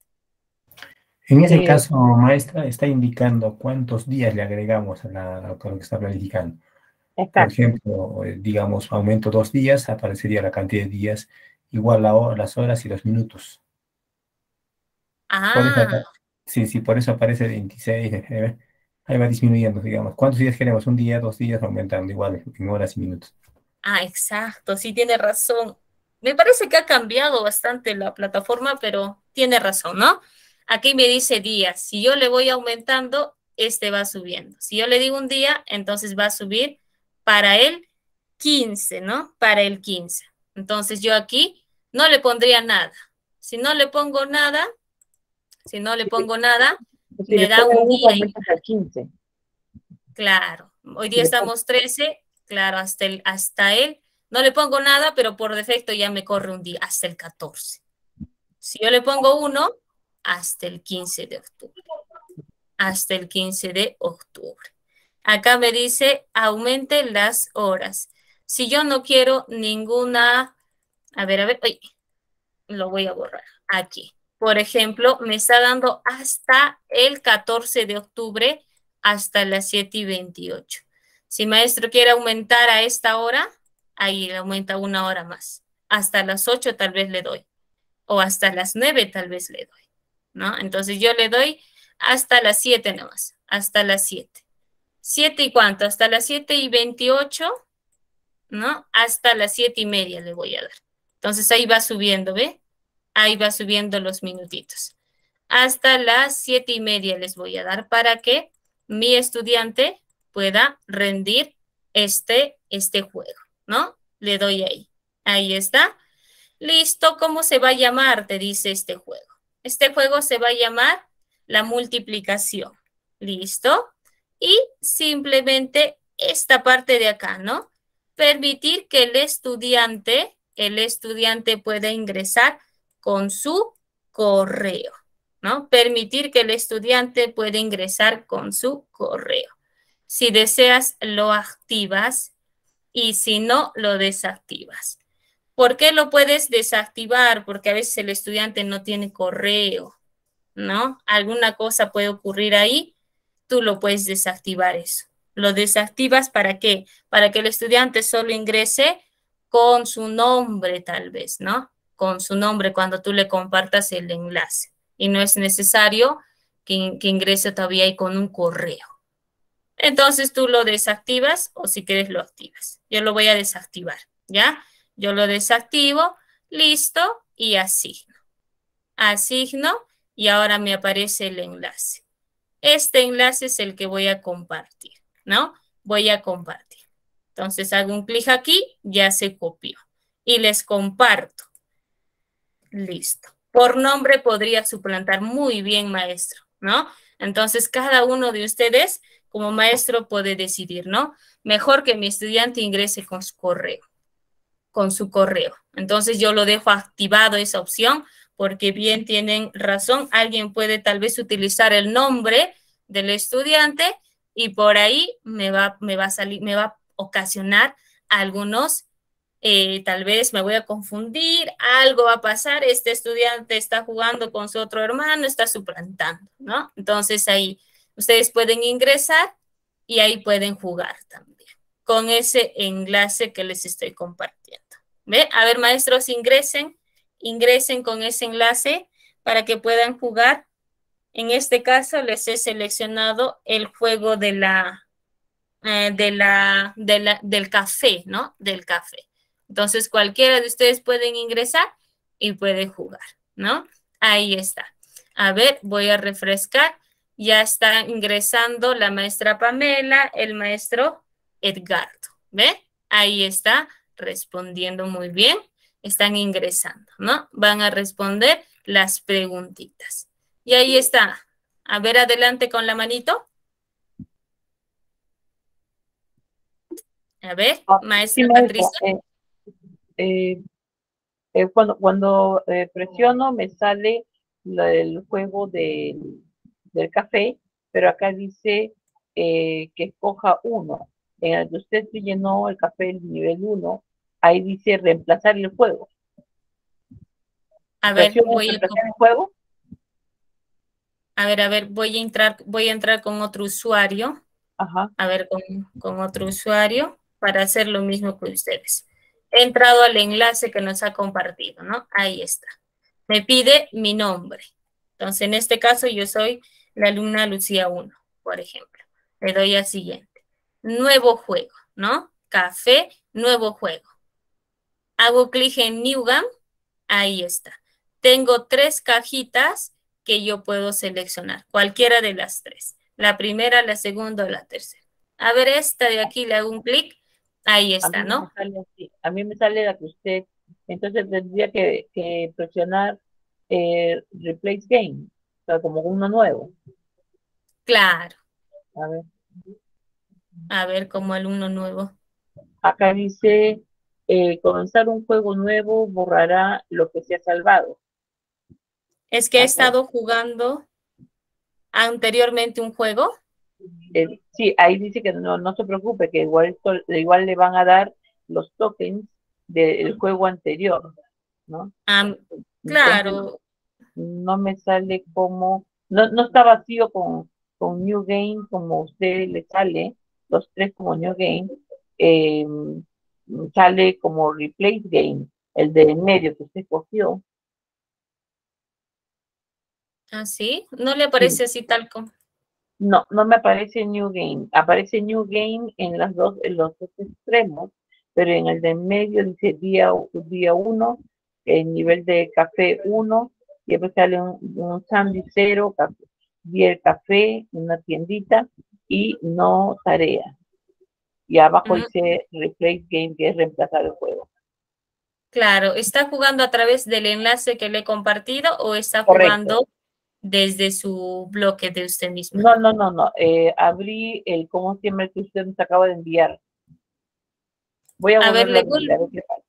En ese caso, maestra, está indicando cuántos días le agregamos a lo que está planificando. Por ejemplo, digamos, aumento 2 días, aparecería la cantidad de días igual a las horas y los minutos. Por eso, sí, por eso aparece 26, ahí va disminuyendo, digamos. ¿Cuántos días queremos? Un día, 2 días, aumentando igual en horas y minutos. Exacto, sí tiene razón. Me parece que ha cambiado bastante la plataforma, pero tiene razón, ¿no? Aquí me dice días. Si yo le voy aumentando, este va subiendo. Si yo le digo un día, entonces va a subir para el 15, ¿no? Para el 15. Entonces yo aquí no le pondría nada. Si no le pongo nada, me da un día. Al 15. Claro, hoy día estamos 13, claro, hasta él. No le pongo nada, pero por defecto ya me corre un día, hasta el 14. Si yo le pongo 1, hasta el 15 de octubre. Hasta el 15 de octubre. Acá me dice, aumente las horas. Si yo no quiero ninguna, a ver, lo voy a borrar aquí. Por ejemplo, me está dando hasta el 14 de octubre, hasta las 7:28. Si maestro quiere aumentar a esta hora, ahí le aumenta 1 hora más. Hasta las 8 tal vez le doy. O hasta las 9 tal vez le doy, ¿no? Entonces yo le doy hasta las 7 nomás. Hasta las 7. ¿7 y cuánto? Hasta las 7:28, ¿no? Hasta las 7:30 le voy a dar. Entonces ahí va subiendo, ¿ve? Ahí va subiendo los minutitos. Hasta las 7:30 les voy a dar para que mi estudiante pueda rendir este juego, ¿no? Le doy ahí. Ahí está. Listo, ¿cómo se va a llamar? Te dice este juego. Este juego se va a llamar la multiplicación. ¿Listo? Y simplemente esta parte de acá, ¿no? Permitir que el estudiante pueda ingresar con su correo, ¿no? Permitir que el estudiante pueda ingresar con su correo. Si deseas, lo activas y si no, lo desactivas. ¿Por qué lo puedes desactivar? Porque a veces el estudiante no tiene correo, ¿no? Alguna cosa puede ocurrir ahí, tú lo puedes desactivar eso. ¿Lo desactivas para qué? Para que el estudiante solo ingrese con su nombre tal vez, ¿no? Con su nombre cuando tú le compartas el enlace. Y no es necesario que ingrese todavía ahí con un correo. Entonces tú lo desactivas o si quieres lo activas. Yo lo voy a desactivar, ¿ya? Yo lo desactivo, listo, y asigno. Asigno y ahora me aparece el enlace. Este enlace es el que voy a compartir, ¿no? Voy a compartir. Entonces hago un clic aquí, ya se copió. Y les comparto. Listo. Por nombre podría suplantar muy bien maestro, ¿no? Entonces cada uno de ustedes como maestro puede decidir, ¿no? Mejor que mi estudiante ingrese con su correo. Con su correo. Entonces yo lo dejo activado esa opción porque bien tienen razón. Alguien puede tal vez utilizar el nombre del estudiante y por ahí me va a ocasionar algunos tal vez me voy a confundir, algo va a pasar, este estudiante está jugando con su otro hermano, está suplantando, ¿no? Entonces ahí ustedes pueden ingresar y ahí pueden jugar también con ese enlace que les estoy compartiendo. ¿Ve? A ver, maestros, ingresen con ese enlace para que puedan jugar. En este caso les he seleccionado el juego del café, ¿no? Del café. Entonces, cualquiera de ustedes pueden ingresar y pueden jugar, ¿no? Ahí está. A ver, voy a refrescar. Ya está ingresando la maestra Pamela, el maestro Edgardo. ¿Ve? Ahí está respondiendo muy bien. Están ingresando, ¿no? Van a responder las preguntitas. Y ahí está. A ver, adelante con la manito. A ver, maestra sí, Patricia. Cuando presiono me sale el juego del café, pero acá dice que escoja uno. En el que usted llenó el café el nivel 1, ahí dice reemplazar el juego. A ver, voy a reemplazar el juego. A ver, voy a entrar con otro usuario. Ajá. A ver, con otro usuario para hacer lo mismo que ustedes. He entrado al enlace que nos ha compartido, ¿no? Ahí está. Me pide mi nombre. Entonces, en este caso, yo soy la alumna Lucía 1, por ejemplo. Le doy a siguiente. Nuevo juego, ¿no? Café, nuevo juego. Hago clic en New Game. Ahí está. Tengo 3 cajitas que yo puedo seleccionar, cualquiera de las 3. La primera, la segunda o la tercera. A ver, esta de aquí le hago un clic. Ahí está, ¿no? A mí me sale la que usted, entonces tendría que presionar Replace Game, o sea, como uno nuevo. Claro. A ver. A ver, como alumno nuevo. Acá dice, comenzar un juego nuevo borrará lo que se ha salvado. Es que he estado jugando anteriormente un juego. Sí, ahí dice que no se preocupe, que igual le van a dar los tokens del juego anterior, ¿no? Claro. Entonces, no me sale como, no está vacío con New Game como usted le sale, los 3 como New Game, sale como Replace Game, el de en medio que usted escogió. ¿Ah, sí? ¿No le aparece así tal como? No me aparece New Game. Aparece New Game en los dos extremos, pero en el de en medio dice día 1, el nivel de café 1, y después sale un sándwich 0, día el café, una tiendita, y no tarea. Y abajo dice Replace Game, que es reemplazar el juego. Claro, ¿está jugando a través del enlace que le he compartido o está jugando desde su bloque de usted mismo? No. Abrí el cómo siempre que usted nos acaba de enviar. Voy a volverlo a enviar.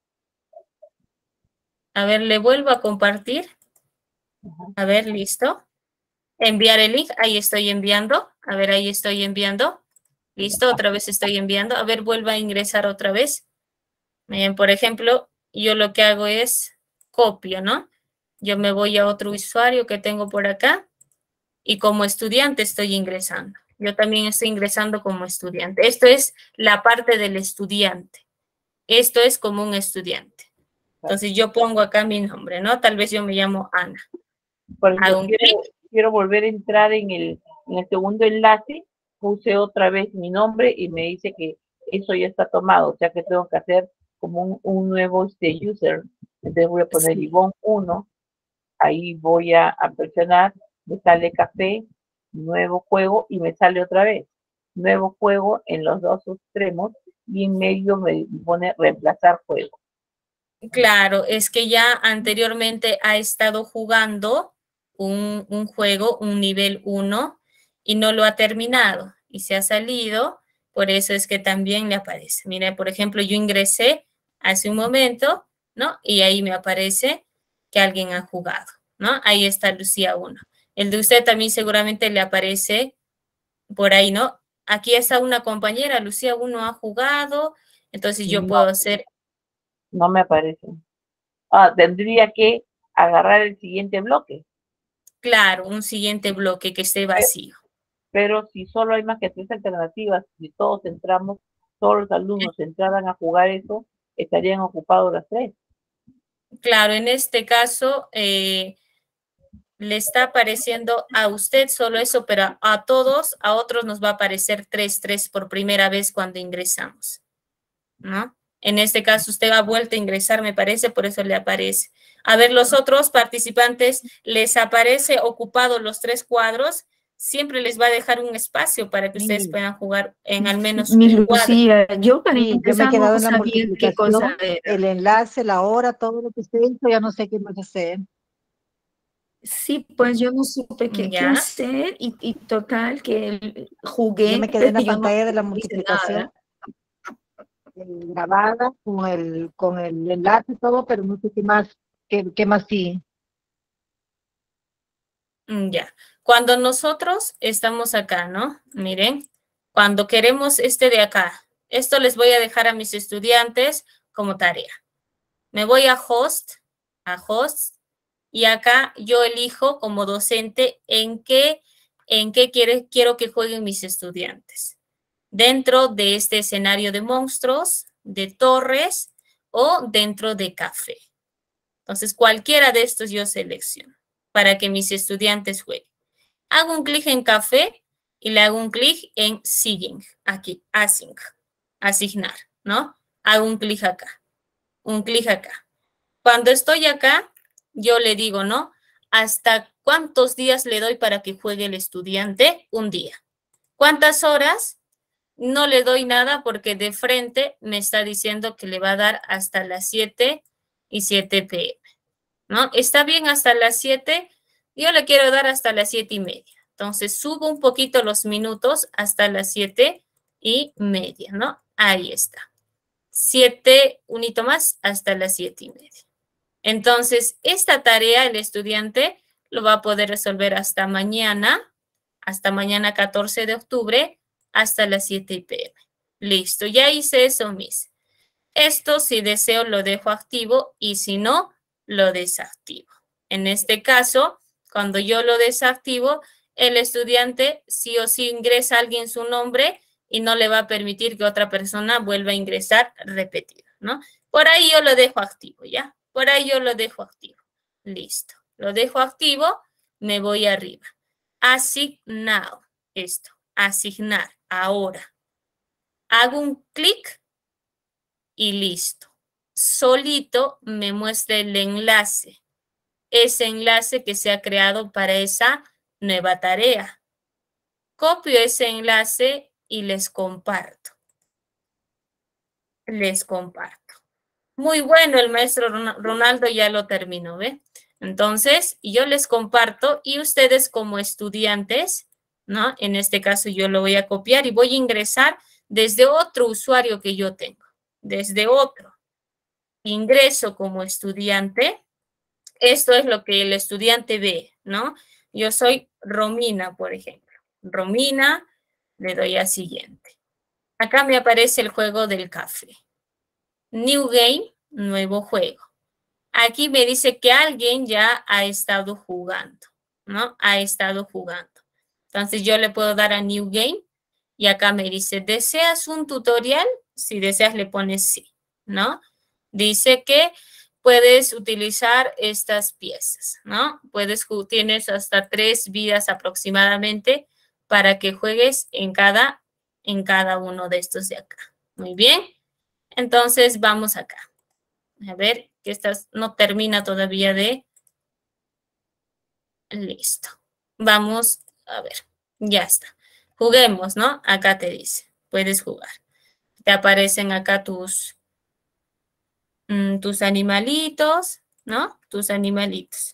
A ver, le vuelvo a compartir. A ver, listo. Enviar el link. Ahí estoy enviando. A ver, ahí estoy enviando. Listo, otra vez estoy enviando. A ver, vuelva a ingresar otra vez. Miren, por ejemplo, yo lo que hago es copio, ¿no? Yo me voy a otro usuario que tengo por acá y como estudiante estoy ingresando. Yo también estoy ingresando como estudiante. Esto es la parte del estudiante. Esto es como un estudiante. Entonces yo pongo acá mi nombre, ¿no? Tal vez yo me llamo Ana. Quiero volver a entrar en el segundo enlace. Puse otra vez mi nombre y me dice que eso ya está tomado. O sea que tengo que hacer como un nuevo user. Entonces voy a poner Ivonne 1. Ahí voy a presionar. Me sale café, nuevo juego y me sale otra vez. Nuevo juego en los dos extremos y en medio me pone reemplazar juego. Claro, es que ya anteriormente ha estado jugando un juego, un nivel 1, y no lo ha terminado y se ha salido, por eso es que también le aparece. Mira, por ejemplo, yo ingresé hace un momento, ¿no? Y ahí me aparece que alguien ha jugado, ¿no? Ahí está Lucía 1. El de usted también seguramente le aparece por ahí, ¿no? Aquí está una compañera, Lucía 1 ha jugado, entonces yo puedo hacer No me aparece. Ah, tendría que agarrar el siguiente bloque. Claro, un siguiente bloque que esté vacío. Pero si solo hay más que 3 alternativas, si todos entramos, todos los alumnos entraran a jugar eso, estarían ocupados las 3. Claro, en este caso le está apareciendo a usted solo eso, pero a todos, a otros nos va a aparecer 3 por primera vez cuando ingresamos, ¿no? En este caso usted ha vuelto a ingresar, me parece, por eso le aparece. A ver, los otros participantes, les aparece ocupado los 3 cuadros, siempre les va a dejar un espacio para que ustedes puedan jugar en al menos Mi un cuadro. Lucía, yo para Sí, yo me he empezar quedado no en la sabía qué cosa multiplicación, era. el enlace, la hora, todo lo que usted hizo, ya no sé qué más hacer. Sí, pues yo no supe qué Ya. hacer y total que Yo jugué, me quedé en la pero yo no pantalla de la hice multiplicación, nada. grabada con el enlace y todo, pero no sé qué más sí. Ya. Cuando nosotros estamos acá, ¿no? Miren, cuando queremos este de acá, esto les voy a dejar a mis estudiantes como tarea. Me voy a host, y acá yo elijo como docente en qué quiero que jueguen mis estudiantes. Dentro de este escenario de monstruos, de torres o dentro de café. Entonces, cualquiera de estos yo selecciono para que mis estudiantes jueguen. Hago un clic en café y le hago un clic en Signing, aquí, asignar, ¿no? Hago un clic acá, un clic acá. Cuando estoy acá, yo le digo, ¿no? ¿Hasta cuántos días le doy para que juegue el estudiante? Un día. ¿Cuántas horas? No le doy nada porque de frente me está diciendo que le va a dar hasta las 7 y 7 p.m., ¿no? ¿Está bien hasta las 7? Yo le quiero dar hasta las 7:30. Entonces, subo un poquito los minutos hasta las 7:30, ¿no? Ahí está. 7, un hito más, hasta las 7:30. Entonces, esta tarea el estudiante lo va a poder resolver hasta mañana 14 de octubre, hasta las 7 p.m. Listo, ya hice eso, Miss. Esto, si deseo, lo dejo activo y si no, lo desactivo. En este caso, cuando yo lo desactivo, el estudiante sí o sí ingresa a alguien su nombre y no le va a permitir que otra persona vuelva a ingresar repetido, ¿no? Por ahí yo lo dejo activo, ¿ya? Por ahí yo lo dejo activo. Listo. Lo dejo activo, me voy arriba. Asignar, esto. Asignar, ahora. Hago un clic y listo. Solito me muestra el enlace. Ese enlace que se ha creado para esa nueva tarea. Copio ese enlace y les comparto. Les comparto. Muy bueno, el maestro Ronaldo ya lo terminó, ¿ve? Entonces, yo les comparto y ustedes como estudiantes, ¿no? En este caso yo lo voy a copiar y voy a ingresar desde otro usuario que yo tengo. Desde otro. Ingreso como estudiante. Esto es lo que el estudiante ve, ¿no? Yo soy Romina, por ejemplo. Romina, le doy a siguiente. Acá me aparece el juego del café. New Game, nuevo juego. Aquí me dice que alguien ya ha estado jugando, ¿no? Ha estado jugando. Entonces yo le puedo dar a New Game y acá me dice, ¿deseas un tutorial? Si deseas le pones sí, ¿no? Dice que puedes utilizar estas piezas, ¿no? Tienes hasta 3 vidas aproximadamente para que juegues en cada uno de estos de acá. Muy bien. Entonces, vamos acá. A ver, que esta no termina todavía de... Listo. Vamos a ver. Ya está. Juguemos, ¿no? Acá te dice. Puedes jugar. Te aparecen acá tus animalitos, ¿no? Tus animalitos.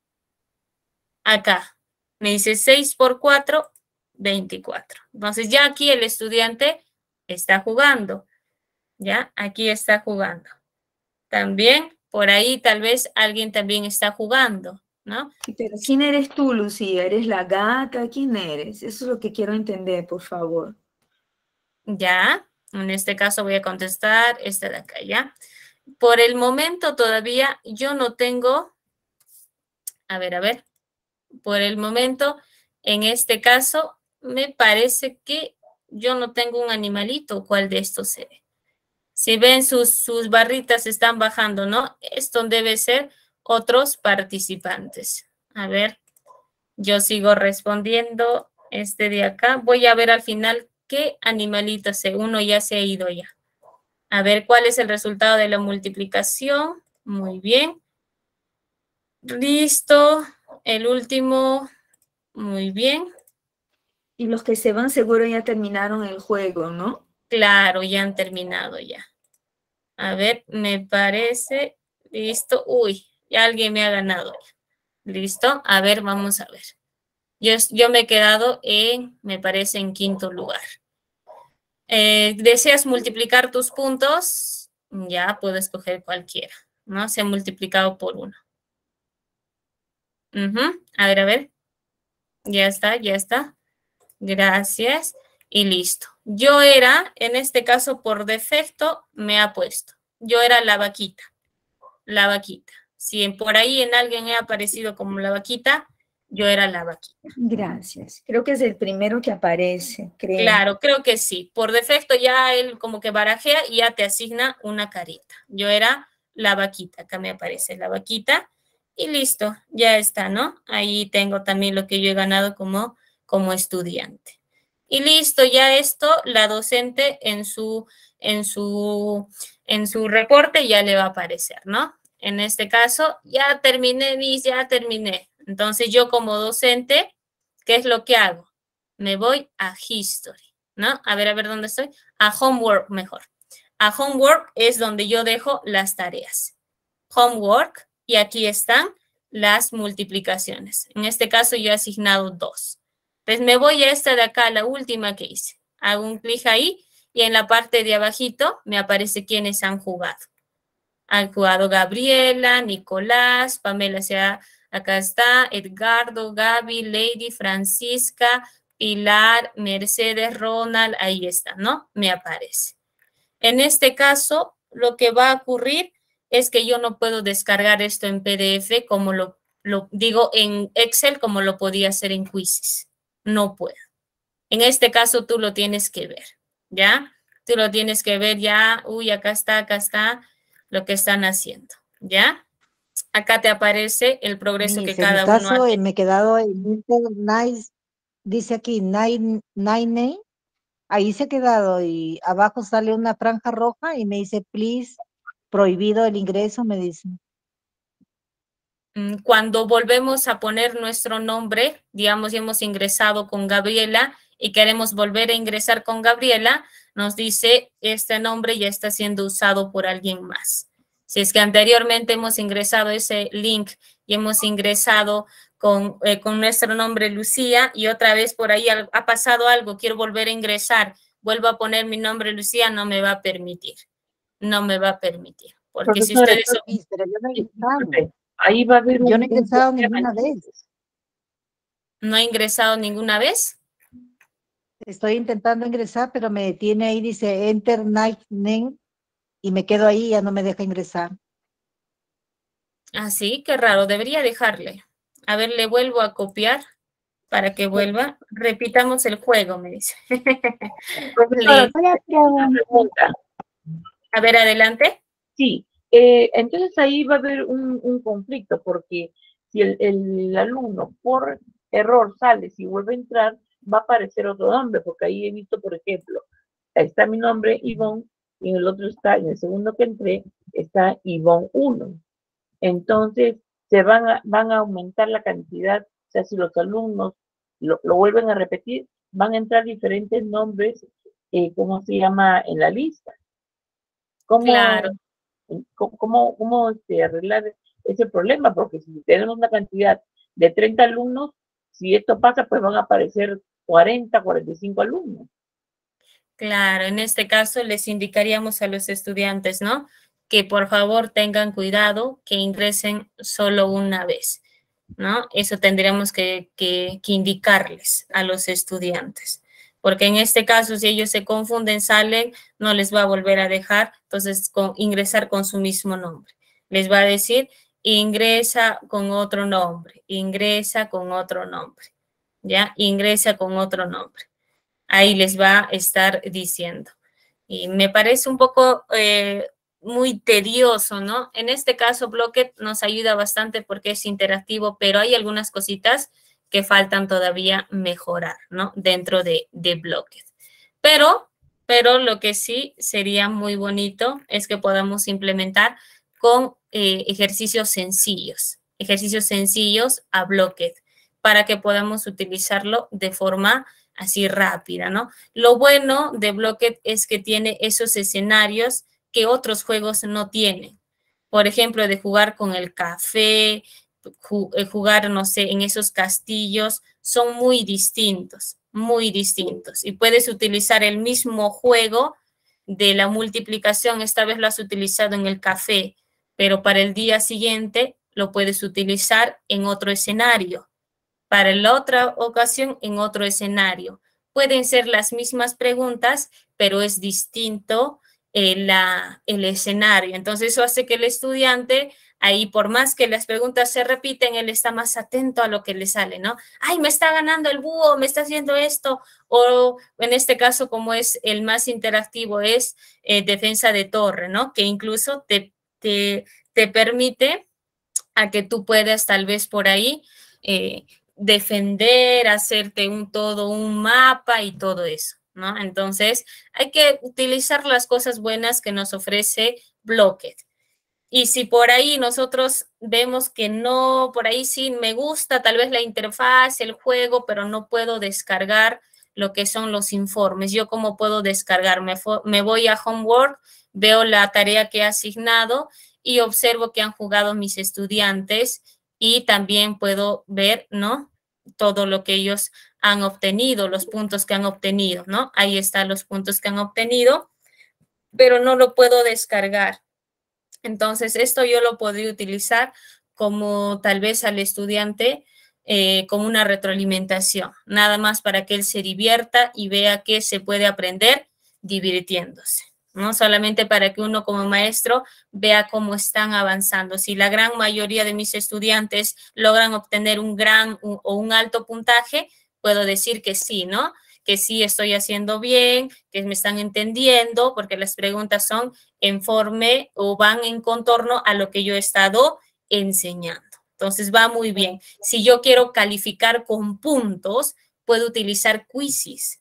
Acá. Me dice 6 por 4, 24. Entonces, ya aquí el estudiante está jugando. ¿Ya? Aquí está jugando. También, por ahí tal vez alguien también está jugando, ¿no? Pero ¿quién eres tú, Lucía? ¿Eres la gata? ¿Quién eres? Eso es lo que quiero entender, por favor. Ya, en este caso voy a contestar esta de acá, ¿ya? por el momento todavía yo no tengo, a ver, por el momento, en este caso, me parece que yo no tengo un animalito. ¿Cuál de estos se ve? Si ven sus barritas están bajando, ¿no? Esto debe ser otros participantes. A ver, yo sigo respondiendo este de acá. Voy a ver al final qué animalito se. Uno ya se ha ido ya. A ver cuál es el resultado de la multiplicación. Muy bien. Listo. El último. Muy bien. Y los que se van seguro ya terminaron el juego, ¿no? Claro, ya han terminado ya. A ver, me parece. Listo. Uy, ya alguien me ha ganado. Listo. A ver, vamos a ver. Yo me he quedado me parece, en quinto lugar. ¿Deseas multiplicar tus puntos? Ya, puedes escoger cualquiera, ¿no? Se ha multiplicado por 1. A ver. Ya está. Gracias. Y listo. Yo era, en este caso, por defecto, me ha puesto. Yo era la vaquita. La vaquita. Si por ahí en alguien he aparecido como la vaquita, yo era la vaquita. Gracias. Creo que es el primero que aparece, creo. Claro, creo que sí. Por defecto ya él como que barajea y ya te asigna una carita. Yo era la vaquita. Acá me aparece la vaquita. Y listo, ya está, ¿no? Ahí tengo también lo que yo he ganado como estudiante. Y listo, ya esto, la docente en su reporte ya le va a aparecer, ¿no? En este caso, ya terminé, Miss, ya terminé. Entonces, yo como docente, ¿qué es lo que hago? Me voy a History, ¿no? A ver dónde estoy. A Homework, mejor. A Homework es donde yo dejo las tareas. Homework, y aquí están las multiplicaciones. En este caso, yo he asignado 2. Entonces, me voy a esta de acá, la última que hice. Hago un clic ahí y en la parte de abajito me aparece quiénes han jugado. Han jugado Gabriela, Nicolás, Pamela, acá está, Edgardo, Gaby, Lady, Francisca, Pilar, Mercedes, Ronald, ahí está, ¿no? Me aparece. En este caso, lo que va a ocurrir es que yo no puedo descargar esto en PDF como lo digo en Excel como lo podía hacer en Quizzes. No puedo. En este caso tú lo tienes que ver, ¿ya? Tú lo tienes que ver ya. Uy, acá está lo que están haciendo, ¿ya? Acá te aparece el progreso que cada uno hace. En mi caso, me he quedado en Nice, dice aquí, nine, ahí se ha quedado y abajo sale una franja roja y me dice, please, prohibido el ingreso, me dice. Cuando volvemos a poner nuestro nombre, digamos, ya hemos ingresado con Gabriela y queremos volver a ingresar con Gabriela, nos dice, este nombre ya está siendo usado por alguien más. Si es que anteriormente hemos ingresado ese link y hemos ingresado con nuestro nombre Lucía y otra vez por ahí ha pasado algo, quiero volver a ingresar, vuelvo a poner mi nombre Lucía, no me va a permitir. No me va a permitir. Porque si ustedes... Ahí va a haber yo no he ingresado ninguna vez. ¿No ha ingresado ninguna vez? Estoy intentando ingresar, pero me detiene ahí, dice Enter Night Name, y me quedo ahí y ya no me deja ingresar. Ah, sí, qué raro, debería dejarle. A ver, le vuelvo a copiar para que vuelva. Repitamos el juego, me dice. Profesora, una pregunta. A ver, adelante. Sí, entonces ahí va a haber un conflicto, porque si el alumno por error sale, si vuelve a entrar, va a aparecer otro nombre, porque ahí he visto, por ejemplo, está mi nombre, Ivonne, y en el otro está, en el segundo que entré, está Ivonne 1. Entonces, se van a aumentar la cantidad, o sea, si los alumnos lo vuelven a repetir, van a entrar diferentes nombres, ¿cómo se llama? En la lista. Claro. ¿Cómo arreglar ese problema? Porque si tenemos una cantidad de 30 alumnos, si esto pasa, pues van a aparecer 40, 45 alumnos. Claro, en este caso les indicaríamos a los estudiantes, ¿no? Que por favor tengan cuidado, que ingresen solo una vez, ¿no? Eso tendríamos que indicarles a los estudiantes. porque en este caso, si ellos se confunden, salen, no les va a volver a dejar, entonces ingresar con su mismo nombre. Les va a decir, ingresa con otro nombre, ingresa con otro nombre, ¿ya? Ingresa con otro nombre. Ahí les va a estar diciendo. Y me parece un poco muy tedioso, ¿no? En este caso, Blocket nos ayuda bastante porque es interactivo, pero hay algunas cositas que faltan todavía mejorar, ¿no? Dentro de Blocket. Pero lo que sí sería muy bonito es que podamos implementar con ejercicios sencillos a Blocket para que podamos utilizarlo de forma así rápida, ¿no? Lo bueno de Blocket es que tiene esos escenarios que otros juegos no tienen. Por ejemplo, de jugar con el café, jugar, no sé, en esos castillos, son muy distintos. Y puedes utilizar el mismo juego de la multiplicación, esta vez lo has utilizado en el café, pero para el día siguiente lo puedes utilizar en otro escenario. Para la otra ocasión, en otro escenario. Pueden ser las mismas preguntas, pero es distinto el escenario. Entonces, eso hace que el estudiante, ahí por más que las preguntas se repiten, él está más atento a lo que le sale, ¿no? ¡Ay, me está ganando el búho! ¡Me está haciendo esto! O en este caso, como es el más interactivo, es defensa de torre, ¿no? Que incluso te permite a que tú puedas tal vez por ahí defender, hacerte todo un mapa y todo eso, ¿no? Entonces, hay que utilizar las cosas buenas que nos ofrece Blocket. Y si por ahí nosotros vemos que no, por ahí sí me gusta tal vez la interfaz, el juego, pero no puedo descargar lo que son los informes. ¿Yo cómo puedo descargar? Me voy a Homework, veo la tarea que he asignado y observo que han jugado mis estudiantes y también puedo ver, ¿no? Todo lo que ellos han obtenido, los puntos que han obtenido, ¿no? Ahí están los puntos que han obtenido, pero no lo puedo descargar. Entonces, esto yo lo podría utilizar como tal vez al estudiante como una retroalimentación, nada más para que él se divierta y vea que se puede aprender divirtiéndose. No solamente para que uno como maestro vea cómo están avanzando. Si la gran mayoría de mis estudiantes logran obtener un gran o un alto puntaje, puedo decir que sí, ¿no? Que sí estoy haciendo bien, que me están entendiendo, porque las preguntas son conforme o van en contorno a lo que yo he estado enseñando. Entonces va muy bien. Si yo quiero calificar con puntos, puedo utilizar quizzes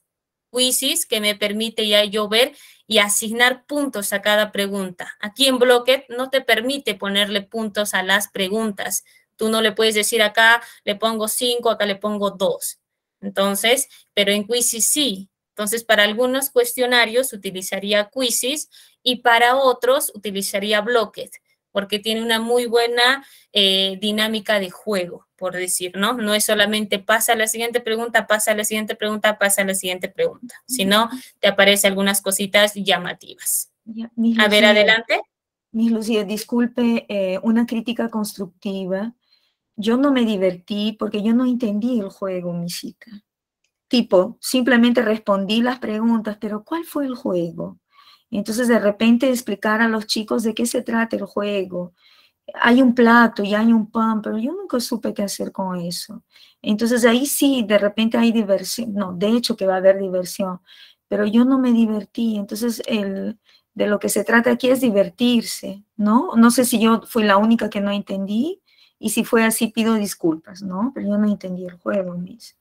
que me permite ya yo ver y asignar puntos a cada pregunta. Aquí en Blocket no te permite ponerle puntos a las preguntas. Tú no le puedes decir acá le pongo 5, acá le pongo 2. Entonces, pero en Quizzes sí. Entonces, para algunos cuestionarios utilizaría Quizzes y para otros utilizaría Blocket, porque tiene una muy buena dinámica de juego, por decir, ¿no? No es solamente pasa a la siguiente pregunta, pasa a la siguiente pregunta, pasa a la siguiente pregunta, sino te aparecen algunas cositas llamativas. Ya, a ver, adelante. Miss Lucía, disculpe, una crítica constructiva. Yo no me divertí porque yo no entendí el juego, mi chica. Tipo, simplemente respondí las preguntas, pero ¿cuál fue el juego? Entonces, de repente, explicar a los chicos de qué se trata el juego. Hay un plato y hay un pan, pero yo nunca supe qué hacer con eso. Entonces, ahí sí, de repente hay diversión. No, de hecho que va a haber diversión, pero yo no me divertí. Entonces, de lo que se trata aquí es divertirse, ¿no? No sé si yo fui la única que no entendí, y si fue así, pido disculpas, ¿no? Pero yo no entendí el juego, Miss.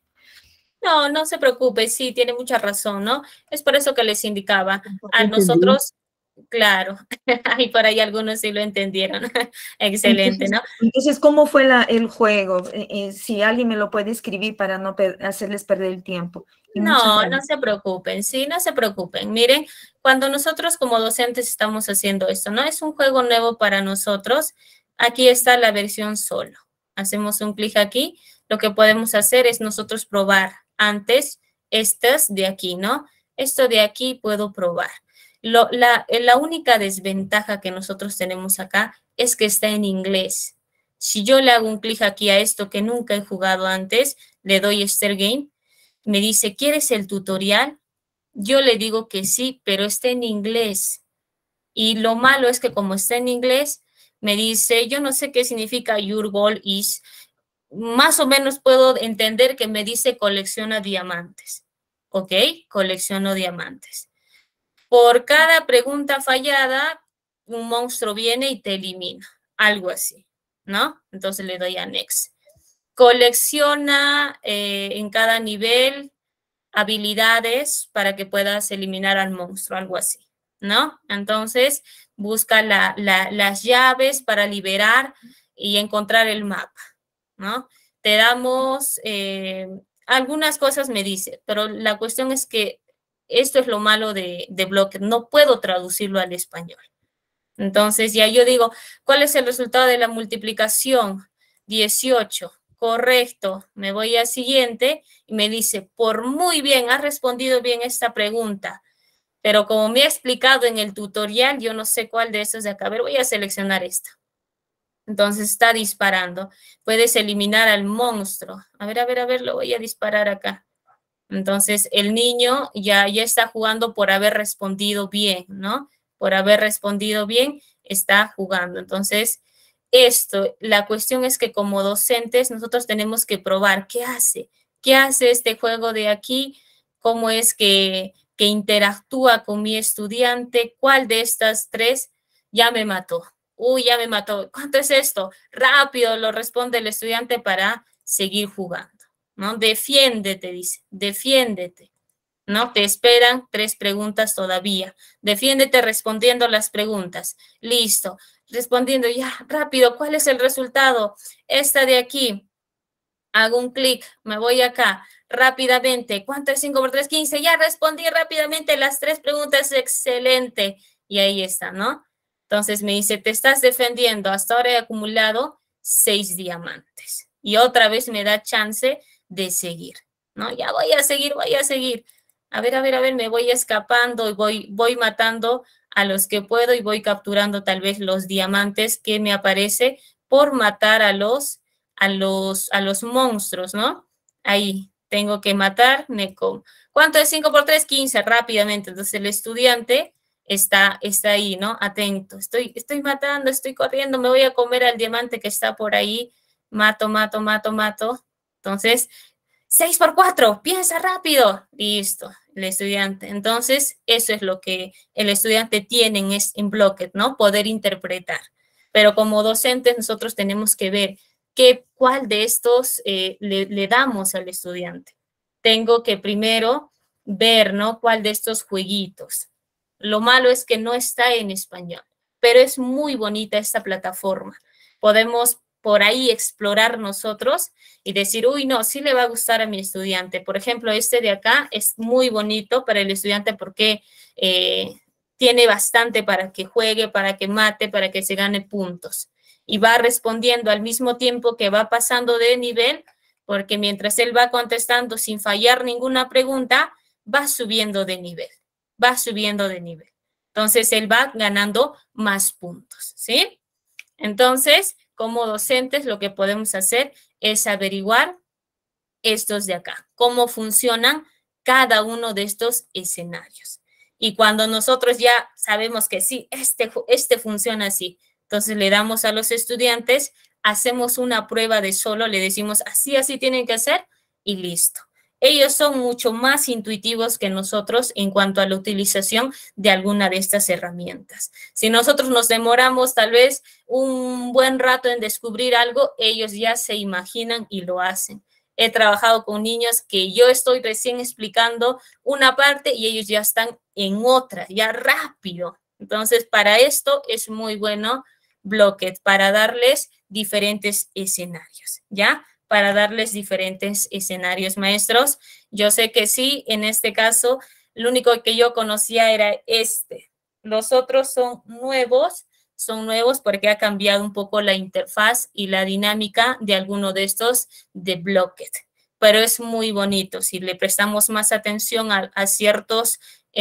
No, no se preocupe, sí, tiene mucha razón, ¿no? Es por eso que les indicaba. A nosotros, claro, y por ahí algunos sí lo entendieron. Excelente, ¿no? Entonces, ¿cómo fue el juego? Si alguien me lo puede escribir para no hacerles perder el tiempo. No, no se preocupen, sí, no se preocupen. Miren, cuando nosotros como docentes estamos haciendo esto, ¿no? Es un juego nuevo para nosotros. Aquí está la versión solo. Hacemos un clic aquí. Lo que podemos hacer es nosotros probar antes estas de aquí, ¿no? Esto de aquí puedo probar. La única desventaja que nosotros tenemos acá es que está en inglés. Si yo le hago un clic aquí a esto que nunca he jugado antes, le doy Start Game, Me dice, ¿quieres el tutorial? Yo le digo que sí, pero está en inglés. Y lo malo es que como está en inglés, me dice, yo no sé qué significa your goal is. Más o menos puedo entender que me dice colecciona diamantes. ¿Ok? Colecciono diamantes. Por cada pregunta fallada, un monstruo viene y te elimina. Algo así, ¿no? Entonces le doy a next. Colecciona en cada nivel habilidades para que puedas eliminar al monstruo, algo así, ¿no? Entonces, busca las llaves para liberar y encontrar el mapa, ¿no? Te damos, algunas cosas me dice, pero la cuestión es que esto es lo malo de Blocket, no puedo traducirlo al español. Entonces, ya yo digo, ¿cuál es el resultado de la multiplicación? 18. Correcto, me voy al siguiente y me dice, por muy bien, has respondido bien esta pregunta, pero como me ha explicado en el tutorial, yo no sé cuál de estos de acá. A ver, voy a seleccionar esta. Entonces está disparando. Puedes eliminar al monstruo. A ver, lo voy a disparar acá. Entonces el niño ya está jugando por haber respondido bien, ¿no? Por haber respondido bien, está jugando. Entonces, la cuestión es que como docentes nosotros tenemos que probar qué hace este juego de aquí, cómo es que interactúa con mi estudiante, cuál de estas tres ya me mató. Uy, ya me mató. ¿Cuánto es esto? Rápido lo responde el estudiante para seguir jugando, ¿no? Defiéndete, dice, defiéndete, ¿no? Te esperan 3 preguntas todavía. Defiéndete respondiendo las preguntas. Listo. Respondiendo ya, rápido, ¿cuál es el resultado? Esta de aquí. Hago un clic, me voy acá, rápidamente. ¿Cuánto es 5 por 3? 15. Ya respondí rápidamente las 3 preguntas, excelente. Y ahí está, ¿no? Entonces me dice, te estás defendiendo. Hasta ahora he acumulado 6 diamantes. Y otra vez me da chance de seguir, ¿no? Ya voy a seguir. A ver, me voy escapando y voy matando a los que puedo y voy capturando tal vez los diamantes que me aparece por matar a los monstruos, ¿no? Ahí tengo que matar, ¿cuánto es 5 por 3? 15, rápidamente. Entonces el estudiante está ahí, ¿no? Atento. Estoy matando, estoy corriendo, me voy a comer al diamante que está por ahí. Mato. Entonces, 6 por 4, piensa rápido. Listo, el estudiante. Entonces, eso es lo que el estudiante tiene en Blocket, ¿no? Poder interpretar. Pero como docentes nosotros tenemos que ver cuál de estos le damos al estudiante. Tengo que primero ver, ¿no? Cuál de estos jueguitos. Lo malo es que no está en español, pero es muy bonita esta plataforma. Podemos por ahí explorar nosotros y decir, uy, no, sí le va a gustar a mi estudiante. Por ejemplo, este de acá es muy bonito para el estudiante porque tiene bastante para que juegue, para que mate, para que se gane puntos. Y va respondiendo al mismo tiempo que va pasando de nivel, porque mientras él va contestando sin fallar ninguna pregunta, va subiendo de nivel. Entonces, él va ganando más puntos, ¿sí? Entonces, como docentes, lo que podemos hacer es averiguar estos de acá, cómo funcionan cada uno de estos escenarios. Y cuando nosotros ya sabemos que sí, este funciona así, entonces le damos a los estudiantes, hacemos una prueba de solo, le decimos así tienen que hacer y listo. Ellos son mucho más intuitivos que nosotros en cuanto a la utilización de alguna de estas herramientas. Si nosotros nos demoramos tal vez un buen rato en descubrir algo, ellos ya se imaginan y lo hacen. He trabajado con niños que yo estoy recién explicando una parte y ellos ya están en otra, ya rápido. Entonces, para esto es muy bueno Blocket, para darles diferentes escenarios, ¿ya? Para darles diferentes escenarios, maestros. Yo sé que sí, en este caso, lo único que yo conocía era este. Los otros son nuevos porque ha cambiado un poco la interfaz y la dinámica de alguno de estos de Blocket. Pero es muy bonito. Si le prestamos más atención a ciertos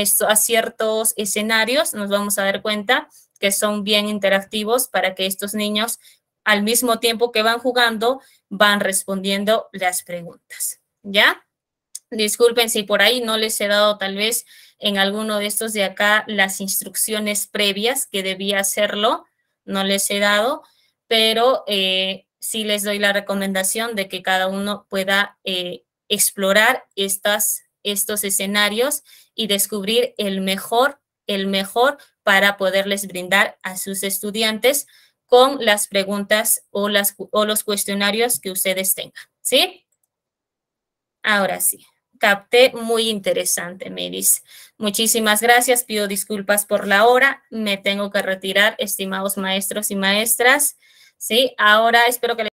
escenarios, nos vamos a dar cuenta que son bien interactivos para que estos niños, al mismo tiempo que van jugando, van respondiendo las preguntas, ¿ya? Disculpen si por ahí no les he dado tal vez en alguno de estos de acá las instrucciones previas que debía hacerlo, no les he dado, pero sí les doy la recomendación de que cada uno pueda explorar estos escenarios y descubrir el mejor para poderles brindar a sus estudiantes con las preguntas o los cuestionarios que ustedes tengan, ¿sí? Ahora sí. Capté, muy interesante, me dice. Muchísimas gracias, pido disculpas por la hora, me tengo que retirar, estimados maestros y maestras, ¿sí? Ahora espero que